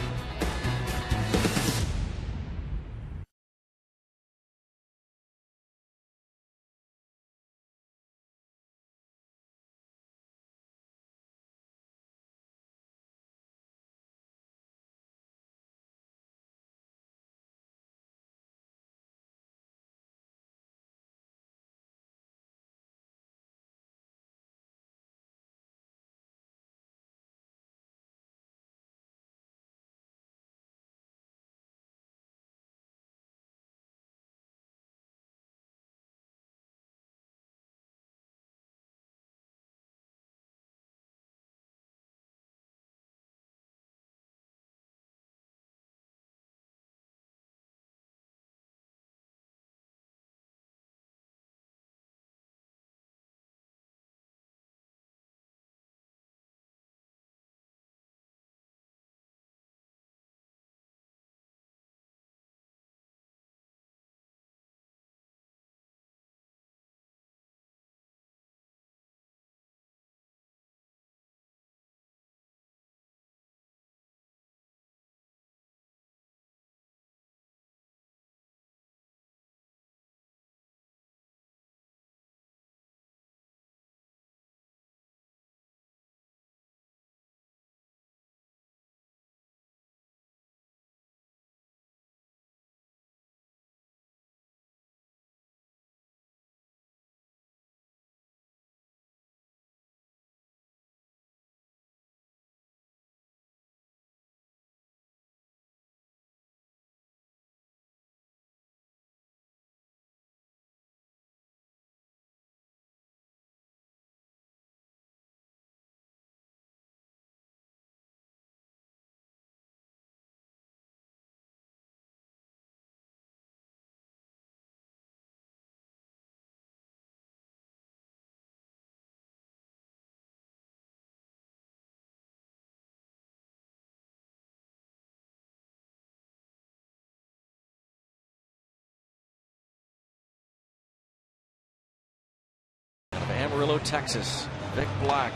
Amarillo, Texas. Vic Black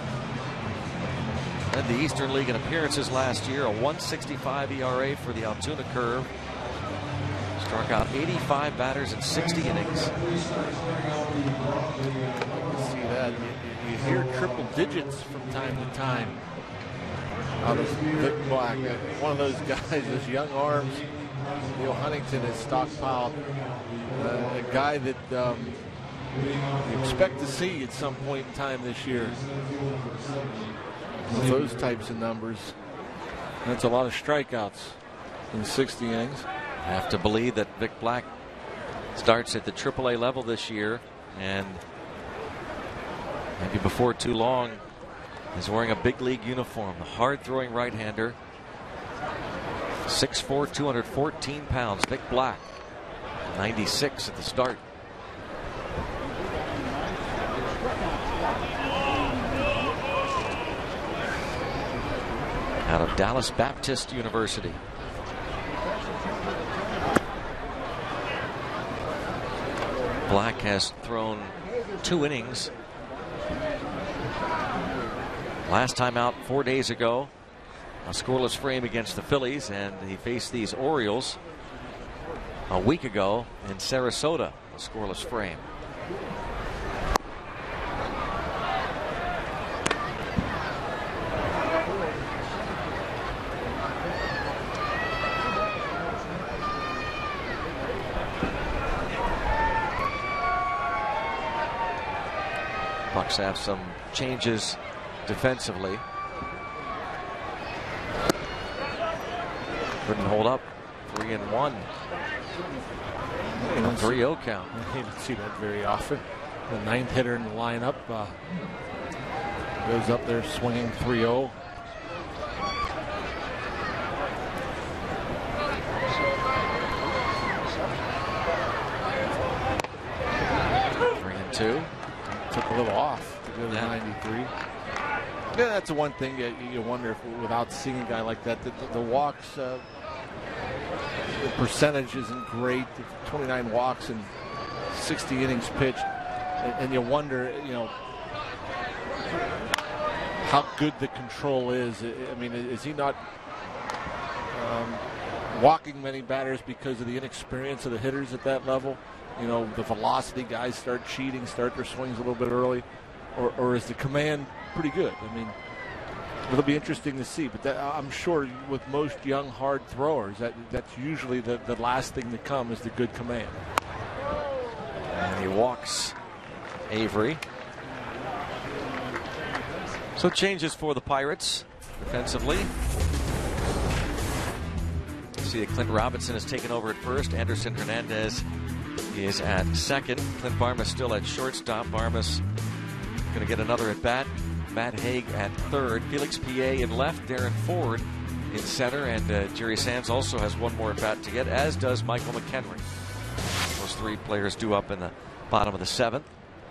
led the Eastern League in appearances last year, a one sixty-five E R A for the Altoona Curve. Struck out eighty-five batters in sixty innings.
You see that. You, you hear triple digits from time to time out of Vic Black. One of those guys, those young arms. Neil Huntington has stockpiled. Uh, a guy that um, you expect to see at some point in time this year with those types of numbers. That's a lot of strikeouts in sixty innings.
I have to believe that Vic Black starts at the triple A level this year, and maybe before too long is wearing a big league uniform. The hard-throwing right-hander, six foot four, two hundred fourteen pounds. Vic Black, ninety-six at the start. out of Dallas Baptist University. Black has thrown two innings. Last time out four days ago, a scoreless frame against the Phillies, and he faced these Orioles a week ago in Sarasota, a scoreless frame. Bucks have some changes defensively. Couldn't hold up. Three and one. three oh count.
You don't see that very often. The ninth hitter in the lineup uh, goes up there swinging three oh.
Three and two.
Took a little off to go to
yeah.
ninety-three. Yeah, that's the one thing you, you wonder if, without seeing a guy like that, the, the, the walks, uh, the percentage isn't great. twenty-nine walks and sixty innings pitched, and, and you wonder, you know, how good the control is. I mean, is he not um, walking many batters because of the inexperience of the hitters at that level? You know, the velocity guys start cheating, start their swings a little bit early, or, or is the command pretty good? I mean, it'll be interesting to see. But that, I'm sure with most young, hard throwers, that that's usually the, the last thing to come is the good command.
And he walks Avery. So changes for the Pirates defensively. See that Clint Robinson has taken over at first. Anderson Hernandez is at second. Clint Barmas still at shortstop. Barmas going to get another at bat. Matt Haig at third. Felix P A in left. Darren Ford in center. And uh, Jerry Sands also has one more at bat to get, as does Michael McHenry. Those three players due up in the bottom of the seventh.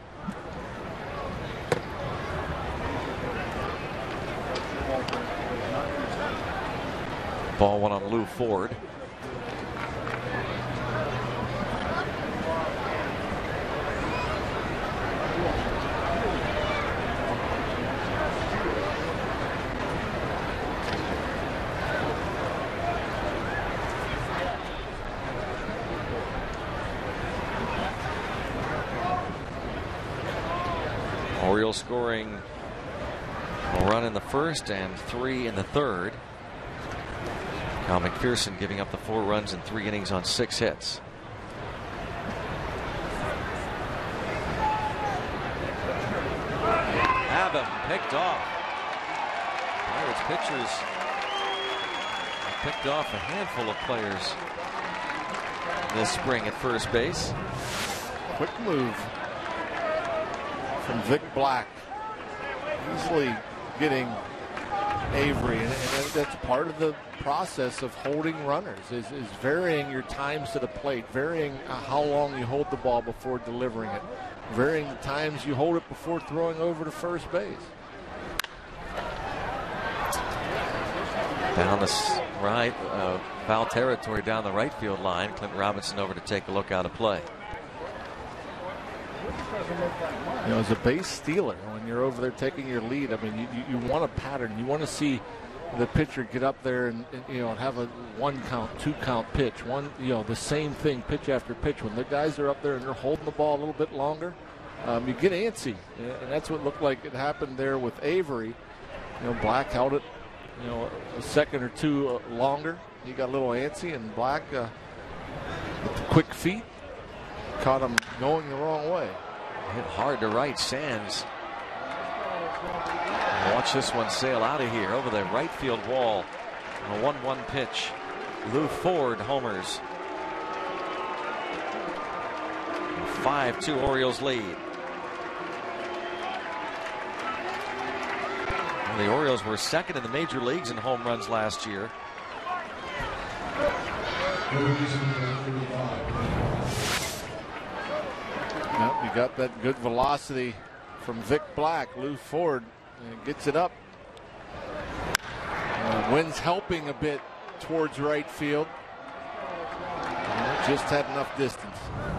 Ball one on Lou Ford. Orioles scoring a run in the first and three in the third. Cal McPherson giving up the four runs in three innings on six hits. Have him picked off. Pirates pitchers picked off a handful of players this spring at first base.
Quick move from Vic Black, easily getting Avery, and, and that's part of the process of holding runners, is, is varying your times to the plate, varying how long you hold the ball before delivering it, varying the times you hold it before throwing over to first base.
Down the right, uh, foul territory down the right field line. Clint Robinson over to take a look out of play.
You know, as a base stealer, when you're over there taking your lead, I mean, you, you, you want a pattern. You want to see the pitcher get up there and, and you know have a one count, two count pitch, one you know the same thing pitch after pitch. When the guys are up there and they're holding the ball a little bit longer, um, you get antsy, and that's what looked like it happened there with Avery. You know, Black held it, you know, a second or two longer. He got a little antsy, and Black uh, with the quick feet caught him going the wrong way.
Hit hard to right. Sands. Watch this one sail out of here over the right field wall. A one one pitch. Lou Ford homers. five two Orioles lead. Well, the Orioles were second in the major leagues in home runs last year.
Well, you got that good velocity from Vic Black. Lou Ford uh, gets it up. Uh, Wind's helping a bit towards right field. Just had enough distance.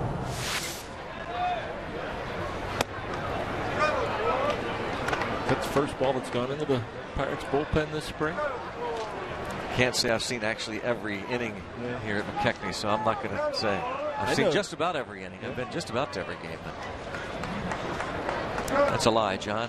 That's the first ball that's gone into the Pirates bullpen this spring.
Can't say I've seen actually every inning
yeah.
here at McKechnie, so I'm not going to say. I've
I
seen
know.
just about every inning. I've been just about to every game. That's a lie, John.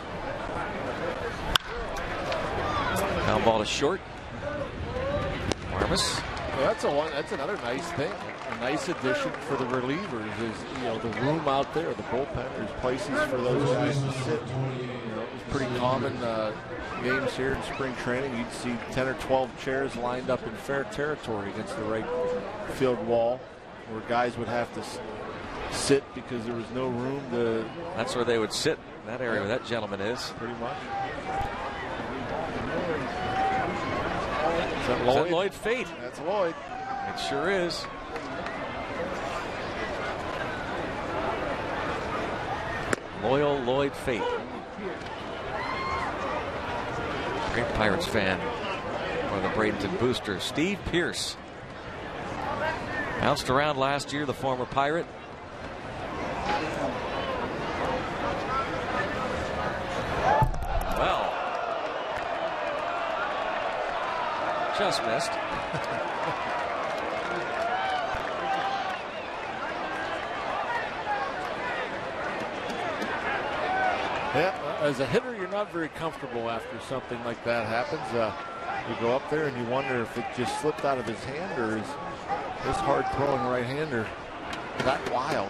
Ground ball to short. Marmus.
Well, that's a one. That's another nice thing. A nice addition for the relievers is, you know, the room out there, the bullpen. There's places for those guys to sit. You know, it's pretty common uh, games here in spring training. You'd see ten or twelve chairs lined up in fair territory against the right field wall, where guys would have to s sit because there was no room to.
That's where they would sit. In that area where that gentleman is.
Pretty much. Is that
Is
Lloyd?
that Lloyd Fate?
That's Lloyd.
It sure is. Loyal Lloyd Fate. Great Pirates fan. One of the Bradenton boosters. Steve Pierce. Bounced around last year, the former Pirate. Well, just missed.
Yeah, as a hitter, you're not very comfortable after something like that happens. Uh, you go up there and you wonder if it just slipped out of his hand, or is this hard-throwing right-hander that wild.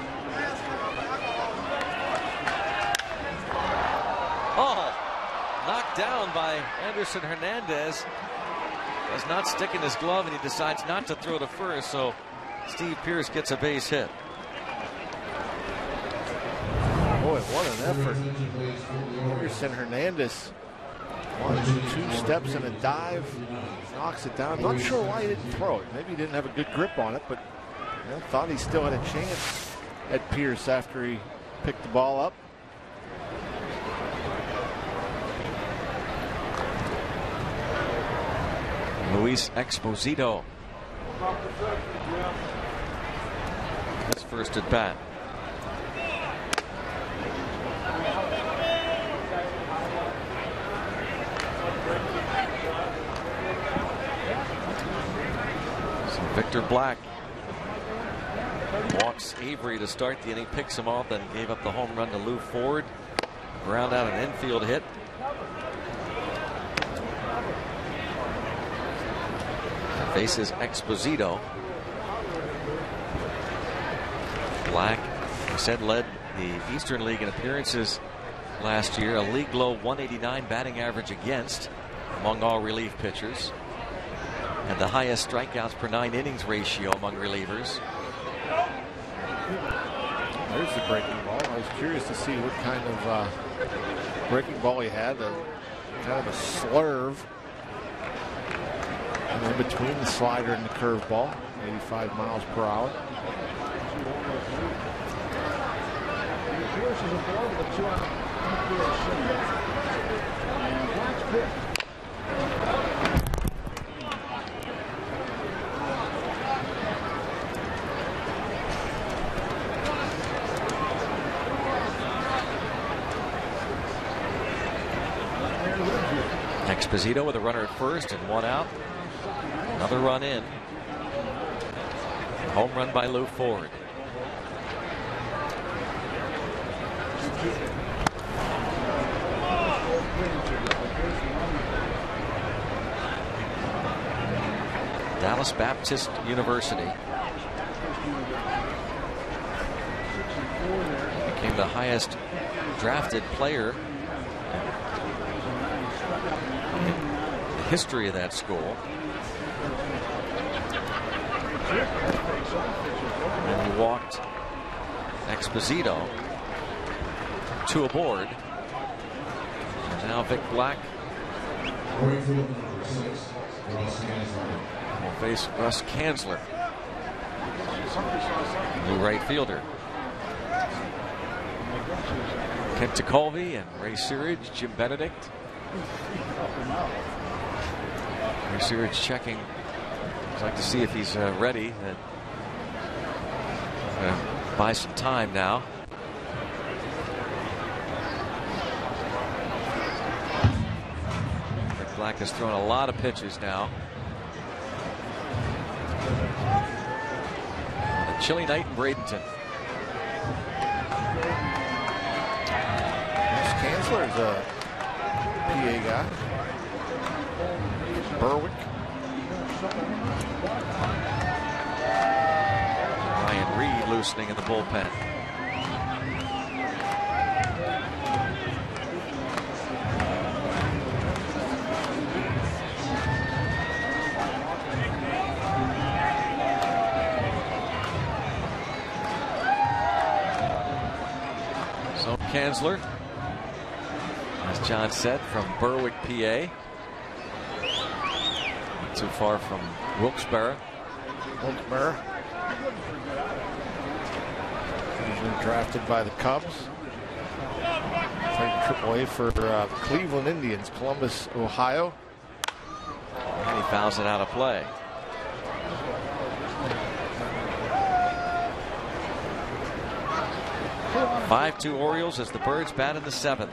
Oh, knocked down by Anderson Hernandez. Does not stick in his glove, and he decides not to throw to first, so Steve Pierce gets a base hit.
Boy, what an effort. Anderson Hernandez, one, two steps and a dive, knocks it down. Not sure why he didn't throw it. Maybe he didn't have a good grip on it, but you know, thought he still had a chance at Pierce after he picked the ball up.
Luis Exposito. His first at bat. So Victor Black walks Avery to start the inning, picks him off, then gave up the home run to Lou Ford. Ground out an infield hit. Faces Exposito. Black, I said, led the Eastern League in appearances last year. A league low one eighty-nine batting average against among all relief pitchers. And the highest strikeouts per nine innings ratio among relievers.
There's the breaking ball. I was curious to see what kind of uh, breaking ball he had. A, kind of a slurve. And in between the slider and the curveball, eighty-five miles per hour.
Exposito with a runner at first and one out. Another run in. Home run by Lou Ford. Dallas Baptist University became the highest drafted player in the history of that school. And he walked Exposito, two aboard. And now Vic Black will face Russ Kanzler, new right fielder. Kent DeColvey and Ray Searage, Jim Benedict. Research checking. I'd like to see if he's uh, ready. Uh, buy some time now. Rick Black has thrown a lot of pitches now. On a chilly night in Bradenton.
Kanzler is a P A guy. Berwick.
Ryan Reed loosening in the bullpen. So Kanzler, as John said, from Berwick, P A. Not too far from Wilkes-Barre.
Wilkes-Barre. He's been drafted by the Cubs. Played triple A for uh, Cleveland Indians, Columbus, Ohio.
And he fouls it out of play. five two Orioles as the Birds bat in the seventh.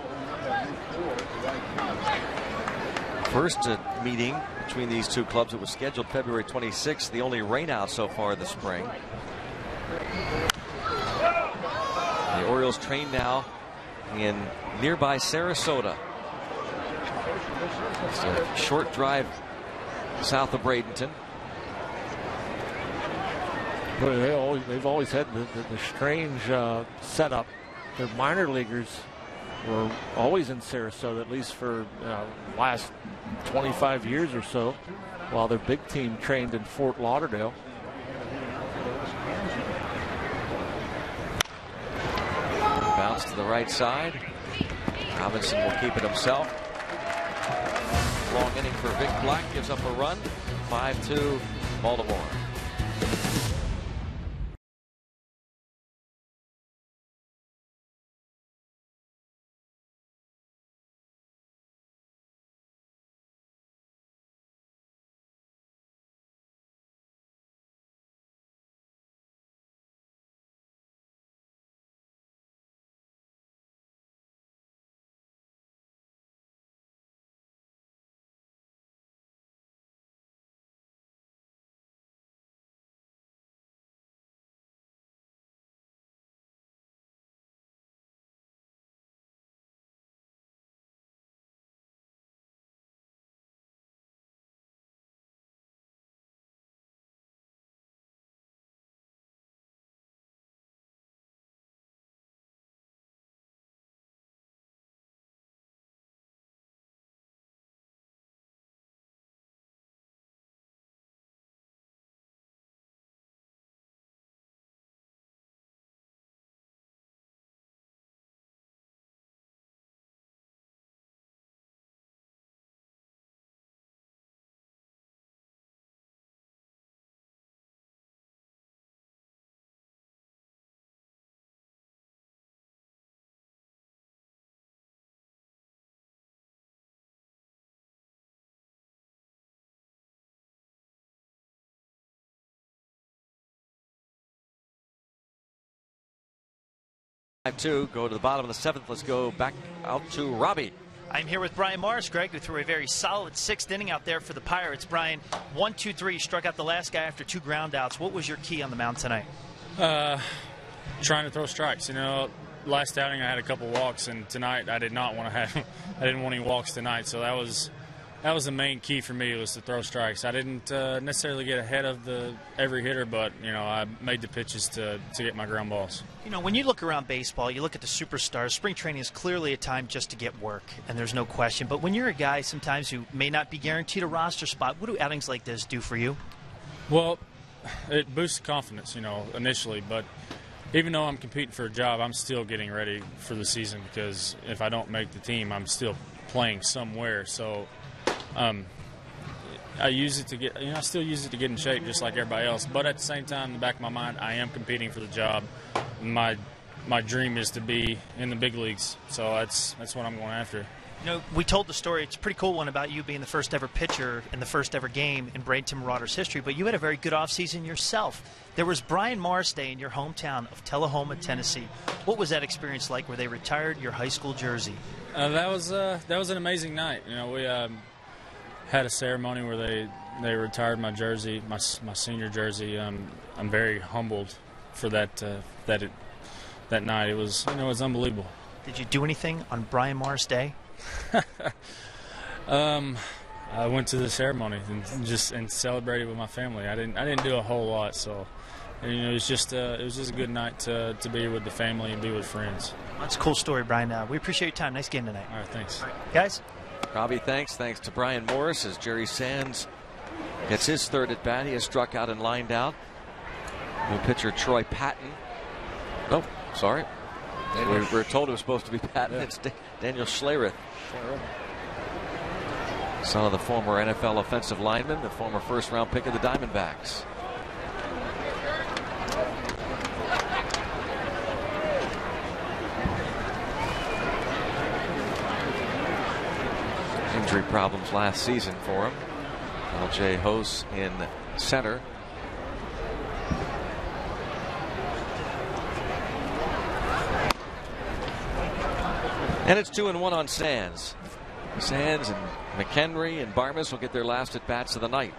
First uh, meeting between these two clubs, it was scheduled February twenty-sixth, the only rainout so far this spring. The Orioles train now in nearby Sarasota. It's a short drive south of Bradenton.
But they always, they've always had the, the, the strange uh, setup. Their minor leaguers were always in Sarasota, at least for uh, last twenty-five years or so, while their big team trained in Fort Lauderdale.
Bounce to the right side. Robinson will keep it himself. Long inning for Vic Black, gives up a run. five two Baltimore. five two, go to the bottom of the seventh. Let's go back out to Robbie.
I'm here with Brian Morris, Greg, who threw a very solid sixth inning out there for the Pirates. Brian, one, two, three, struck out the last guy after two ground outs. What was your key on the mound tonight?
Uh, trying to throw strikes. You know, last outing I had a couple walks, and tonight I did not want to have. I didn't want any walks tonight, so that was that was the main key for me, was to throw strikes. I didn't uh, necessarily get ahead of the every hitter, but you know, I made the pitches to to get my ground balls.
You know, when you look around baseball, you look at the superstars. Spring training is clearly a time just to get work, and there's no question. But when you're a guy sometimes who may not be guaranteed a roster spot, what do outings like this do for you?
Well, it boosts confidence, you know, initially. But even though I'm competing for a job, I'm still getting ready for the season, because if I don't make the team, I'm still playing somewhere. So um, I use it to get, you know, I still use it to get in shape just like everybody else. But at the same time, in the back of my mind, I am competing for the job. My my dream is to be in the big leagues, so that's that's what I'm going after.
You know, we told the story. It's a pretty cool one about you being the first ever pitcher in the first ever game in Bradenton Marauders history, but you had a very good offseason yourself. There was Brian Morris Day in your hometown of Tullahoma, Tennessee. What was that experience like where they retired your high school jersey?
Uh, that was uh, that was an amazing night. You know, we um, had a ceremony where they, they retired my jersey, my my senior jersey. Um, I'm very humbled for that uh, that it, that night. It was you know it was unbelievable.
Did you do anything on Brian Morris Day?
um, I went to the ceremony and just and celebrated with my family. I didn't I didn't do a whole lot, so and, you know it was just uh, it was just a good night to to be with the family and be with friends.
That's a cool story, Brian. Uh, we appreciate your time. Nice game tonight.
All right, thanks,
All right, guys.
Robbie, thanks. Thanks to Brian Morris as Jerry Sands gets his third at bat. He has struck out and lined out. New pitcher Troy Patton. Oh, sorry. We were told it was supposed to be Patton. Yeah. It's Daniel Schlereth. Son of the former N F L offensive lineman, the former first-round pick of the Diamondbacks. Injury problems last season for him. L J Hose in center. And it's two and one on Sands. Sands and McHenry and Barmas will get their last at bats of the night.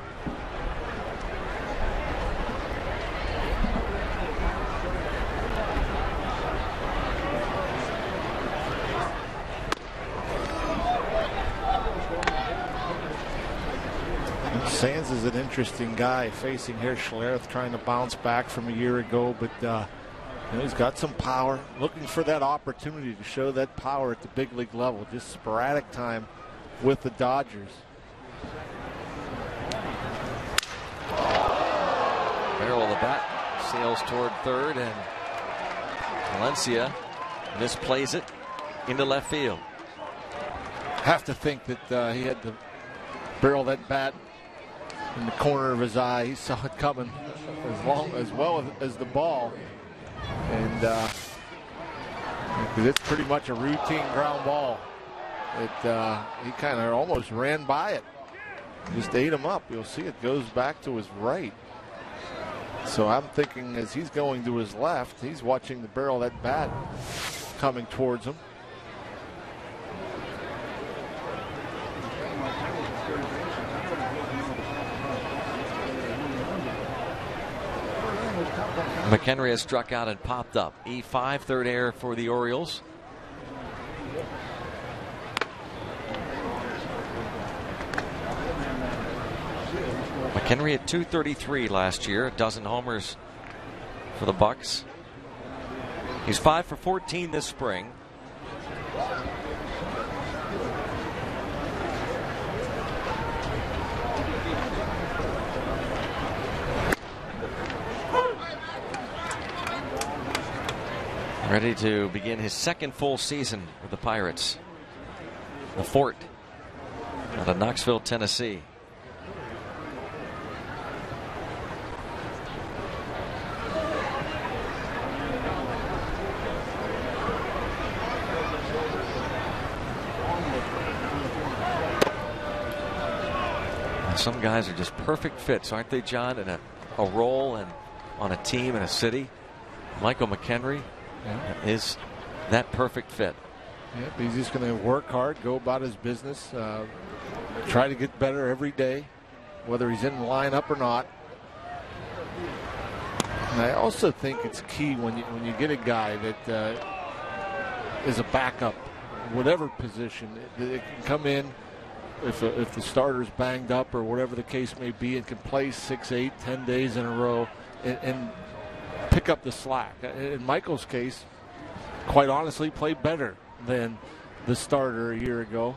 Sands is an interesting guy facing here. Schlereth trying to bounce back from a year ago, but uh, you know, he's got some power. Looking for that opportunity to show that power at the big league level. Just sporadic time with the Dodgers.
Barrel of the bat sails toward third, and Valencia misplays it into left field.
Have to think that uh, he had to barrel that bat in the corner of his eye. He saw it coming as long as well as the ball, and uh, it's pretty much a routine ground ball. It uh, he kind of almost ran by it, just ate him up. You'll see it goes back to his right. So I'm thinking as he's going to his left, he's watching the barrel of that bat coming towards him.
McHenry has struck out and popped up. E five, third error for the Orioles. McHenry at two thirty-three last year, a dozen homers for the Bucks. He's five for fourteen this spring. Ready to begin his second full season with the Pirates. The Fort out of Knoxville, Tennessee. Some guys are just perfect fits, aren't they, John, in a, a role and on a team in a city? Michael McHenry yeah. is that perfect fit.
Yep, he's just going to work hard, go about his business, uh, try to get better every day, whether he's in the lineup or not. And I also think it's key when you when you get a guy that uh, is a backup, whatever position, it, it can come in. If, if the starter's banged up or whatever the case may be, and can play six, eight, ten days in a row and, and pick up the slack. In Michael's case, quite honestly, played better than the starter a year ago.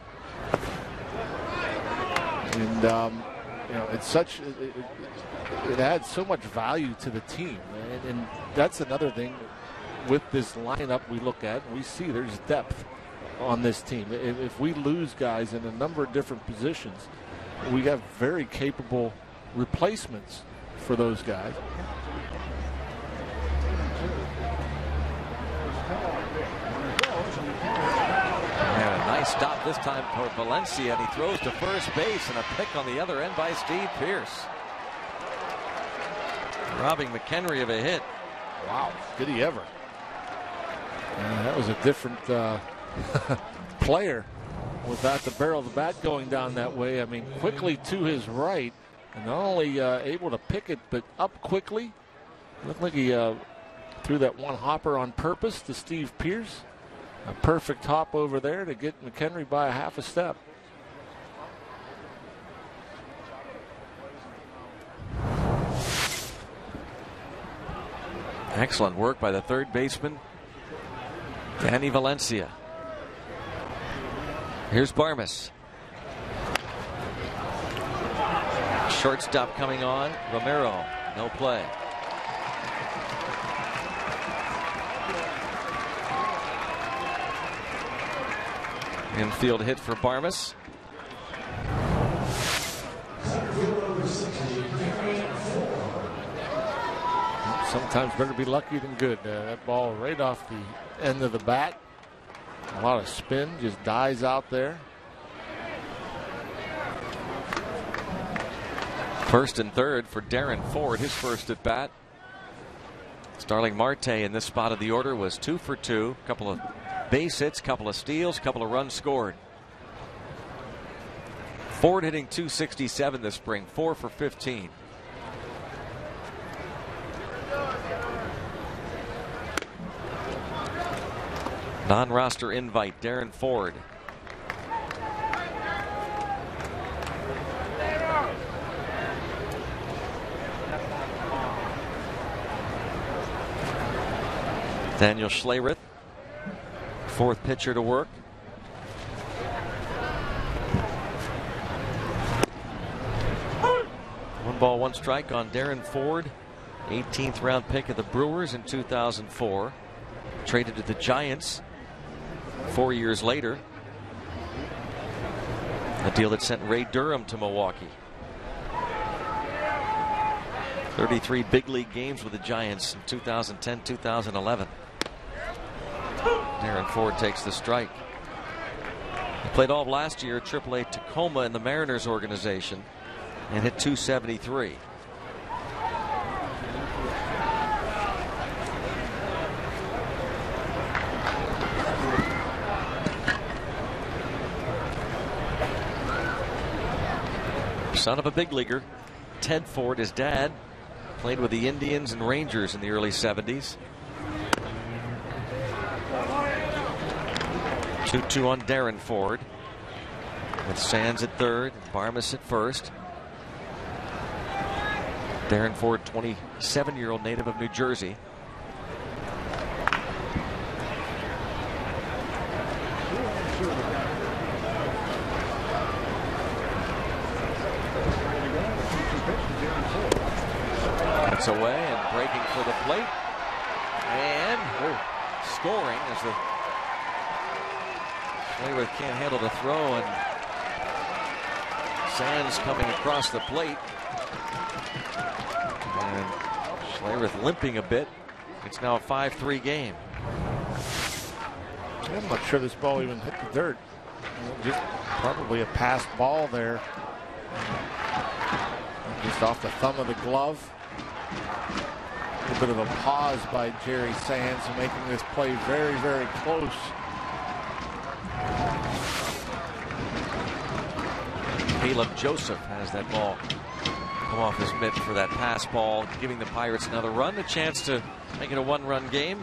And um, you know, it's such it, it, it adds so much value to the team, and, and that's another thing with this lineup we look at. We see there's depth on this team. If, if we lose guys in a number of different positions, we have very capable replacements for those guys.
And a Nice stop this time for Valencia, and he throws to first base, and a pick on the other end by Steve Pierce. Robbing McHenry of a hit.
Wow, did he ever? Uh, that was a different uh, player without the barrel of the bat going down that way. I mean, quickly to his right, and not only uh, able to pick it, but up quickly. Looked like he uh, threw that one hopper on purpose to Steve Pierce. A perfect hop over there to get McHenry by a half a step.
Excellent work by the third baseman, Danny Valencia. Here's Barmes. Shortstop coming on. Romero, no play. Infield hit for Barmes.
Sometimes better be lucky than good. Uh, that ball right off the end of the bat. A lot of spin, just dies out there.
First and third for Darren Ford, his first at bat. Starling Marte in this spot of the order was two for two. Couple of base hits, couple of steals, couple of runs scored. Ford hitting two sixty-seven this spring, four for fifteen. Non-roster invite, Darren Ford. Daniel Schlereth, fourth pitcher to work. One ball, one strike on Darren Ford, eighteenth round pick of the Brewers in two thousand four. Traded to the Giants four years later. A deal that sent Ray Durham to Milwaukee. thirty-three big league games with the Giants in two thousand ten, two thousand eleven. Darren Ford takes the strike. He played all of last year at triple A Tacoma in the Mariners organization and hit two seventy-three. Son of a big leaguer, Ted Ford, his dad, played with the Indians and Rangers in the early seventies. two two on Darren Ford, with Sands at third and Barmes at first. Darren Ford, twenty-seven-year-old native of New Jersey. That's away and breaking for the plate. And oh, scoring as the Schlereth can't handle the throw, and Sands coming across the plate. And Schlereth limping a bit. It's now a five three game.
I'm not sure this ball even hit the dirt. Just probably a passed ball there. Just off the thumb of the glove. A little bit of a pause by Jerry Sands, making this play very, very close.
Caleb Joseph has that ball come off his mitt for that pass ball, giving the Pirates another run, a chance to make it a one-run game.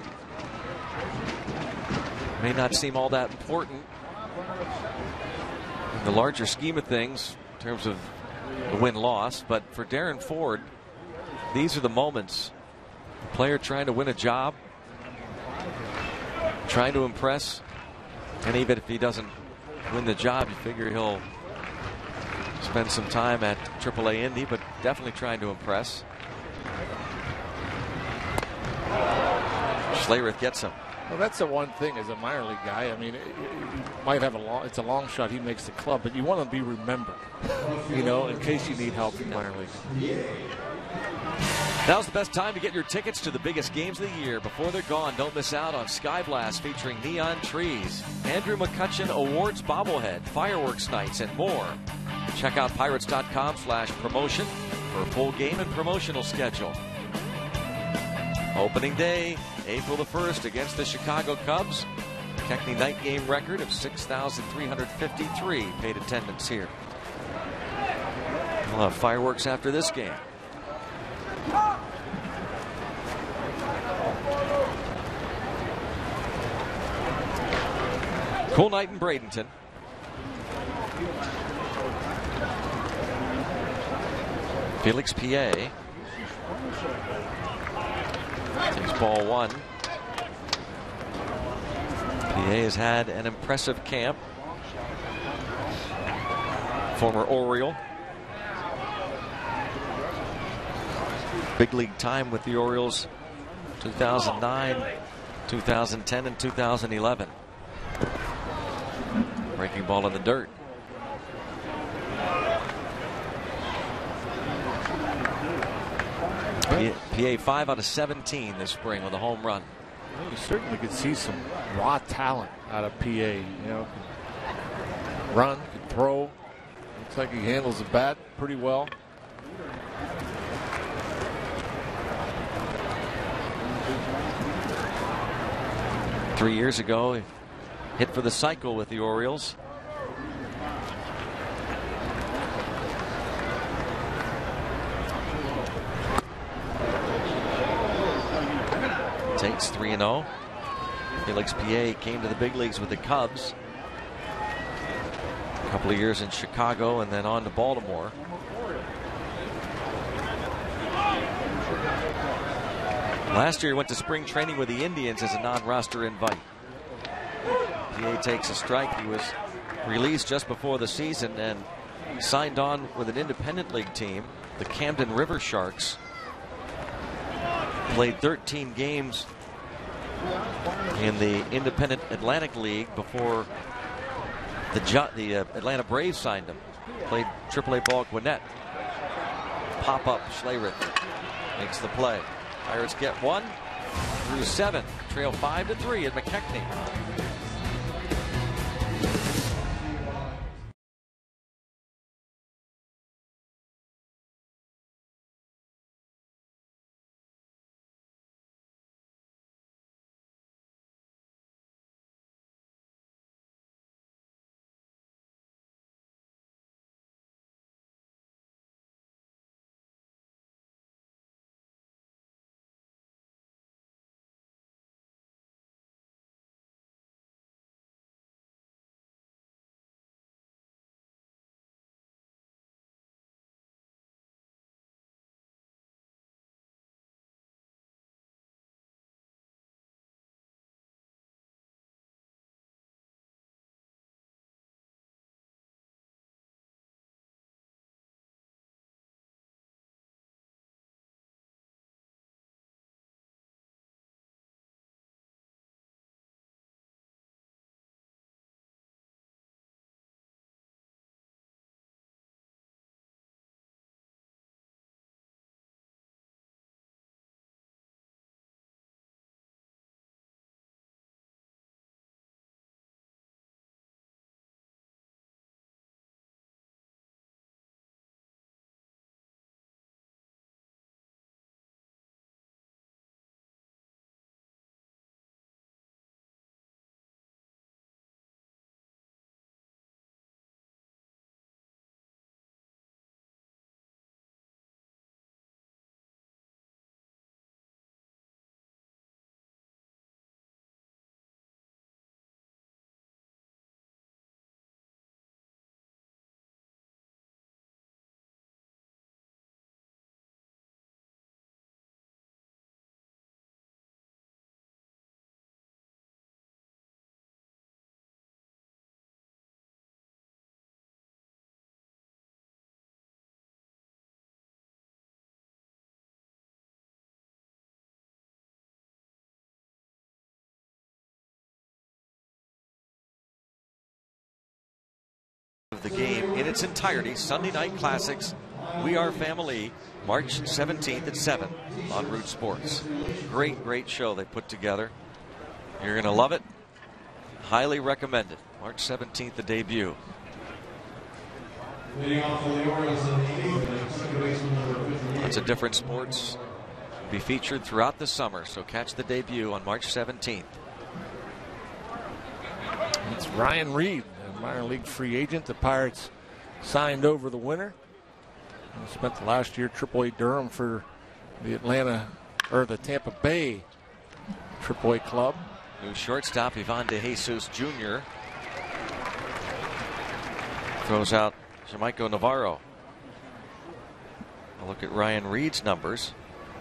May not seem all that important in the larger scheme of things in terms of the win-loss, but for Darren Ford, these are the moments. The player trying to win a job, trying to impress, and even if he doesn't win the job, you figure he'll spend some time at triple A Indy, but definitely trying to impress. Schlereth gets him.
Well, that's the one thing as a minor league guy. I mean, you might have a long, it's a long shot he makes the club, but you want to be remembered, you know, in case you need help in minor league.
Now's the best time to get your tickets to the biggest games of the year. Before they're gone, don't miss out on Sky Blast featuring neon trees, Andrew McCutcheon Awards bobblehead, fireworks nights, and more. Check out pirates.com slash promotion for a full game and promotional schedule. Opening day, April the first, against the Chicago Cubs. McKechnie night game record of six thousand three hundred fifty-three paid attendance here. We'll have fireworks after this game. Cool night in Bradenton. Felix P A takes ball one. P A has had an impressive camp. Former Oriole. Big league time with the Orioles two thousand nine, two thousand ten, and two thousand eleven. Breaking ball in the dirt. P A five out of seventeen this spring with a home run.
Well, you certainly could see some raw talent out of P A. You know, can run, can throw. Looks like he handles the bat pretty well.
Three years ago, he hit for the cycle with the Orioles. Takes three and oh. Felix P A came to the big leagues with the Cubs. A couple of years in Chicago and then on to Baltimore. Last year he went to spring training with the Indians as a non-roster invite. P A takes a strike. He was released just before the season and signed on with an independent league team, the Camden River Sharks. Played thirteen games in the Independent Atlantic League before the, the uh, Atlanta Braves signed him. Played triple A ball at Gwinnett. Pop-up Schlereth makes the play. Pirates get one through seven. Trail five to three at McKechnie. The game in its entirety. Sunday Night Classics We Are Family, March seventeenth at seven on Root Sports. Great, great show they put together. You're going to love it. Highly recommended. March seventeenth, the debut. It's a different sports. Be featured throughout the summer, so catch the debut on March seventeenth.
It's Ryan Reed, a minor league free agent. The Pirates signed over the winter. He spent the last year triple A Durham for the Atlanta, or the Tampa Bay triple A club.
New shortstop Ivan De Jesus Junior throws out Jamaico Navarro. A look at Ryan Reed's numbers.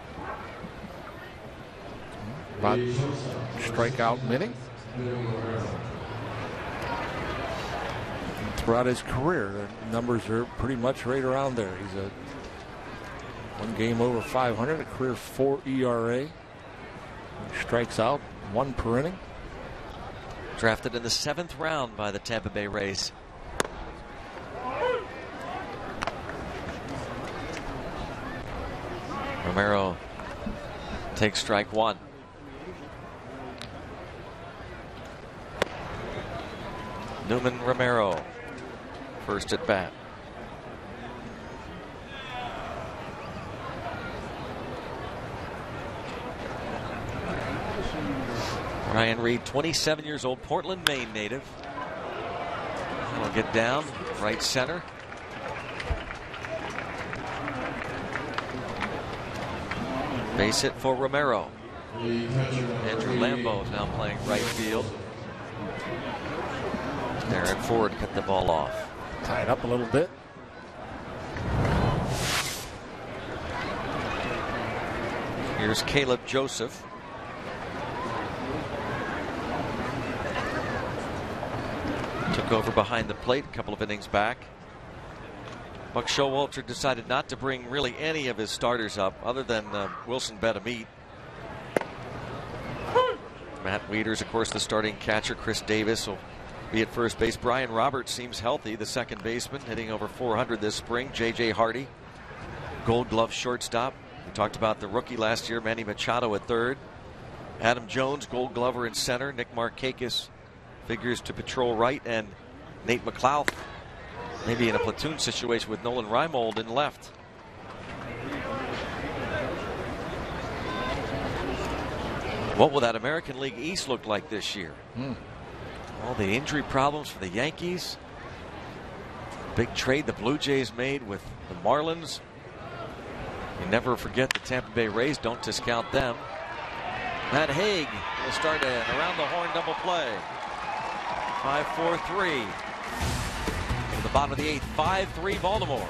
About strikeout many. Throughout his career, the numbers are pretty much right around there. He's a one game over five hundred, a career four E R A. He strikes out one per inning.
Drafted in the seventh round by the Tampa Bay Rays. Romero takes strike one. Newman Romero, first at bat. Ryan Reed, twenty-seven years old, Portland, Maine native. He'll get down, right center. Base hit for Romero. Andrew Lambeau is now playing right field. Aaron Ford cut the ball off.
Tied up a little bit.
Here's Caleb Joseph. Took over behind the plate a couple of innings back. Buck Showalter decided not to bring really any of his starters up other than uh, Wilson Betamete. Matt Wieters, of course, the starting catcher. Chris Davis will be at first base. Brian Roberts seems healthy, the second baseman, hitting over four hundred this spring. J J Hardy, Gold Glove shortstop. We talked about the rookie last year, Manny Machado at third. Adam Jones, Gold Glover in center. Nick Markakis figures to patrol right, and Nate McLeod maybe in a platoon situation with Nolan Reimold in left. What will that American League East look like this year?
Hmm.
All the injury problems for the Yankees. Big trade the Blue Jays made with the Marlins. You never forget the Tampa Bay Rays. Don't discount them. Matt Haig will start an around the horn double play. five four three. To the bottom of the eighth. five three Baltimore.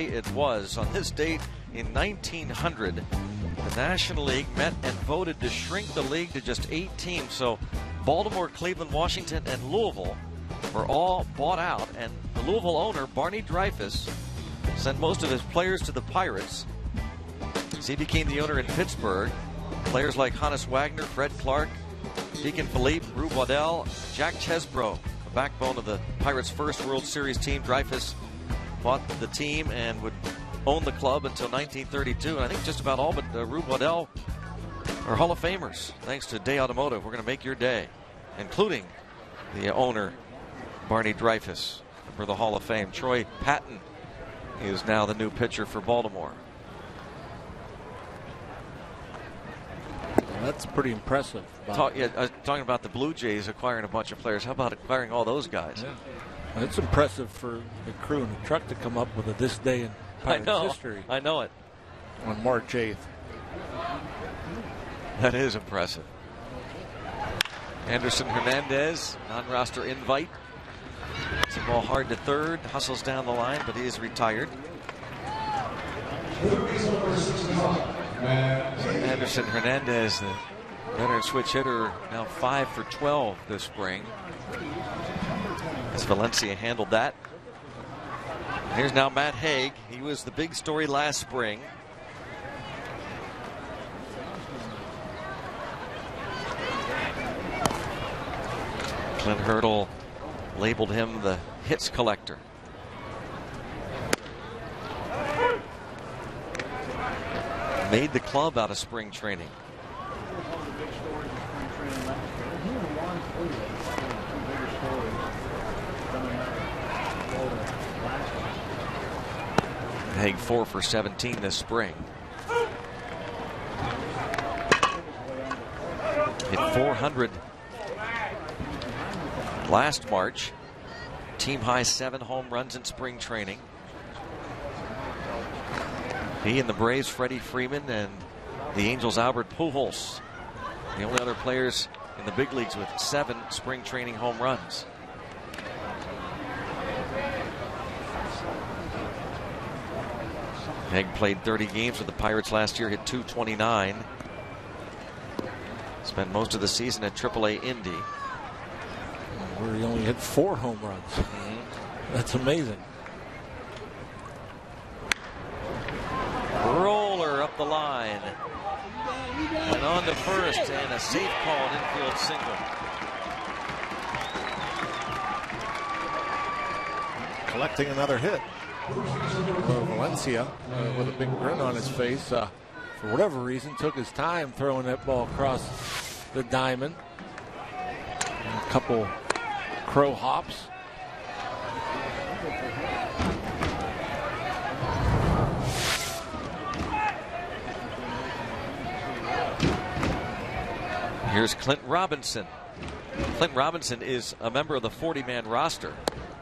day it was. On this date in nineteen hundred, the National League met and voted to shrink the league to just eight teams. So Baltimore, Cleveland, Washington, and Louisville were all bought out. And the Louisville owner, Barney Dreyfuss, sent most of his players to the Pirates. As he became the owner in Pittsburgh, players like Hannes Wagner, Fred Clark, Deacon Philippe, Rube Waddell, Jack Chesbro, the backbone of the Pirates' first World Series team. Dreyfuss bought the team and would own the club until nineteen thirty-two. And I think just about all but uh, Rube Waddell are Hall of Famers. Thanks to Day Automotive, we're going to make your day, including the owner, Barney Dreyfuss, for the Hall of Fame. Troy Patton is now the new pitcher for Baltimore.
That's pretty impressive.
Talk, yeah, I was talking about the Blue Jays acquiring a bunch of players. How about acquiring all those guys?
Yeah. It's impressive for the crew in the truck to come up with a this day in Pirates
I know,
history.
I know it.
On March eighth.
That is impressive. Anderson Hernandez, non-roster invite. It's a ball hard to third, hustles down the line, but he is retired. Anderson Hernandez, the veteran switch hitter, now five for twelve this spring, as Valencia handled that. Here's now Matt Haig. He was the big story last spring. Clint Hurdle labeled him the hits collector. Made the club out of spring training. Haig four for seventeen this spring. Hit four hundred last March. Team high seven home runs in spring training. He and the Braves, Freddie Freeman, and the Angels, Albert Pujols, the only other players in the big leagues with seven spring training home runs. Haig played thirty games with the Pirates last year, hit two twenty-nine. Spent most of the season at triple A Indy,
where he only hit four home runs. Mm-hmm. That's amazing.
Roller up the line. And on to first, and a safe call, an infield single.
Collecting another hit. Well, Valencia, uh, with a big grin on his face, uh, for whatever reason, took his time throwing that ball across the diamond. And a couple crow hops.
Here's Clint Robinson. Clint Robinson is a member of the forty man roster.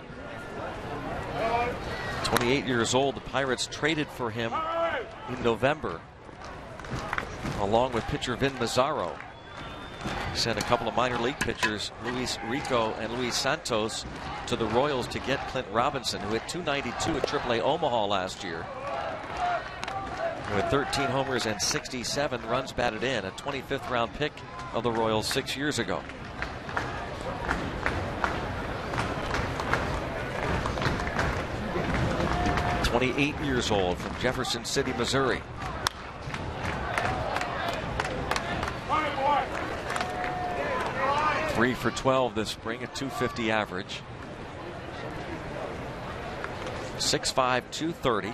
twenty-eight years old. The Pirates traded for him in November, along with pitcher Vin Mazzaro. Sent a couple of minor league pitchers, Luis Rico and Luis Santos, to the Royals to get Clint Robinson, who hit two ninety-two at triple A Omaha last year, with thirteen homers and sixty-seven runs batted in, a twenty-fifth round pick of the Royals six years ago. twenty-eight years old, from Jefferson City, Missouri. Three for twelve this spring, a two fifty average. six five, two thirty.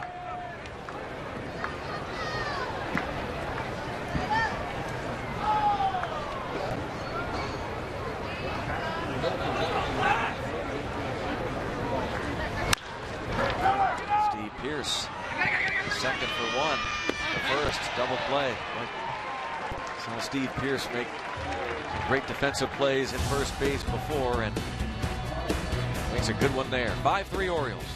Pierce, second for one. The first double play. Saw Steve Pierce make great defensive plays in first base before, and makes a good one there. five three Orioles.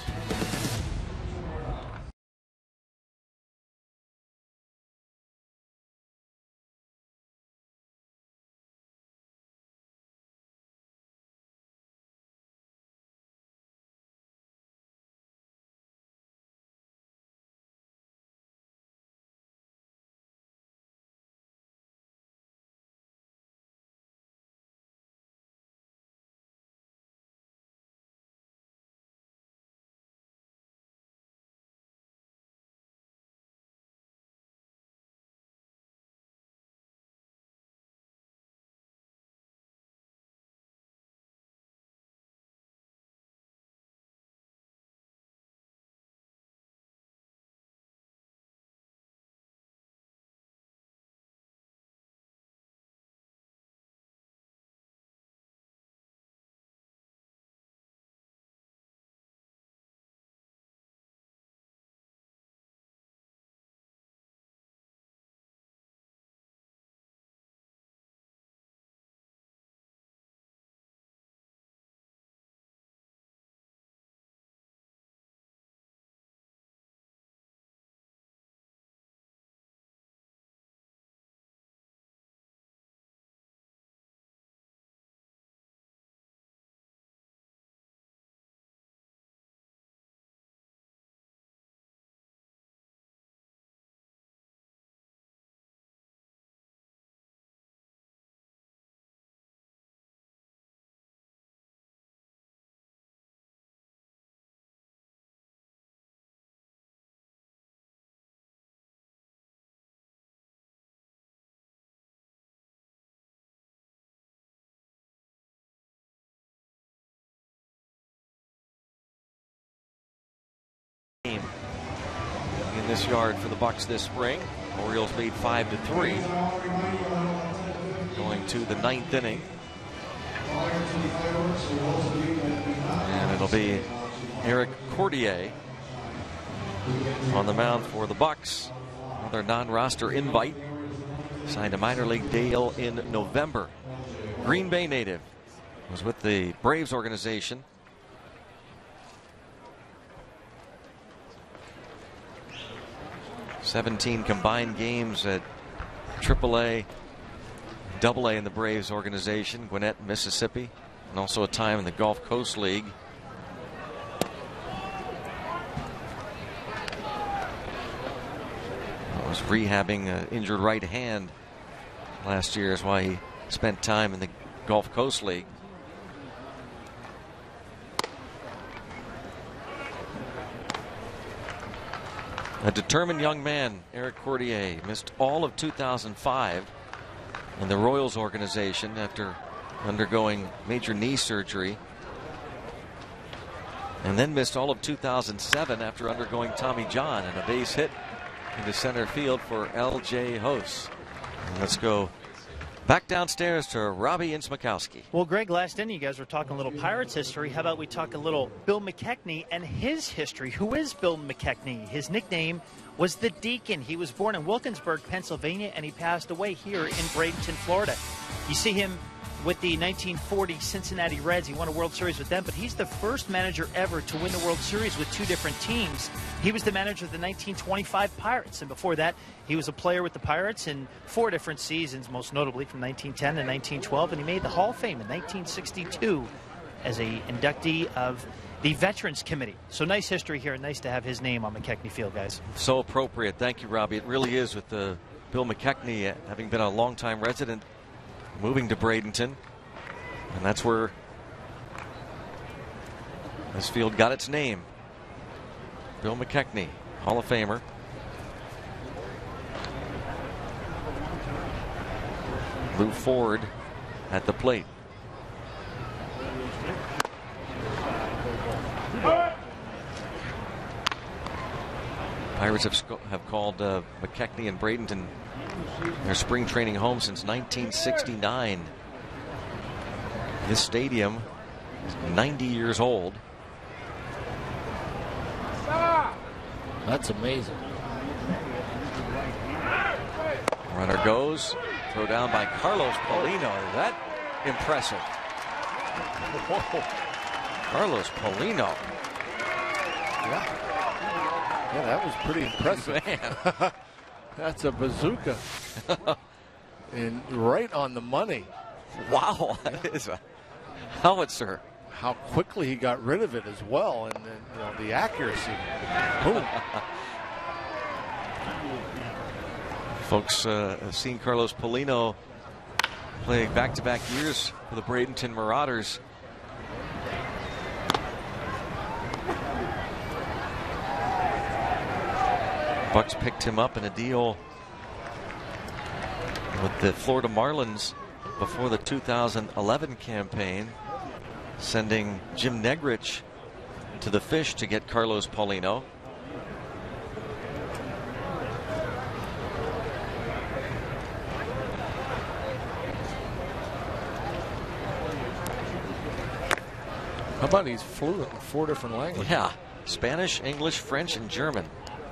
this yard for the Bucks this spring. Orioles lead five to three. Going to the ninth inning. And it'll be Eric Cordier on the mound for the Bucks. Another non-roster invite. Signed a minor league deal in November. Green Bay native. Was with the Braves organization. seventeen combined games at triple A, double A in the Braves organization, Gwinnett, Mississippi, and also a time in the Gulf Coast League. Was rehabbing an injured right hand last year, is why he spent time in the Gulf Coast League. A determined young man, Eric Cordier, missed all of two thousand five in the Royals organization after undergoing major knee surgery, and then missed all of two thousand seven after undergoing Tommy John and a base hit into center field for L J Hose. And let's go back downstairs to Robbie Innsmikowski.
Well, Greg, last inning you guys were talking a little Pirates history. How about we talk a little Bill McKechnie and his history? Who is Bill McKechnie? His nickname was the Deacon. He was born in Wilkinsburg, Pennsylvania, and he passed away here in Bradenton, Florida. You see him with the nineteen forty Cincinnati Reds. He won a World Series with them, but he's the first manager ever to win the World Series with two different teams. He was the manager of the nineteen twenty-five Pirates, and before that, he was a player with the Pirates in four different seasons, most notably from nineteen ten to nineteen twelve, and he made the Hall of Fame in nineteen sixty-two as a inductee of the Veterans Committee. So nice history here, and nice to have his name on McKechnie Field, guys.
So appropriate. Thank you, Robbie. It really is, with the Bill McKechnie having been a longtime resident, moving to Bradenton, and that's where this field got its name. Bill McKechnie, Hall of Famer. Lou Ford at the plate. Pirates have, have called uh, McKechnie and Bradenton their spring training home since nineteen sixty-nine. This stadium is ninety years old.
That's amazing.
Runner goes. Throw down by Carlos Paulino. Is that impressive? Whoa. Carlos Paulino.
Yeah. Yeah, that was pretty impressive.
Man.
That's a bazooka. And right on the money.
Wow. That is a howitzer.
How quickly he got rid of it as well, and then, you know, the accuracy. Boom.
Folks uh, have seen Carlos Paulino play back-to-back years for the Bradenton Marauders. Bucks picked him up in a deal with the Florida Marlins before the two thousand eleven campaign, sending Jim Negrich to the Fish to get Carlos Paulino.
How about he's fluent in four different languages?
Yeah, Spanish, English, French, and German.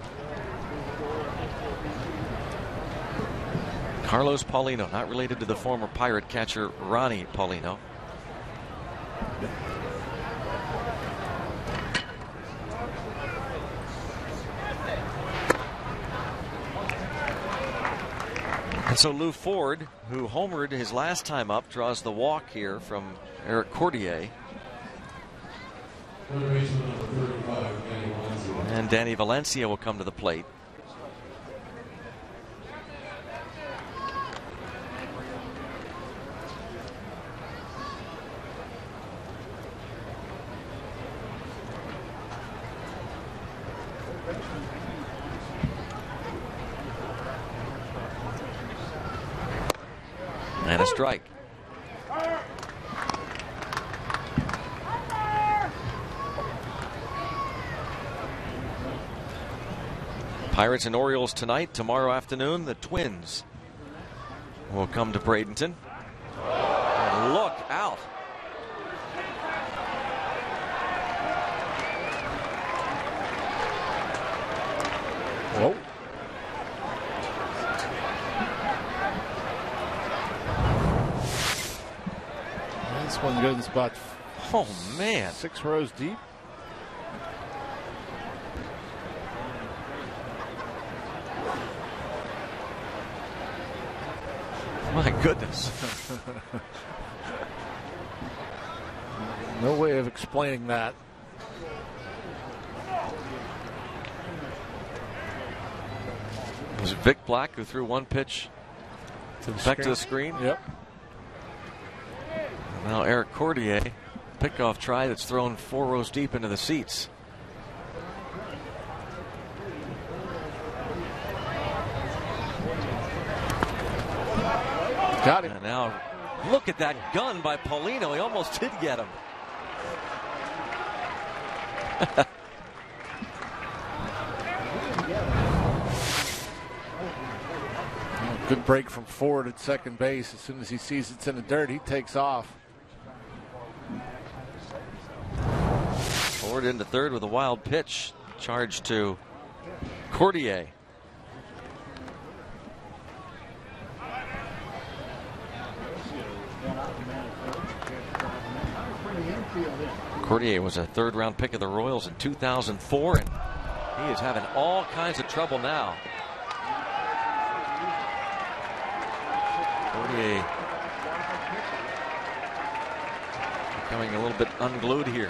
Carlos Paulino, not related to the former Pirate catcher Ronnie Paulino. And so Lou Ford, who homered his last time up, draws the walk here from Eric Cordier. And Danny Valencia will come to the plate. And a strike. Pirates and Orioles tonight. Tomorrow afternoon, the Twins will come to Bradenton. And look out.
Whoa. This one goes about
oh man,
six rows deep.
My goodness.
No way of explaining that.
It was Vic Black who threw one pitch
to the
back
screen.
to the screen.
Yep.
And now Eric Cordier, pickoff try that's thrown four rows deep into the seats.
Got him.
And now look at that gun by Paulino. He almost did get him.
Good break from Ford at second base. As soon as he sees it's in the dirt, he takes off.
Ford into third with a wild pitch. Charge to Cordier. Cordier was a third round pick of the Royals in two thousand four, and he is having all kinds of trouble now. Cordier becoming a little bit unglued here.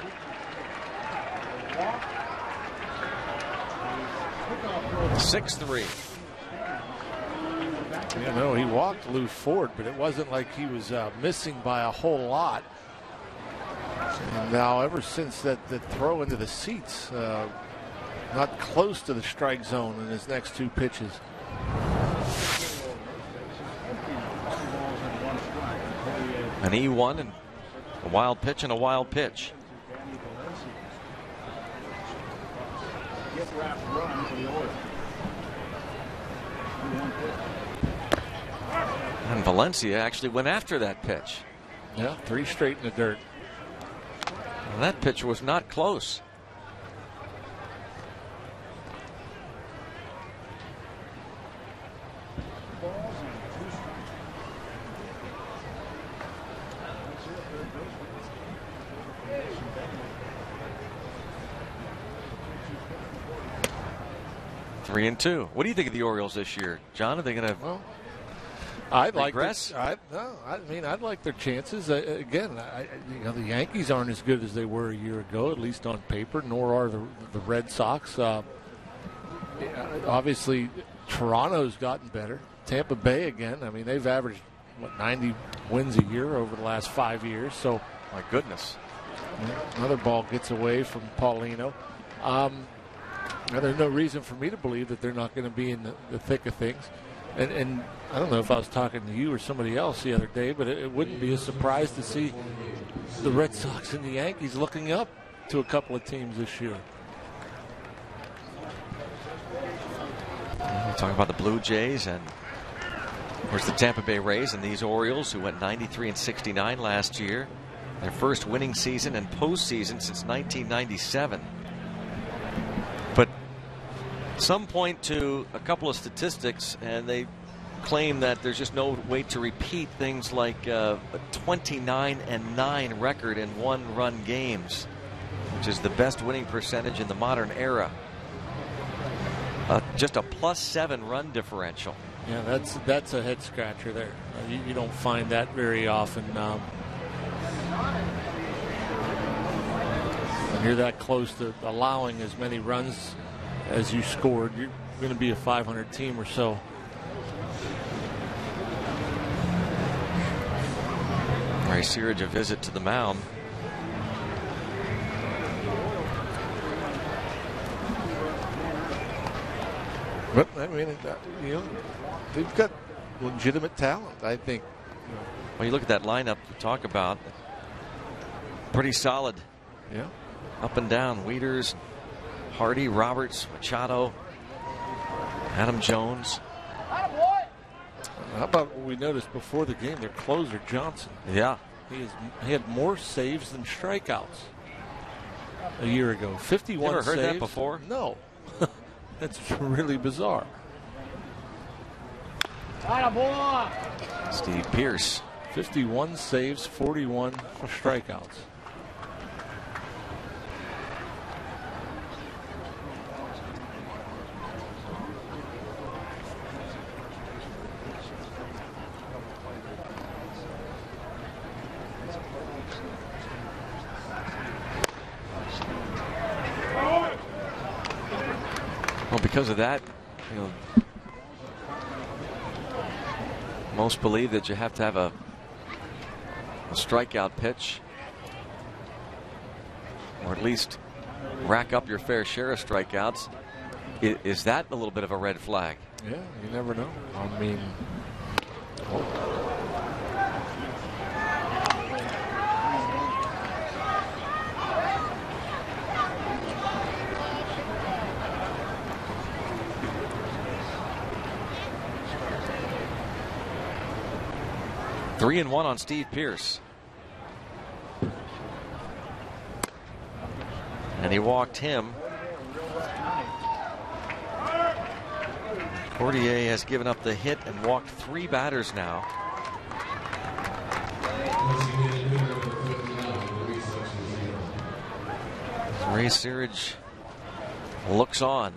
six three.
You know, he walked Lou Ford, but it wasn't like he was uh, missing by a whole lot. And now, ever since that, that throw into the seats, uh, not close to the strike zone in his next two pitches.
An E one and a wild pitch and a wild pitch. And Valencia actually went after that pitch.
Yeah, three straight in the dirt.
And that pitch was not close. Three and two. What do you think of the Orioles this year, John? Are they going to
well, I'd like
regress?
To, I, no, I mean, I'd like their chances. Uh, again, I, you know, the Yankees aren't as good as they were a year ago, at least on paper. Nor are the the Red Sox. Uh, obviously, Toronto's gotten better. Tampa Bay again. I mean, they've averaged what ninety wins a year over the last five years. So,
my goodness,
another ball gets away from Paulino. Um, Now, there's no reason for me to believe that they're not going to be in the, the thick of things. And, and I don't know if I was talking to you or somebody else the other day, but it, it wouldn't be a surprise to see the Red Sox and the Yankees looking up to a couple of teams this year.
We're talking about the Blue Jays and, of course, the Tampa Bay Rays and these Orioles who went ninety-three and sixty-nine last year. Their first winning season and postseason since nineteen ninety-seven. But some point to a couple of statistics, and they claim that there's just no way to repeat things like uh, a twenty-nine and nine record in one-run games, which is the best winning percentage in the modern era. Uh, just a plus seven run differential.
Yeah, that's that's a head scratcher there. Uh, you, you don't find that very often. Um, when you're that close to allowing as many runs as you scored, you're going to be a five hundred team or so.
Ray Searage a visit to the mound.
But I mean, you know, they've got legitimate talent, I think.
When you look at that lineup we talk about, pretty solid.
Yeah.
Up and down. Wieters, Hardy, Roberts, Machado. Adam Jones.
How about what we noticed before the game, their closer, Johnson?
Yeah.
He, is, he had more saves than strikeouts a year ago. fifty-one
you ever heard
saves.
that before?
No. That's really bizarre.
Steve Pearce.
fifty-one saves, forty-one strikeouts.
Well, because of that, you know, most believe that you have to have a, a strikeout pitch, or at least rack up your fair share of strikeouts. Is, is that a little bit of a red flag?
Yeah, you never know. I mean, oh.
Three and one on Steve Pearce. And he walked him. Cordier has given up the hit and walked three batters now. Ray Searage looks on.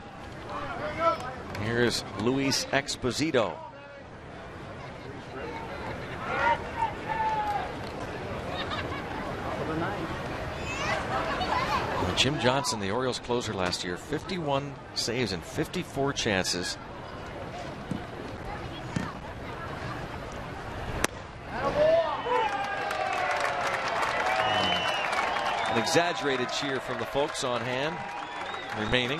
Here's Luis Exposito. Jim Johnson, the Orioles closer last year, fifty-one saves and fifty-four chances. An exaggerated cheer from the folks on hand remaining.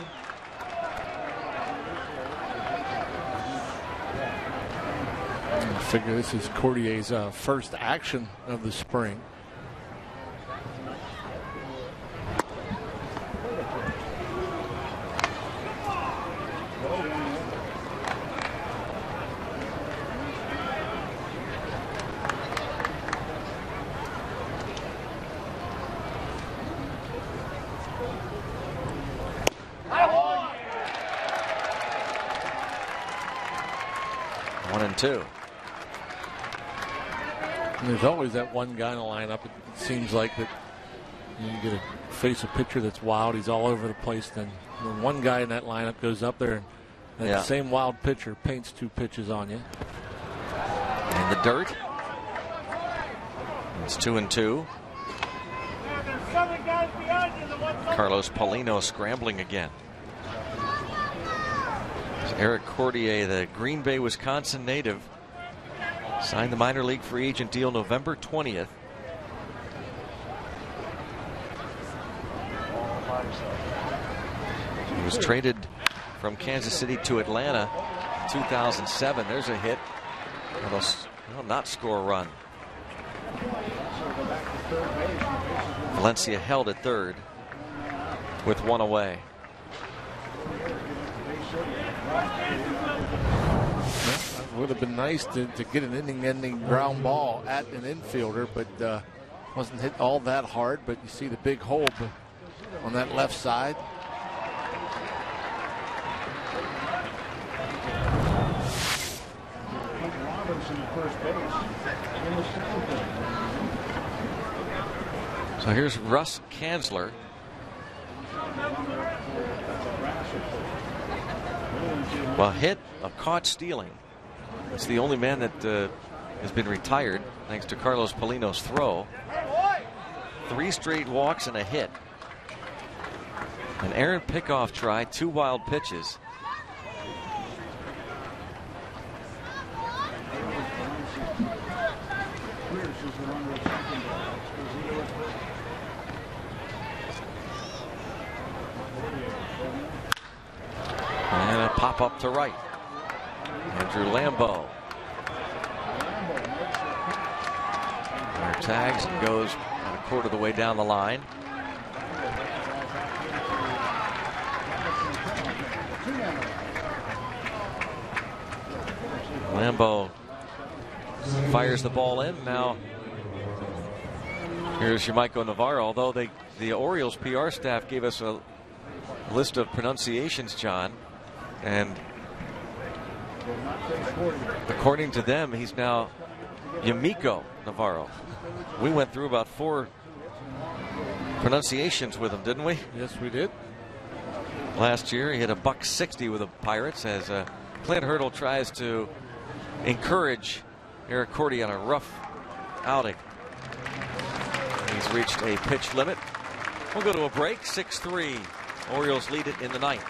I figure this is Cordier's uh, first action of the spring.
Two.
And there's always that one guy in the lineup. It seems like that you get a face a pitcher that's wild. He's all over the place. Then when one guy in that lineup goes up there, and that
yeah.
same wild pitcher paints two pitches on you.
In the dirt. It's two and two. Carlos Paulino scrambling again. Eric Cordier, the Green Bay, Wisconsin native, signed the minor league free agent deal November twentieth. He was traded from Kansas City to Atlanta in two thousand seven. There's a hit. Will not score a run. Valencia held at third with one away.
It would have been nice to, to get an inning-ending ground ball at an infielder, but uh, wasn't hit all that hard. But you see the big hole on that left side.
So here's Russ Kanzler. Well, hit, a caught stealing. It's the only man that uh, has been retired thanks to Carlos Paulino's throw. Three straight walks and a hit. An Aaron Pickoff try, two wild pitches. And a pop up to right. Andrew Lambeau. There tags and goes a quarter of the way down the line. Lambeau fires the ball in. Now here's Yamaiko Navarro. Although they, the Orioles P R staff gave us a list of pronunciations, John, and according to them, he's now Yamaiko Navarro. We went through about four pronunciations with him, didn't we?
Yes, we did.
Last year, he hit a buck sixty with the Pirates as uh, Clint Hurdle tries to encourage Eric Cordy on a rough outing. He's reached a pitch limit. We'll go to a break. six three. Orioles lead it in the ninth.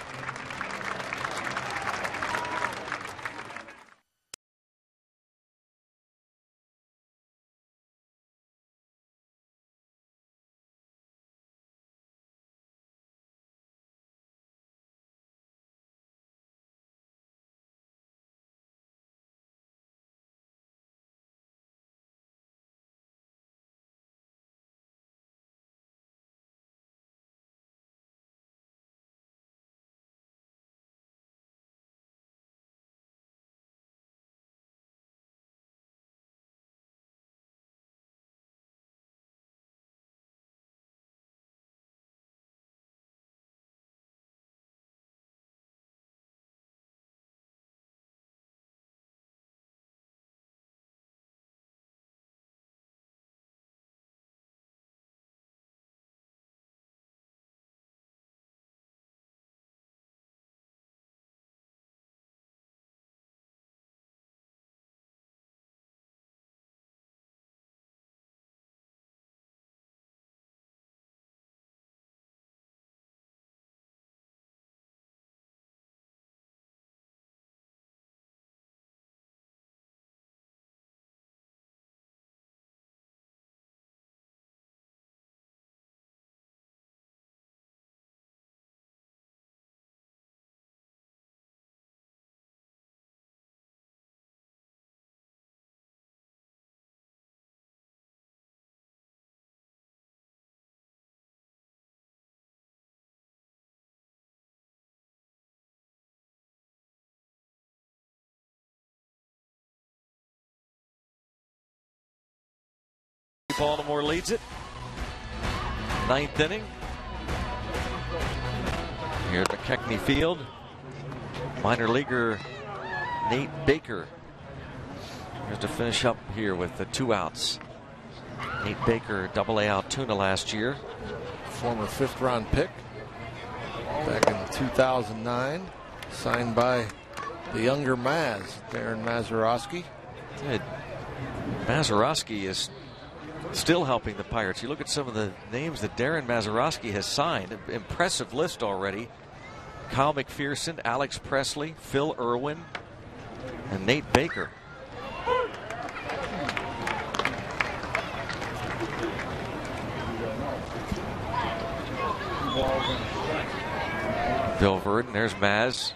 Baltimore leads it. Ninth inning. Here at McKechnie Field. Minor leaguer Nate Baker here's to finish up here with the two outs. Nate Baker, double A Altoona last year.
Former fifth round pick back in two thousand nine. Signed by the younger Maz, Darren Mazeroski.
Did. Mazeroski is still helping the Pirates. You look at some of the names that Darren Mazeroski has signed. Impressive list already. Kyle McPherson, Alex Presley, Phil Irwin, and Nate Baker. Bill Verdon, there's Maz.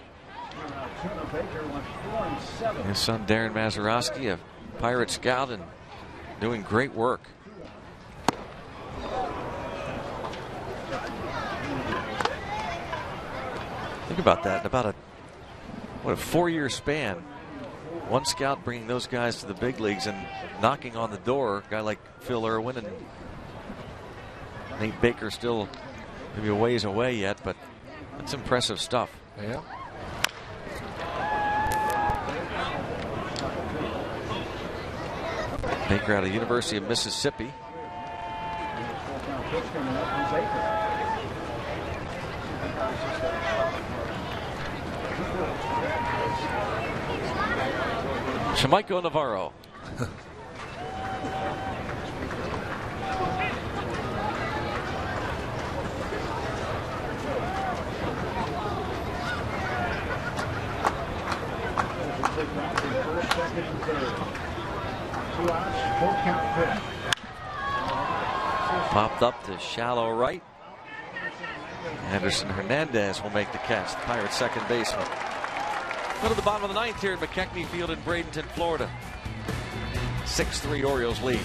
His son Darren Mazeroski, a Pirate scout and doing great work. Think about that. In about a what a four-year span, one scout bringing those guys to the big leagues and knocking on the door. A guy like Phil Irwin and Nate Baker still maybe a ways away yet, but that's impressive stuff.
Yeah.
Baker out of the University of Mississippi. Yamaiko Navarro. Popped up to shallow right. Anderson Hernandez will make the catch, the Pirates' second baseman. Go to the bottom of the ninth here at McKechnie Field in Bradenton, Florida. six three Orioles lead.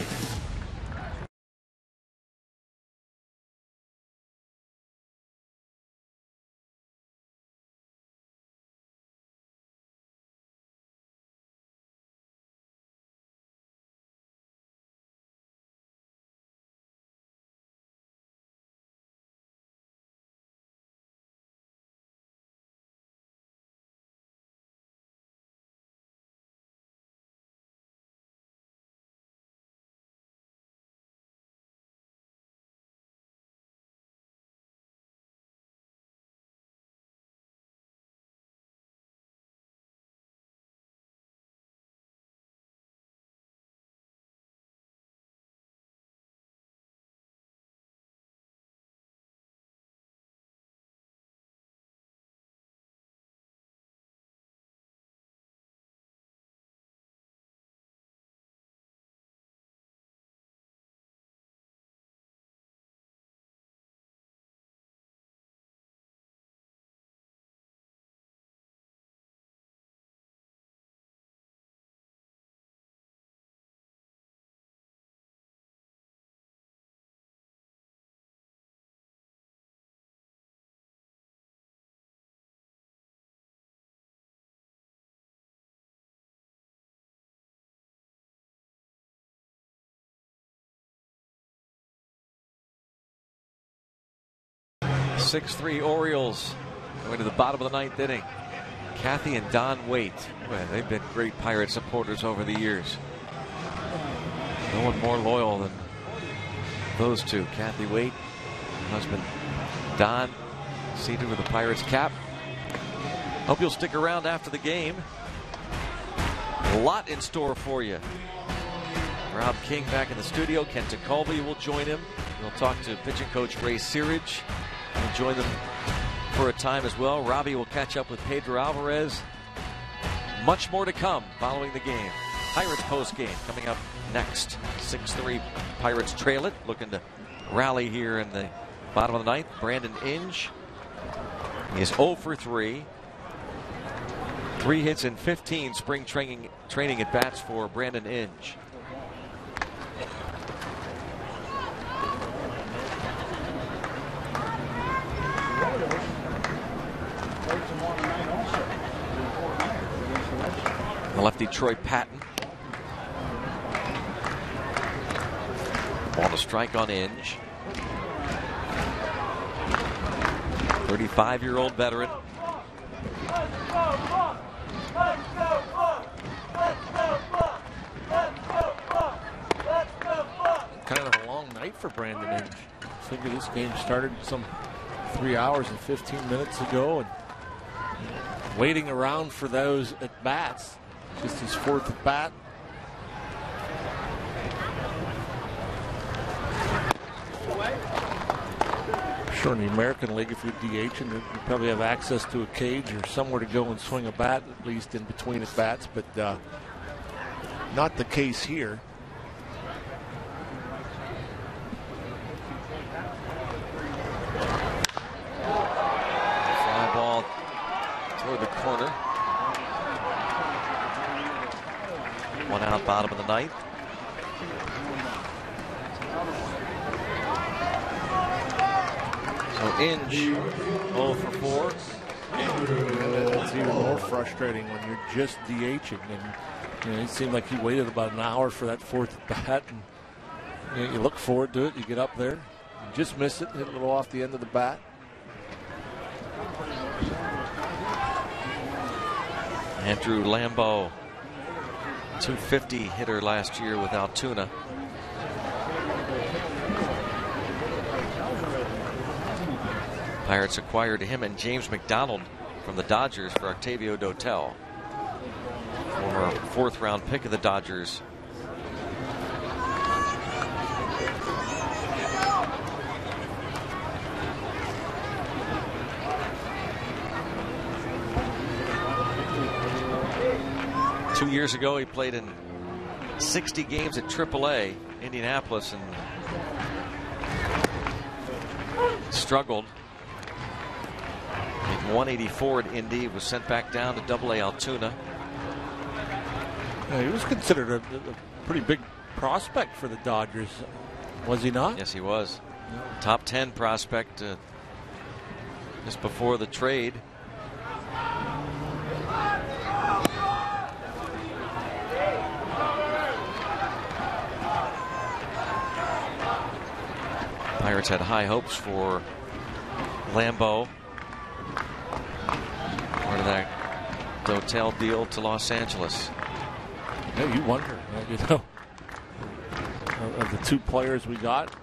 six three Orioles going to the bottom of the ninth inning. Kathy and Don Waite. Well, they've been great Pirate supporters over the years. No one more loyal than those two. Kathy Waite, husband Don, seated with the Pirates cap. Hope you'll stick around after the game. A lot in store for you. Rob King back in the studio. Kent Colby will join him. We'll talk to pitching coach Ray Searage. We'll join them for a time as well. Robbie will catch up with Pedro Alvarez. Much more to come following the game. Pirates post game coming up next. six three Pirates trail it. Looking to rally here in the bottom of the ninth. Brandon Inge. He is oh for three. Three hits in fifteen spring training training at bats for Brandon Inge. The lefty Troy Patton. Ball to strike on Inge. thirty-five-year-old veteran.
Kind of a long night for Brandon Inge. I figure this game started some three hours and fifteen minutes ago, and waiting around for those at bats. Just his fourth at bat. Sure, in the American League, if you're DHing, you probably have access to a cage or somewhere to go and swing a bat, at least in between at bats, but uh, not the case here.
Fly ball toward the corner. One out, bottom of the ninth. So Inge oh for four.
It's even more frustrating when you're just DHing, and you know, it seemed like he waited about an hour for that fourth at bat, and you know, you look forward to it. You get up there, you just miss it, hit a little off the end of the bat.
Andrew Lambeau, two fifty hitter last year with Altoona. Pirates acquired him and James McDonald from the Dodgers for Octavio Dotel, former fourth round pick of the Dodgers. Two years ago, he played in sixty games at triple A, Indianapolis, and struggled. Made one eighty-four at Indy, was sent back down to double A Altoona.
Yeah, he was considered a, a pretty big prospect for the Dodgers, was he not?
Yes, he was. Top ten prospect uh, just before the trade. Pirates had high hopes for Lambeau. Part of that Dotel deal to Los Angeles.
Yeah, you wonder, you know, of the two players we got,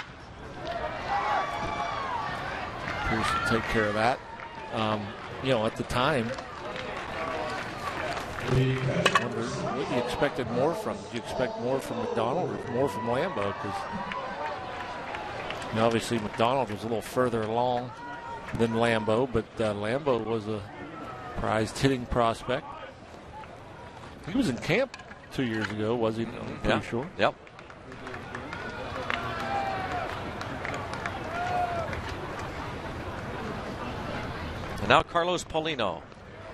Pierce will take care of that. Um, you know, at the time, I wonder what you expected more from. Did you expect more from McDonald or more from Lambeau? Because you know, obviously McDonald was a little further along than Lambeau, but uh, Lambeau was a prized hitting prospect. He was in camp two years ago, was he? I'm pretty
yeah.
sure.
Yep. And now Carlos Paulino.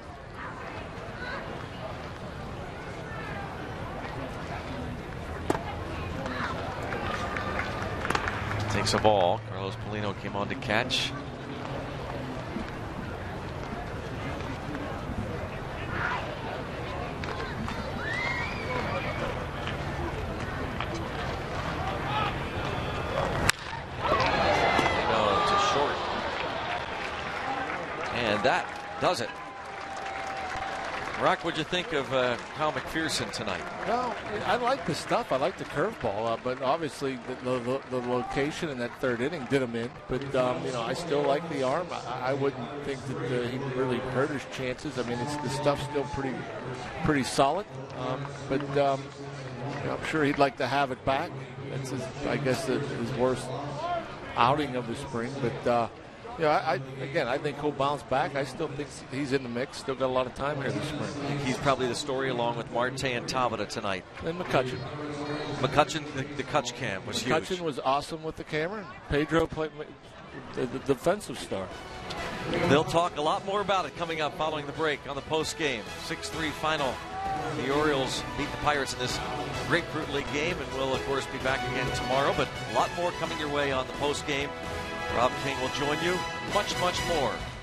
Takes a ball. Carlos Paulino came on to catch. that does it. Rock, what'd you think of uh, Kyle McPherson tonight?
Well, I like the stuff. I like the curveball, uh, but obviously the, the, the location in that third inning did him in. But um, you know, I still like the arm. I, I wouldn't think that uh, he really hurt his chances. I mean, it's, the stuff's still pretty, pretty solid. Um, but um, you know, I'm sure he'd like to have it back. That's his, I guess, his worst outing of the spring. But uh, you know, I, I, again, I think he'll bounce back. I still think he's in the mix. Still got a lot of time here this spring.
He's probably the story along with Marte and Tabata tonight.
And McCutchen.
McCutchen, the, the Cutch cam was
McCutchen
huge.
was awesome with the camera. Pedro played the, the defensive star.
They'll talk a lot more about it coming up following the break on the post game. six three final. The Orioles beat the Pirates in this Grapefruit League game, and we'll, of course, be back again tomorrow. But a lot more coming your way on the post game. Rob King will join you. Much, much more